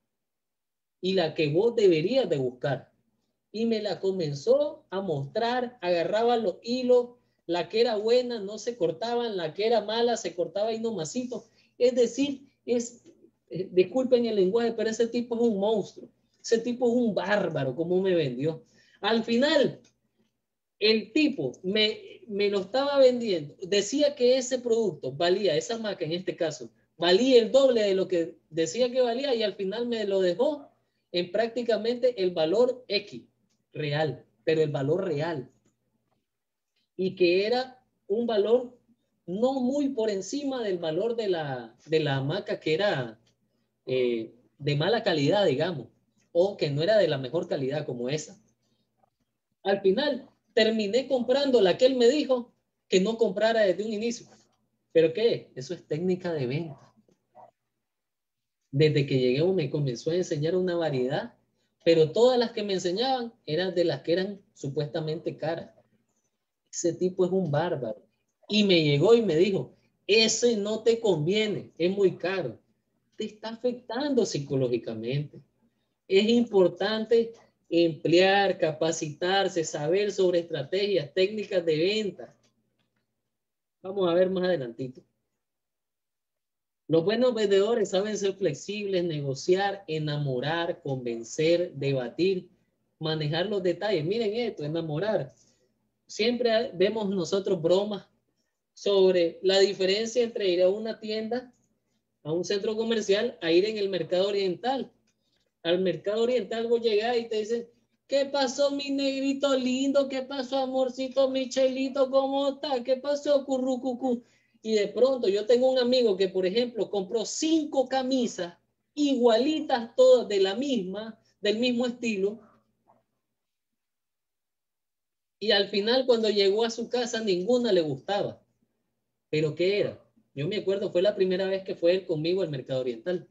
y la que vos deberías de buscar. Y me la comenzó a mostrar, agarraba los hilos, la que era buena no se cortaban, la que era mala se cortaba y nomasito. Es decir, disculpen el lenguaje, pero ese tipo es un monstruo, ese tipo es un bárbaro, como me vendió. Al final, el tipo me lo estaba vendiendo, decía que ese producto valía, esa marca en este caso, valía el doble de lo que decía que valía y al final me lo dejó en prácticamente el valor X real, pero el valor real. Y que era un valor no muy por encima del valor de la hamaca que era de mala calidad, digamos, o que no era de la mejor calidad como esa. Al final, terminé comprando la que él me dijo que no comprara desde un inicio. ¿Pero qué? Eso es técnica de venta. Desde que llegué me comenzó a enseñar una variedad, pero todas las que me enseñaban eran de las que eran supuestamente caras. Ese tipo es un bárbaro. Y me llegó y me dijo, ese no te conviene, es muy caro. Te está afectando psicológicamente. Es importante emplear, capacitarse, saber sobre estrategias, técnicas de venta. Vamos a ver más adelantito. Los buenos vendedores saben ser flexibles, negociar, enamorar, convencer, debatir, manejar los detalles. Miren esto, enamorar. Siempre vemos nosotros bromas sobre la diferencia entre ir a una tienda, a un centro comercial, a ir en el mercado oriental. Al mercado oriental vos llegás y te dicen, ¿qué pasó mi negrito lindo? ¿Qué pasó amorcito Michelito? ¿Cómo está? ¿Qué pasó currucucú? Y de pronto yo tengo un amigo que, por ejemplo, compró 5 camisas igualitas todas de la misma, del mismo estilo, y al final cuando llegó a su casa ninguna le gustaba. ¿Pero qué era? Yo me acuerdo, fue la primera vez que fue él conmigo al mercado oriental.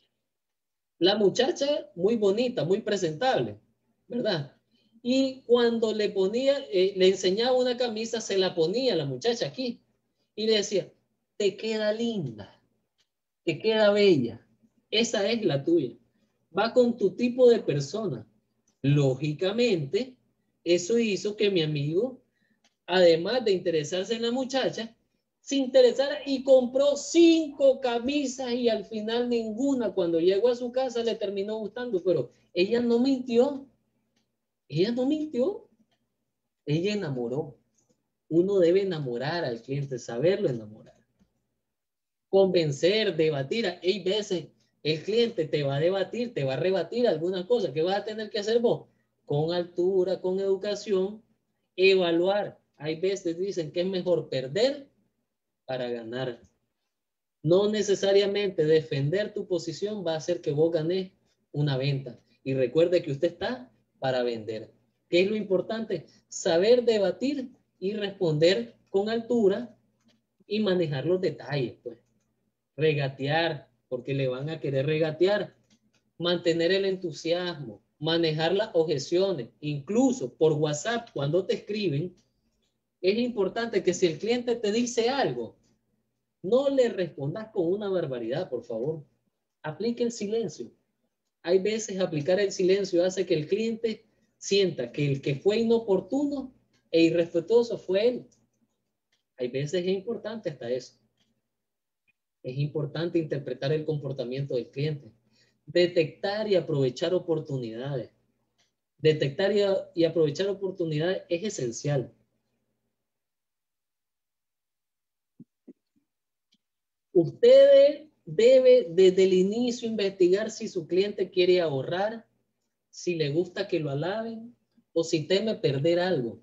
La muchacha muy bonita, muy presentable, ¿verdad? Y cuando le ponía, le enseñaba una camisa, se la ponía la muchacha aquí y le decía, te queda linda, te queda bella, esa es la tuya. Va con tu tipo de persona. Lógicamente, eso hizo que mi amigo, además de interesarse en la muchacha, se interesara y compró 5 camisas y al final ninguna, cuando llegó a su casa, le terminó gustando, pero ella no mintió, ella no mintió, ella enamoró. Uno debe enamorar al cliente, saberlo enamorar, convencer, debatir. Hay veces el cliente te va a debatir, te va a rebatir alguna cosa. ¿Qué vas a tener que hacer vos? Con altura, con educación, evaluar. Hay veces dicen que es mejor perder para ganar. No necesariamente defender tu posición va a hacer que vos ganes una venta. Y recuerde que usted está para vender. ¿Qué es lo importante? Saber debatir y responder con altura y manejar los detalles, pues. Regatear, porque le van a querer regatear. Mantener el entusiasmo, manejar las objeciones, incluso por WhatsApp, cuando te escriben, es importante que si el cliente te dice algo, no le respondas con una barbaridad, por favor. Aplique el silencio. Hay veces aplicar el silencio hace que el cliente sienta que el que fue inoportuno e irrespetuoso fue él. Hay veces es importante hasta eso. Es importante interpretar el comportamiento del cliente. Detectar y aprovechar oportunidades. Detectar y aprovechar oportunidades es esencial. Usted debe desde el inicio investigar si su cliente quiere ahorrar, si le gusta que lo alaben o si teme perder algo.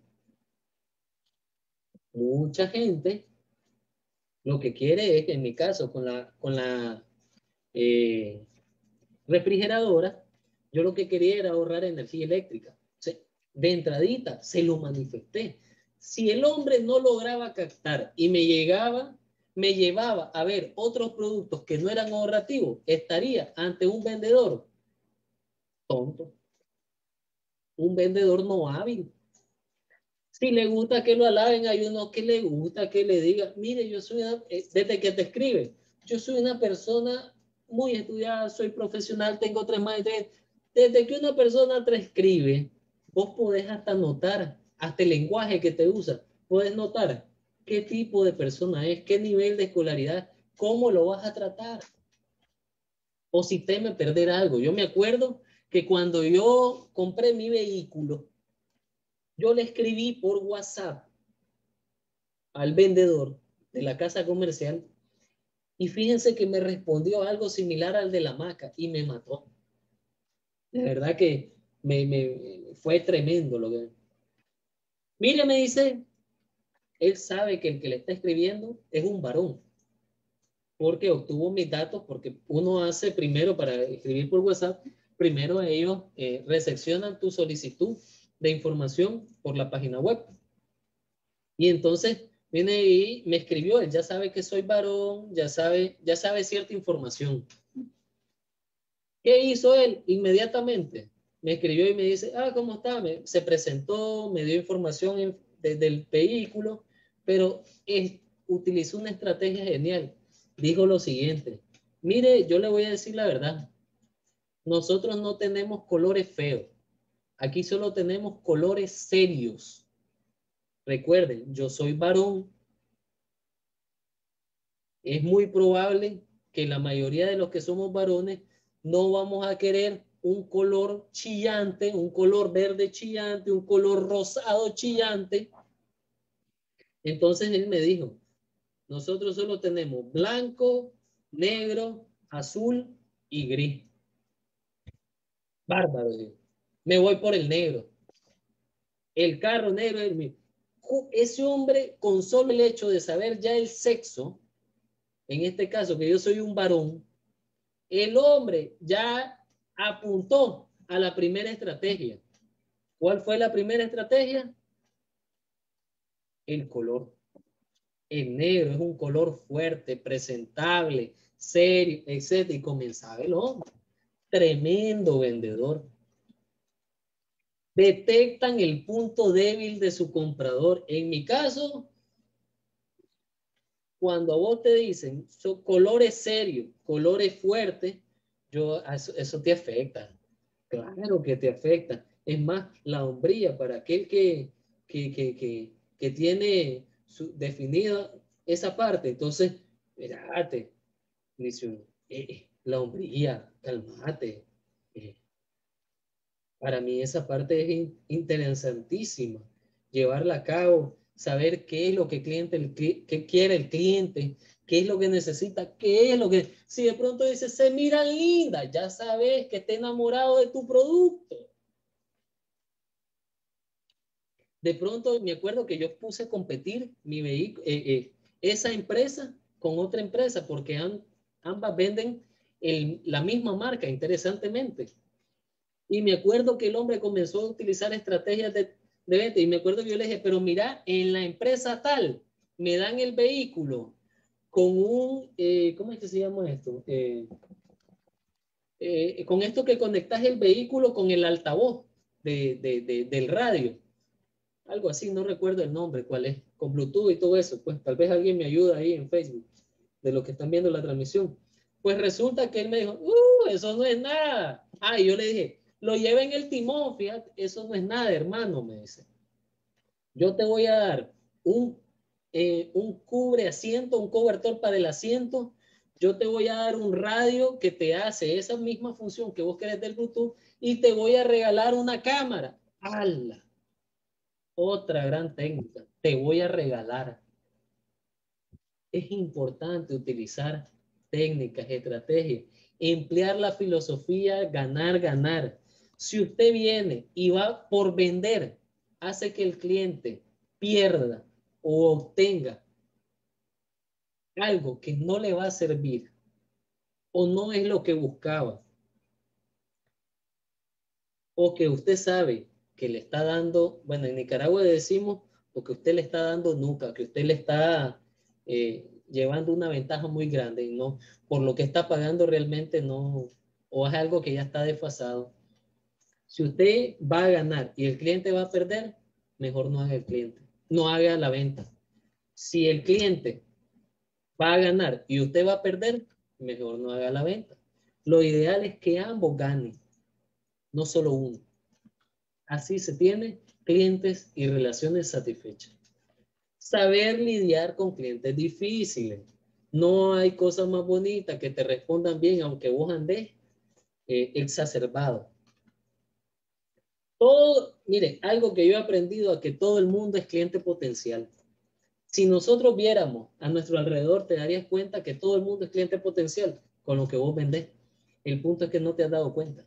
Mucha gente lo que quiere es, en mi caso, con la eh, refrigeradora, yo lo que quería era ahorrar energía eléctrica. O sea, de entradita se lo manifesté. Si el hombre no lograba captar y me llevaba a ver otros productos que no eran ahorrativos, estaría ante un vendedor tonto, un vendedor no hábil. Si le gusta que lo alaben, hay uno que le gusta que le diga, mire, yo soy desde que te escribe, yo soy una persona muy estudiada, soy profesional, tengo 3 maestrías. Desde que una persona te escribe, vos podés hasta notar, hasta el lenguaje que te usa, puedes notar qué tipo de persona es, qué nivel de escolaridad, cómo lo vas a tratar. O si teme perder algo. Yo me acuerdo que cuando yo compré mi vehículo, yo le escribí por WhatsApp al vendedor de la casa comercial y fíjense que me respondió algo similar al de la maca y me mató. De verdad que fue tremendo lo que... Mire, me dice, él sabe que el que le está escribiendo es un varón, porque obtuvo mis datos, porque uno hace primero para escribir por WhatsApp, primero ellos recepcionan tu solicitud de información por la página web. Y entonces viene y me escribió, él ya sabe que soy varón, ya sabe cierta información. ¿Qué hizo él? Inmediatamente me escribió y me dice, ¿cómo está? Se presentó, me dio información del vehículo, pero utilizó una estrategia genial. Dijo lo siguiente, mire, yo le voy a decir la verdad, nosotros no tenemos colores feos, aquí solo tenemos colores serios. Recuerden, yo soy varón, es muy probable que la mayoría de los que somos varones no vamos a querer un color chillante, un color verde chillante, un color rosado chillante. Entonces él me dijo, nosotros solo tenemos blanco, negro, azul y gris. Bárbaro, digo. Me voy por el negro. El carro negro es el mío. Ese hombre, con solo el hecho de saber ya el sexo, en este caso que yo soy un varón, el hombre ya apuntó a la primera estrategia. ¿Cuál fue la primera estrategia? El color. El negro es un color fuerte, presentable, serio, etc. Y comenzaba el hombre. Tremendo vendedor. Detectan el punto débil de su comprador. En mi caso, cuando a vos te dicen son colores serios, colores fuertes, eso te afecta. Claro que te afecta. Es más, la hombría para aquel que tiene definida esa parte. Entonces, espérate, dice, la hombría, calmate. Para mí esa parte es interesantísima. Llevarla a cabo, saber qué es lo que qué quiere el cliente, qué es lo que necesita, qué es lo que... Si de pronto dice, se mira linda, ya sabes que está enamorado de tu producto. De pronto me acuerdo que yo puse a competir mi vehículo, esa empresa con otra empresa, porque ambas venden la misma marca, interesantemente. Y me acuerdo que el hombre comenzó a utilizar estrategias de venta. Y me acuerdo que yo le dije, pero mira, en la empresa tal, me dan el vehículo con ¿cómo es que se llama esto? Con esto que conectas el vehículo con el altavoz del radio. Algo así, no recuerdo el nombre, cuál es, con Bluetooth y todo eso. Pues tal vez alguien me ayuda ahí en Facebook, de los que están viendo la transmisión. Pues resulta que él me dijo, eso no es nada. Y yo le dije, lo lleva en el timón, fíjate, eso no es nada, hermano, me dice. Yo te voy a dar un cubre asiento, un cobertor para el asiento. Yo te voy a dar un radio que te hace esa misma función que vos querés del Bluetooth y te voy a regalar una cámara. ¡Hala! Otra gran técnica, te voy a regalar. Es importante utilizar técnicas, estrategias, emplear la filosofía ganar, ganar. Si usted viene y va por vender, hace que el cliente pierda o obtenga algo que no le va a servir o no es lo que buscaba o que usted sabe que le está dando, bueno, en Nicaragua decimos, o que usted le está dando nuca, que usted le está llevando una ventaja muy grande y no, por lo que está pagando realmente no, o es algo que ya está desfasado. Si usted va a ganar y el cliente va a perder, mejor no haga el cliente, no haga la venta. Si el cliente va a ganar y usted va a perder, mejor no haga la venta. Lo ideal es que ambos ganen, no solo uno. Así se tiene clientes y relaciones satisfechas. Saber lidiar con clientes difíciles. No hay cosa más bonita que te respondan bien, aunque vos andes exacerbado. Mire, algo que yo he aprendido a que todo el mundo es cliente potencial. Si nosotros viéramos a nuestro alrededor, te darías cuenta que todo el mundo es cliente potencial con lo que vos vendés. El punto es que no te has dado cuenta.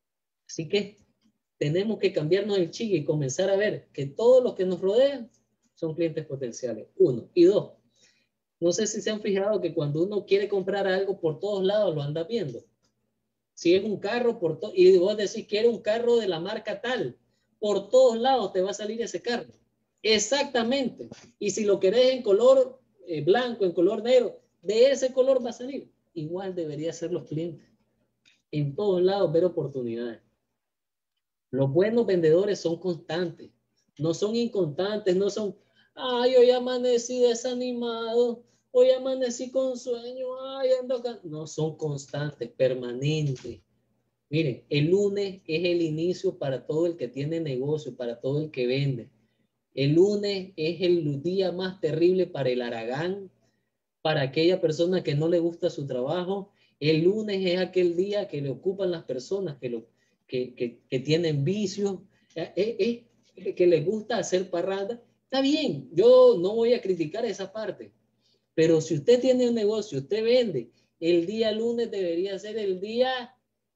Así que tenemos que cambiarnos el chip y comenzar a ver que todos los que nos rodean son clientes potenciales. 1. Y 2, no sé si se han fijado que cuando uno quiere comprar algo, por todos lados lo anda viendo. Si es un carro, y vos decís, quiero un carro de la marca tal, por todos lados te va a salir ese carro. Exactamente. Y si lo querés en color blanco, en color negro, de ese color va a salir. Igual debería ser los clientes. En todos lados ver oportunidades. Los buenos vendedores son constantes, no son inconstantes, no son, ay, hoy amanecí desanimado, hoy amanecí con sueño, ay, ando acá. No, son constantes, permanentes. Miren, el lunes es el inicio para todo el que tiene negocio, para todo el que vende. El lunes es el día más terrible para el haragán, para aquella persona que no le gusta su trabajo. El lunes es aquel día que le ocupan las personas que tienen vicios, que les gusta hacer parranda. Está bien, yo no voy a criticar esa parte, pero si usted tiene un negocio, usted vende, el día lunes debería ser el día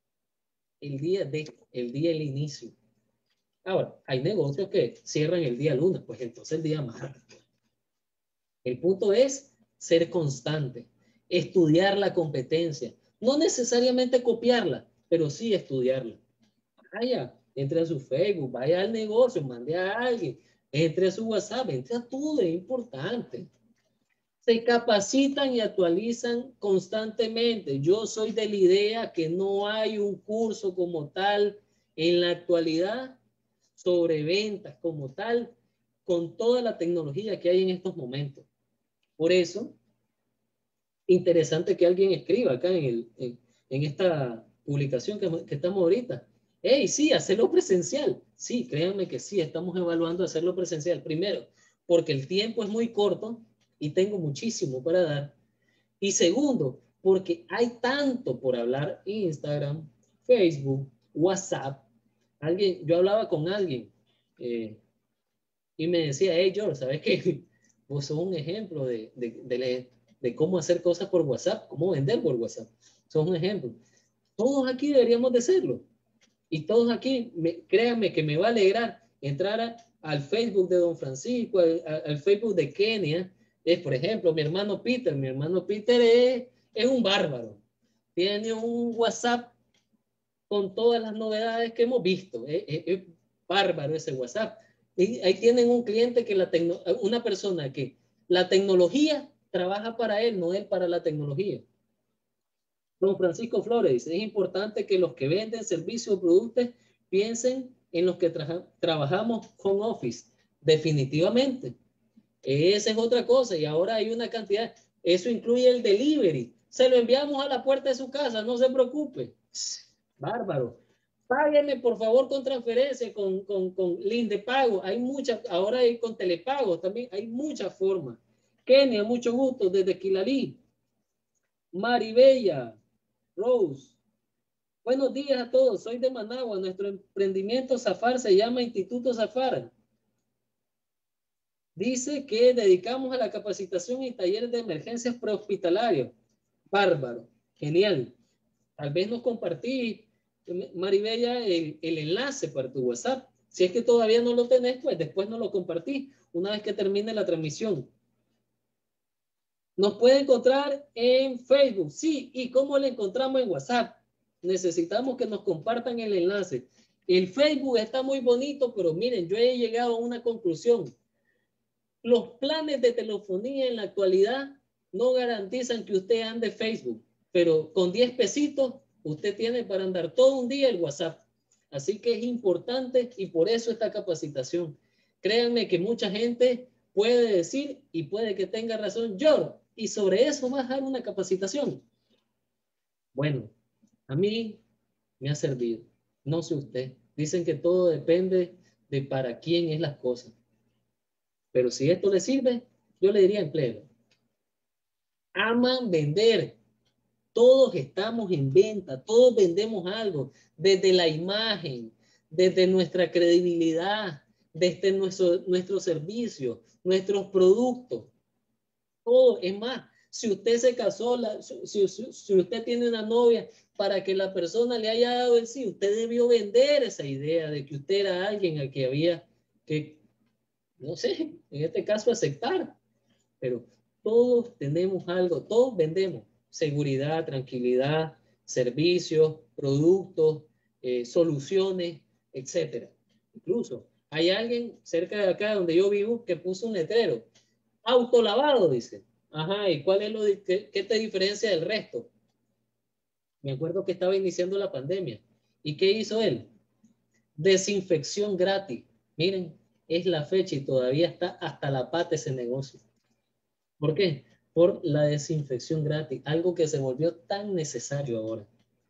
el inicio. Ahora, hay negocios que cierran el día lunes, pues entonces el día martes. El punto es ser constante, estudiar la competencia, no necesariamente copiarla, pero sí estudiarla. Vaya, entre a su Facebook, vaya al negocio, mande a alguien, entre a su WhatsApp, entre a todo, es importante. Se capacitan y actualizan constantemente. Yo soy de la idea que no hay un curso como tal en la actualidad sobre ventas como tal, con toda la tecnología que hay en estos momentos. Por eso, interesante que alguien escriba acá en esta publicación que estamos ahorita. Hey, sí, hacerlo presencial. Sí, créanme que sí, estamos evaluando hacerlo presencial. Primero, porque el tiempo es muy corto y tengo muchísimo para dar. Y segundo, porque hay tanto por hablar: Instagram, Facebook, WhatsApp. Yo hablaba con alguien y me decía, hey, George, ¿sabes qué? Vos sos un ejemplo de cómo hacer cosas por WhatsApp, cómo vender por WhatsApp. Sos un ejemplo. Todos aquí deberíamos de serlo. Y todos aquí, créanme que me va a alegrar entrar al Facebook de Don Francisco, al Facebook de Kenia. Por ejemplo, mi hermano Peter. Mi hermano Peter es un bárbaro. Tiene un WhatsApp con todas las novedades que hemos visto. Es bárbaro ese WhatsApp. Y ahí tienen un cliente una persona que la tecnología trabaja para él, no él para la tecnología. Don Francisco Flores, es importante que los que venden servicios o productos piensen en los que trabajamos home office. Definitivamente. Esa es otra cosa. Y ahora hay una cantidad. Eso incluye el delivery. Se lo enviamos a la puerta de su casa, no se preocupe. Bárbaro. Páguenme por favor con transferencia, con link de pago. Hay muchas, ahora hay con telepago también, hay muchas formas. Kenia, mucho gusto desde Quilalí. Maribella, Rose. Buenos días a todos, soy de Managua. Nuestro emprendimiento Zafar se llama Instituto Zafar. Dice que dedicamos a la capacitación y talleres de emergencias prehospitalarios. Bárbaro, genial. Tal vez nos compartí, Maribella, el enlace para tu WhatsApp. Si es que todavía no lo tenés, pues después nos lo compartí una vez que termine la transmisión. Nos puede encontrar en Facebook. Sí, ¿y cómo le encontramos en WhatsApp? Necesitamos que nos compartan el enlace. El Facebook está muy bonito, pero miren, yo he llegado a una conclusión. Los planes de telefonía en la actualidad no garantizan que usted ande Facebook, pero con 10 pesitos usted tiene para andar todo un día el WhatsApp. Así que es importante y por eso esta capacitación. Créanme que mucha gente puede decir y puede que tenga razón, yo, y sobre eso va a dar una capacitación. Bueno, a mí me ha servido. No sé usted. Dicen que todo depende de para quién es las cosas. Pero si esto le sirve, yo le diría empleo. Aman vender. Todos estamos en venta, todos vendemos algo, desde la imagen, desde nuestra credibilidad, desde nuestro servicio, nuestros productos. Todo, es más, si usted se casó, si usted tiene una novia, para que la persona le haya dado el sí, usted debió vender esa idea de que usted era alguien al que había que no sé, en este caso aceptar, pero todos tenemos algo, todos vendemos seguridad, tranquilidad, servicios, productos, soluciones, etcétera. Incluso hay alguien cerca de acá donde yo vivo que puso un letrero, autolavado, dice. Ajá, ¿y cuál es qué te diferencia del resto? Me acuerdo que estaba iniciando la pandemia. ¿Y qué hizo él? Desinfección gratis. Miren, es la fecha y todavía está hasta la pata ese negocio. ¿Por qué? Por la desinfección gratis, algo que se volvió tan necesario ahora.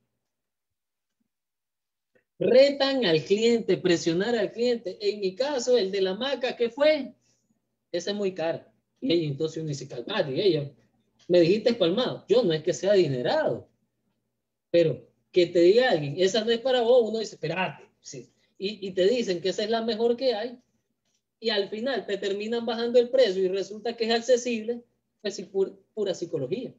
Retan al cliente, presionar al cliente. En mi caso, el de la maca, ¿qué fue? Esa es muy cara. Y ella, entonces uno dice, calmate, y ella, me dijiste espalmado. Yo no es que sea adinerado, pero que te diga alguien, esa no es para vos, uno dice, espérate. Sí. Y te dicen que esa es la mejor que hay, y al final te terminan bajando el precio y resulta que es accesible, pues sí, pura psicología.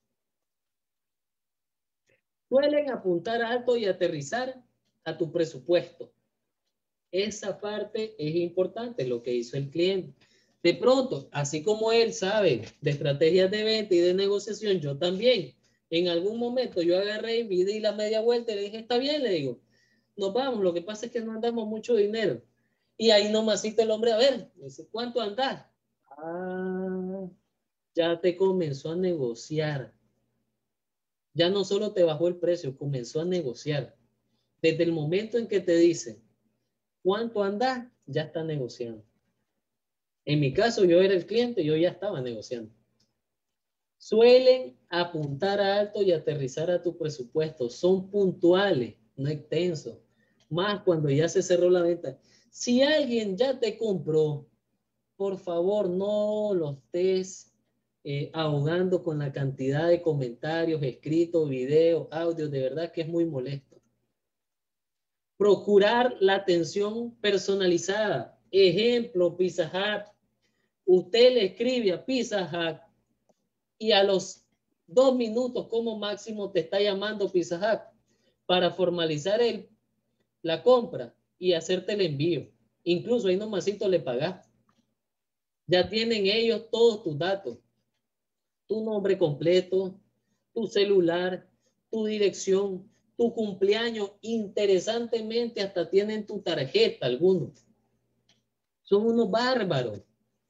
Suelen apuntar alto y aterrizar a tu presupuesto. Esa parte es importante, lo que hizo el cliente. De pronto, así como él sabe de estrategias de venta y de negociación, yo también. En algún momento yo agarré y di la media vuelta y le dije, está bien, le digo, nos vamos, lo que pasa es que no andamos mucho dinero. Y ahí nomasito el hombre, a ver, dice, ¿cuánto andás? Ah, ya te comenzó a negociar. Ya no solo te bajó el precio, comenzó a negociar. Desde el momento en que te dice cuánto andás, ya está negociando. En mi caso, yo era el cliente, yo ya estaba negociando. Suelen apuntar a alto y aterrizar a tu presupuesto. Son puntuales, no extensos. Más cuando ya se cerró la venta. Si alguien ya te compró, por favor, no lo estés ahogando con la cantidad de comentarios, escritos, videos, audios. De verdad que es muy molesto. Procurar la atención personalizada. Ejemplo, Pizza Hut. Usted le escribe a Pizza Hut y a los 2 minutos como máximo te está llamando Pizza Hut para formalizar la compra y hacerte el envío. Incluso ahí nomasito le pagas. Ya tienen ellos todos tus datos, tu nombre completo, tu celular, tu dirección, tu cumpleaños. Interesantemente, hasta tienen tu tarjeta algunos. Son unos bárbaros.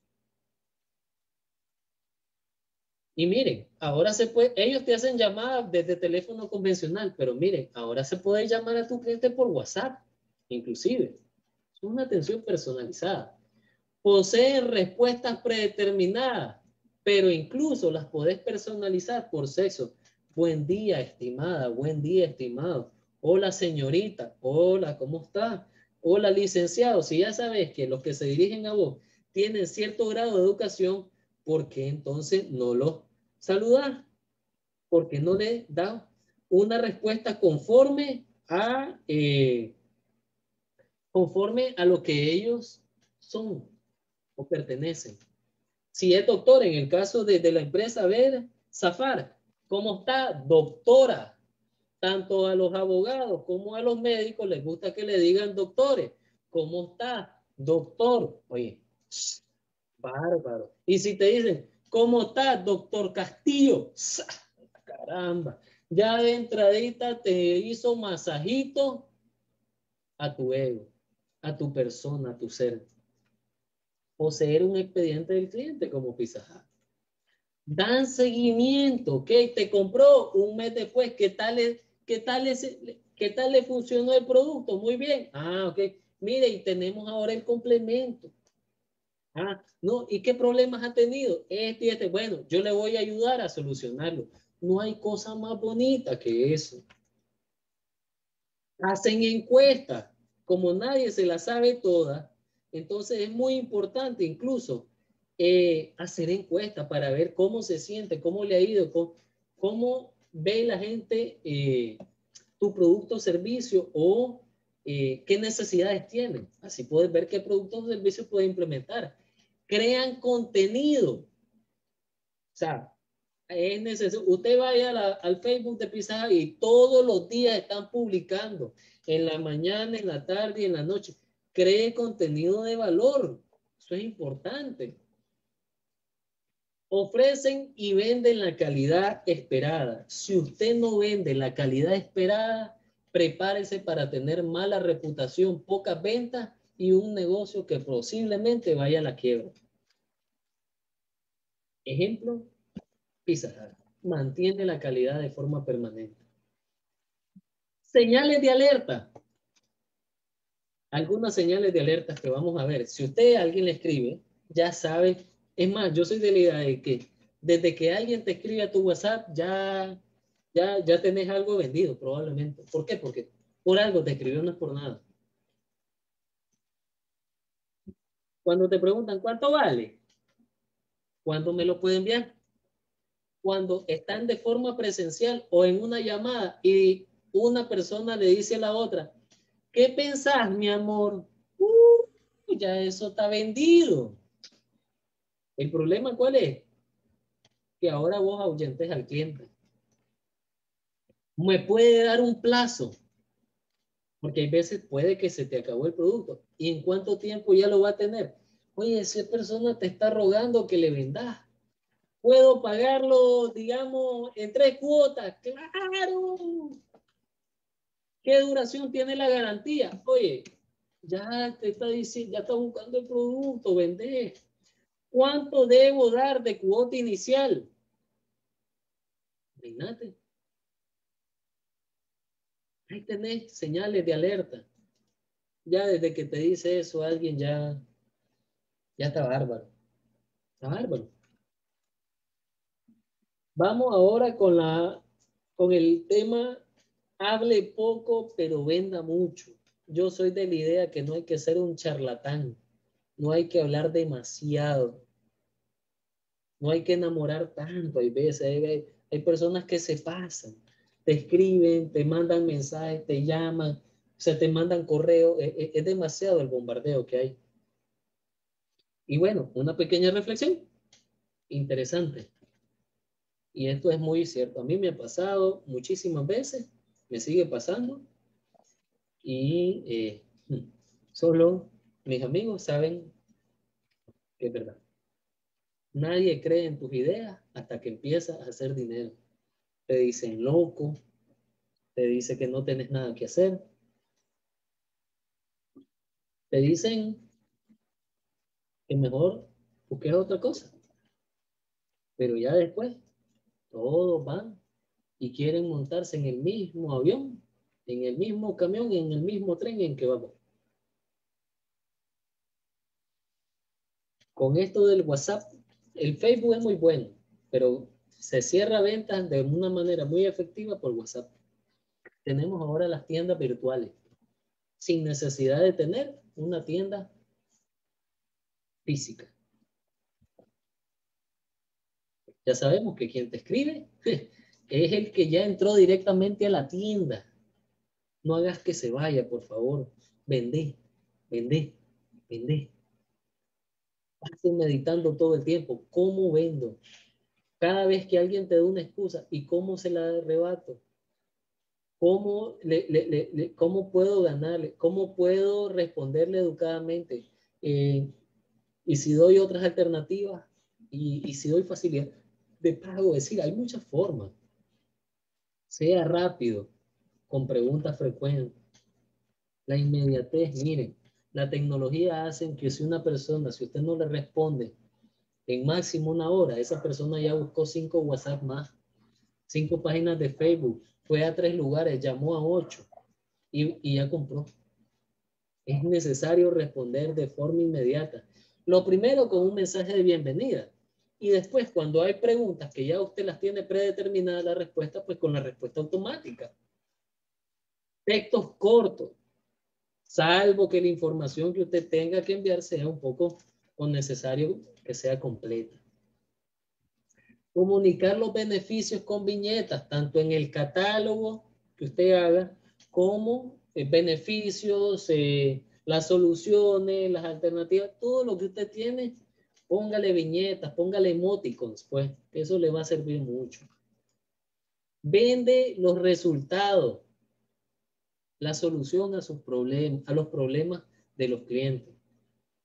Y miren, ahora se puede, ellos te hacen llamadas desde teléfono convencional, pero miren, ahora se puede llamar a tu cliente por WhatsApp, inclusive. Es una atención personalizada. Poseen respuestas predeterminadas, pero incluso las podés personalizar por sexo. Buen día, estimada, buen día, estimado. Hola, señorita. Hola, ¿cómo está? Hola, licenciado. Si ya sabes que los que se dirigen a vos tienen cierto grado de educación, ¿por qué entonces no los saludar? Porque no le da una respuesta conforme a lo que ellos son o pertenecen. Si es doctor, en el caso de la empresa, a ver, Zafar, ¿cómo está? Doctora. Tanto a los abogados como a los médicos les gusta que le digan doctores. ¿Cómo está? Doctor. Oye, bárbaro. Y si te dicen, ¿cómo está, doctor Castillo? Caramba, ya de entradita te hizo masajito a tu ego, a tu persona, a tu ser. Poseer un expediente del cliente como Pizza Hut. Dan seguimiento, ¿ok? Te compró un mes después, qué tal le funcionó el producto? Muy bien. Ah, ok. Mire, y tenemos ahora el complemento. Ah, no, ¿y qué problemas ha tenido? Este y este. Bueno, yo le voy a ayudar a solucionarlo. No hay cosa más bonita que eso. Hacen encuestas. Como nadie se la sabe toda, entonces es muy importante incluso hacer encuestas para ver cómo se siente, cómo le ha ido, cómo ve la gente tu producto o servicio o qué necesidades tienen. Así puedes ver qué productos o servicios puede implementar. Crean contenido. O sea, es necesario. Usted vaya al Facebook de Pizza Hut y todos los días están publicando. En la mañana, en la tarde y en la noche. Cree contenido de valor. Esto es importante. Ofrecen y venden la calidad esperada. Si usted no vende la calidad esperada, prepárese para tener mala reputación, pocas ventas y un negocio que posiblemente vaya a la quiebra. Ejemplo, Pizza Hut. Mantiene la calidad de forma permanente. Señales de alerta. Algunas señales de alerta que vamos a ver. Si usted a alguien le escribe, ya sabe. Es más, yo soy de la idea de que desde que alguien te escribe a tu WhatsApp, ya tenés algo vendido, probablemente. ¿Por qué? Porque por algo te escribió, no es por nada. Cuando te preguntan, ¿cuánto vale? ¿Cuándo me lo puede enviar? Cuando están de forma presencial o en una llamada y una persona le dice a la otra, ¿qué pensás, mi amor? Ya eso está vendido. ¿El problema cuál es? Que ahora vos ahuyentes al cliente. Me puede dar un plazo, porque hay veces puede que se te acabó el producto. ¿Y en cuánto tiempo ya lo va a tener? Oye, esa persona te está rogando que le vendas. ¿Puedo pagarlo, digamos, en 3 cuotas? ¡Claro! ¿Qué duración tiene la garantía? Oye, ya te está diciendo, ya está buscando el producto, vender. ¿Cuánto debo dar de cuota inicial? Imagínate. Ahí tenés señales de alerta. Ya desde que te dice eso, alguien ya está bárbaro. Está bárbaro. Vamos ahora con el tema, hable poco, pero venda mucho. Yo soy de la idea que no hay que ser un charlatán. No hay que hablar demasiado. No hay que enamorar tanto. Hay veces, hay personas que se pasan. Te escriben, te mandan mensajes, te llaman, o sea, te mandan correo. Es demasiado el bombardeo que hay. Y bueno, una pequeña reflexión interesante. Y esto es muy cierto. A mí me ha pasado muchísimas veces, me sigue pasando. Y solo mis amigos saben que es verdad. Nadie cree en tus ideas hasta que empiezas a hacer dinero. Te dicen loco, te dicen que no tienes nada que hacer, te dicen que mejor busques otra cosa. Pero ya después, todos van y quieren montarse en el mismo avión, en el mismo camión, en el mismo tren en que vamos. Con esto del WhatsApp, el Facebook es muy bueno, pero se cierra ventas de una manera muy efectiva por WhatsApp. Tenemos ahora las tiendas virtuales, sin necesidad de tener una tienda física. Ya sabemos que quien te escribe es el que ya entró directamente a la tienda. No hagas que se vaya, por favor. Vendé, vendé, vendé. Estoy meditando todo el tiempo. ¿Cómo vendo? Cada vez que alguien te da una excusa, ¿y cómo se la arrebato? ¿Cómo puedo ganarle? ¿Cómo puedo responderle educadamente? Y si doy otras alternativas y si doy facilidad de pago, es decir, hay muchas formas. Sea rápido, con preguntas frecuentes. La inmediatez, miren, la tecnología hace que si una persona, si usted no le responde en máximo 1 hora, esa persona ya buscó 5 WhatsApp más, 5 páginas de Facebook, fue a 3 lugares, llamó a 8 y ya compró. Es necesario responder de forma inmediata. Lo primero con un mensaje de bienvenida. Y después, cuando hay preguntas que ya usted las tiene predeterminadas la respuesta, pues con la respuesta automática. Textos cortos, salvo que la información que usted tenga que enviar sea un poco o necesario que sea completa. Comunicar los beneficios con viñetas, tanto en el catálogo que usted haga, como beneficios, las soluciones, las alternativas, todo lo que usted tiene, póngale viñetas, póngale emoticons, pues eso le va a servir mucho. Vende los resultados, la solución a sus problemas, a los problemas de los clientes.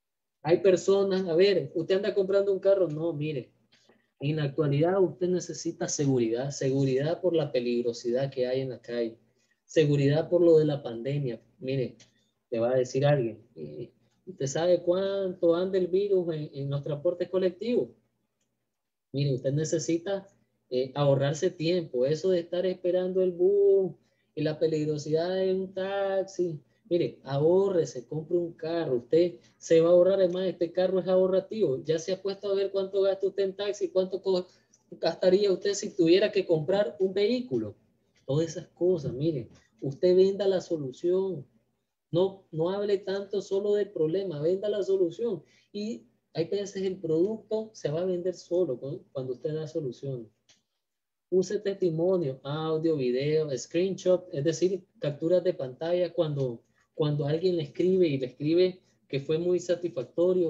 Hay personas, a ver, usted anda comprando un carro, no, mire, en la actualidad usted necesita seguridad, seguridad por la peligrosidad que hay en la calle, seguridad por lo de la pandemia. Mire, te va a decir alguien, ¿usted sabe cuánto anda el virus en los transportes colectivos? Mire, usted necesita ahorrarse tiempo, eso de estar esperando el bus y la peligrosidad de un taxi. Mire, ahórrese, compre un carro, usted se va a ahorrar, además este carro es ahorrativo. Ya se ha puesto a ver cuánto gasta usted en taxi, cuánto gastaría usted si tuviera que comprar un vehículo. Todas esas cosas, mire, usted venda la solución. No, no hable tanto solo del problema, venda la solución. Y hay veces el producto se va a vender solo cuando usted da solución. Use testimonio, audio, video, screenshot, es decir, capturas de pantalla cuando alguien le escribe y le escribe que fue muy satisfactorio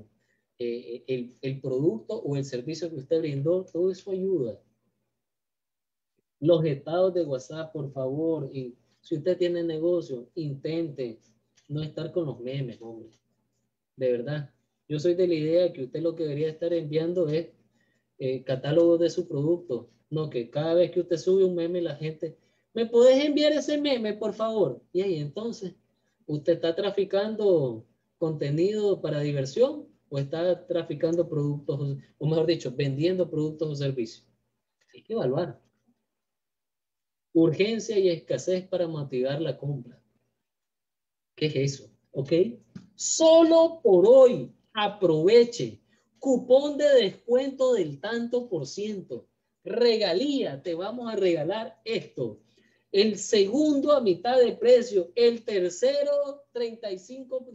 el producto o el servicio que usted brindó, todo eso ayuda. Los estados de WhatsApp, por favor, y si usted tiene negocio, intente no estar con los memes, hombre. De verdad. Yo soy de la idea que usted lo que debería estar enviando es catálogo de su producto. No, que cada vez que usted sube un meme, la gente, ¿me puedes enviar ese meme, por favor? Y ahí entonces, ¿usted está traficando contenido para diversión o está traficando productos, o mejor dicho, vendiendo productos o servicios? Hay que evaluar. Urgencia y escasez para motivar la compra. ¿Qué es eso? ¿Ok? Solo por hoy, aproveche. Cupón de descuento del tanto por ciento. Regalía, te vamos a regalar esto. El segundo a mitad de precio. El tercero, 35,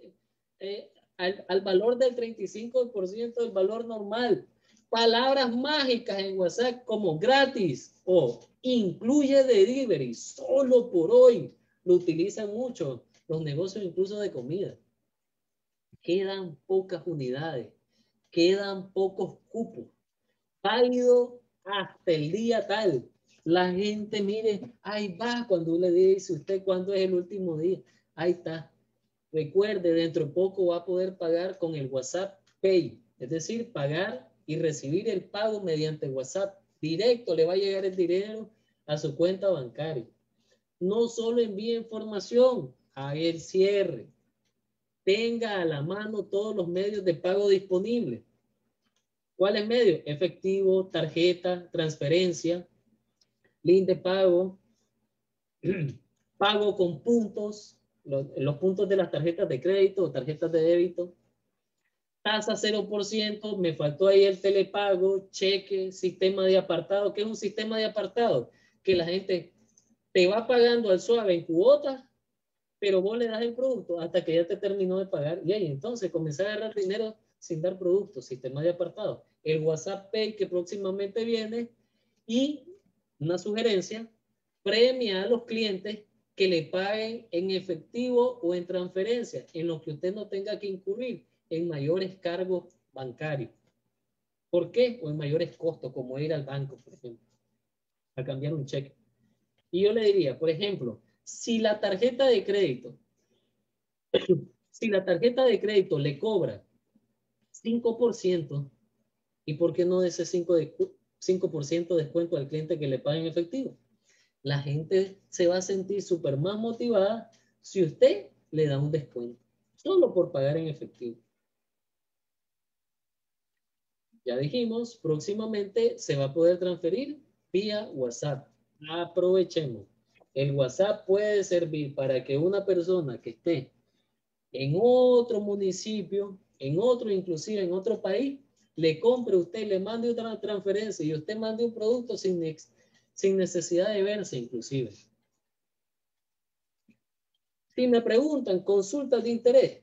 al valor del 35% del valor normal. Palabras mágicas en WhatsApp como gratis o incluye delivery. Solo por hoy. Lo utilizan mucho los negocios incluso de comida. Quedan pocas unidades, quedan pocos cupos. Válido hasta el día tal. La gente, mire, ahí va cuando le dice usted cuándo es el último día. Ahí está. Recuerde, dentro de poco va a poder pagar con el WhatsApp Pay, es decir, pagar y recibir el pago mediante WhatsApp. Directo le va a llegar el dinero a su cuenta bancaria. No solo envíe información, haga el cierre. Tenga a la mano todos los medios de pago disponibles. ¿Cuáles medios? Efectivo, tarjeta, transferencia, link de pago, pago con puntos, los puntos de las tarjetas de crédito o tarjetas de débito, tasa 0%, me faltó ahí el telepago, cheque, sistema de apartado. ¿Qué es un sistema de apartado? Que la gente te va pagando al suave en cuotas, pero vos le das el producto hasta que ya te terminó de pagar y ahí entonces comenzar a agarrar dinero sin dar productos, sistema de apartado. El WhatsApp Pay que próximamente viene y una sugerencia, premia a los clientes que le paguen en efectivo o en transferencia, en lo que usted no tenga que incurrir en mayores cargos bancarios. ¿Por qué? O en mayores costos, como ir al banco, por ejemplo, a cambiar un cheque. Y yo le diría, por ejemplo, si la tarjeta de crédito le cobra 5%, ¿y por qué no de ese 5% descuento al cliente que le paga en efectivo? La gente se va a sentir súper más motivada si usted le da un descuento, solo por pagar en efectivo. Ya dijimos, próximamente se va a poder transferir vía WhatsApp. Aprovechemos. El WhatsApp puede servir para que una persona que esté en otro municipio, inclusive en otro país, le compre a usted, le mande otra transferencia y usted mande un producto sin necesidad de verse inclusive. Si me preguntan, consultas de interés.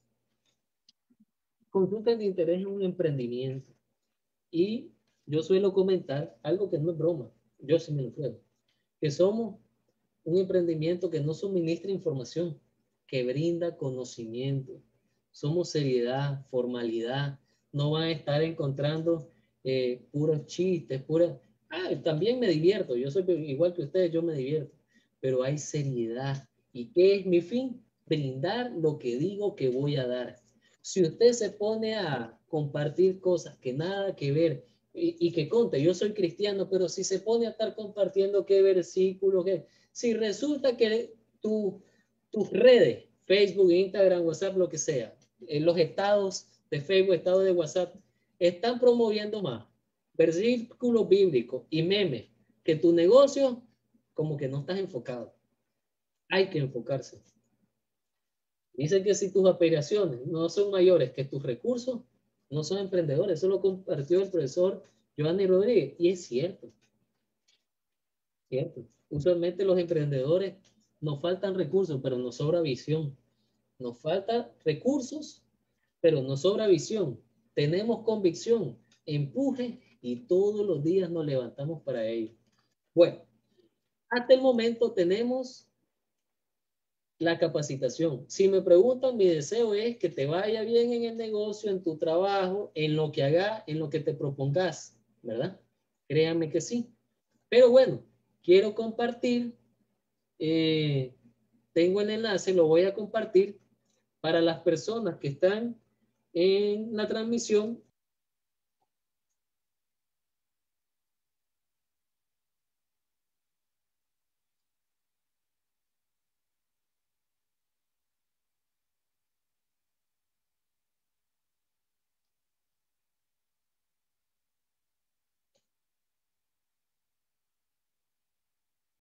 Consultas de interés es un emprendimiento. Y yo suelo comentar algo que no es broma, yo sí me lo creo, que somos un emprendimiento que no suministra información, que brinda conocimiento. Somos seriedad, formalidad. No van a estar encontrando puros chistes, también me divierto. Yo soy igual que ustedes, yo me divierto. Pero hay seriedad. ¿Y qué es mi fin? Brindar lo que digo que voy a dar. Si usted se pone a compartir cosas que nada que ver, y que conte, yo soy cristiano, pero si se pone a estar compartiendo qué versículos, si resulta que tus redes, Facebook, Instagram, WhatsApp, lo que sea, en los estados de Facebook, estados de WhatsApp, están promoviendo más versículos bíblicos y memes que tu negocio, como que no estás enfocado. Hay que enfocarse. Dice que si tus aspiraciones no son mayores que tus recursos, no son emprendedores. Eso lo compartió el profesor Giovanni Rodríguez. Y es cierto. Cierto. Usualmente los emprendedores nos faltan recursos, pero nos sobra visión. Nos faltan recursos, pero nos sobra visión. Tenemos convicción, empuje y todos los días nos levantamos para ello. Bueno, hasta el momento tenemos la capacitación. Si me preguntan, mi deseo es que te vaya bien en el negocio, en tu trabajo, en lo que hagas, en lo que te propongas, ¿verdad? Créanme que sí. Pero bueno, quiero compartir, tengo el enlace, lo voy a compartir para las personas que están en la transmisión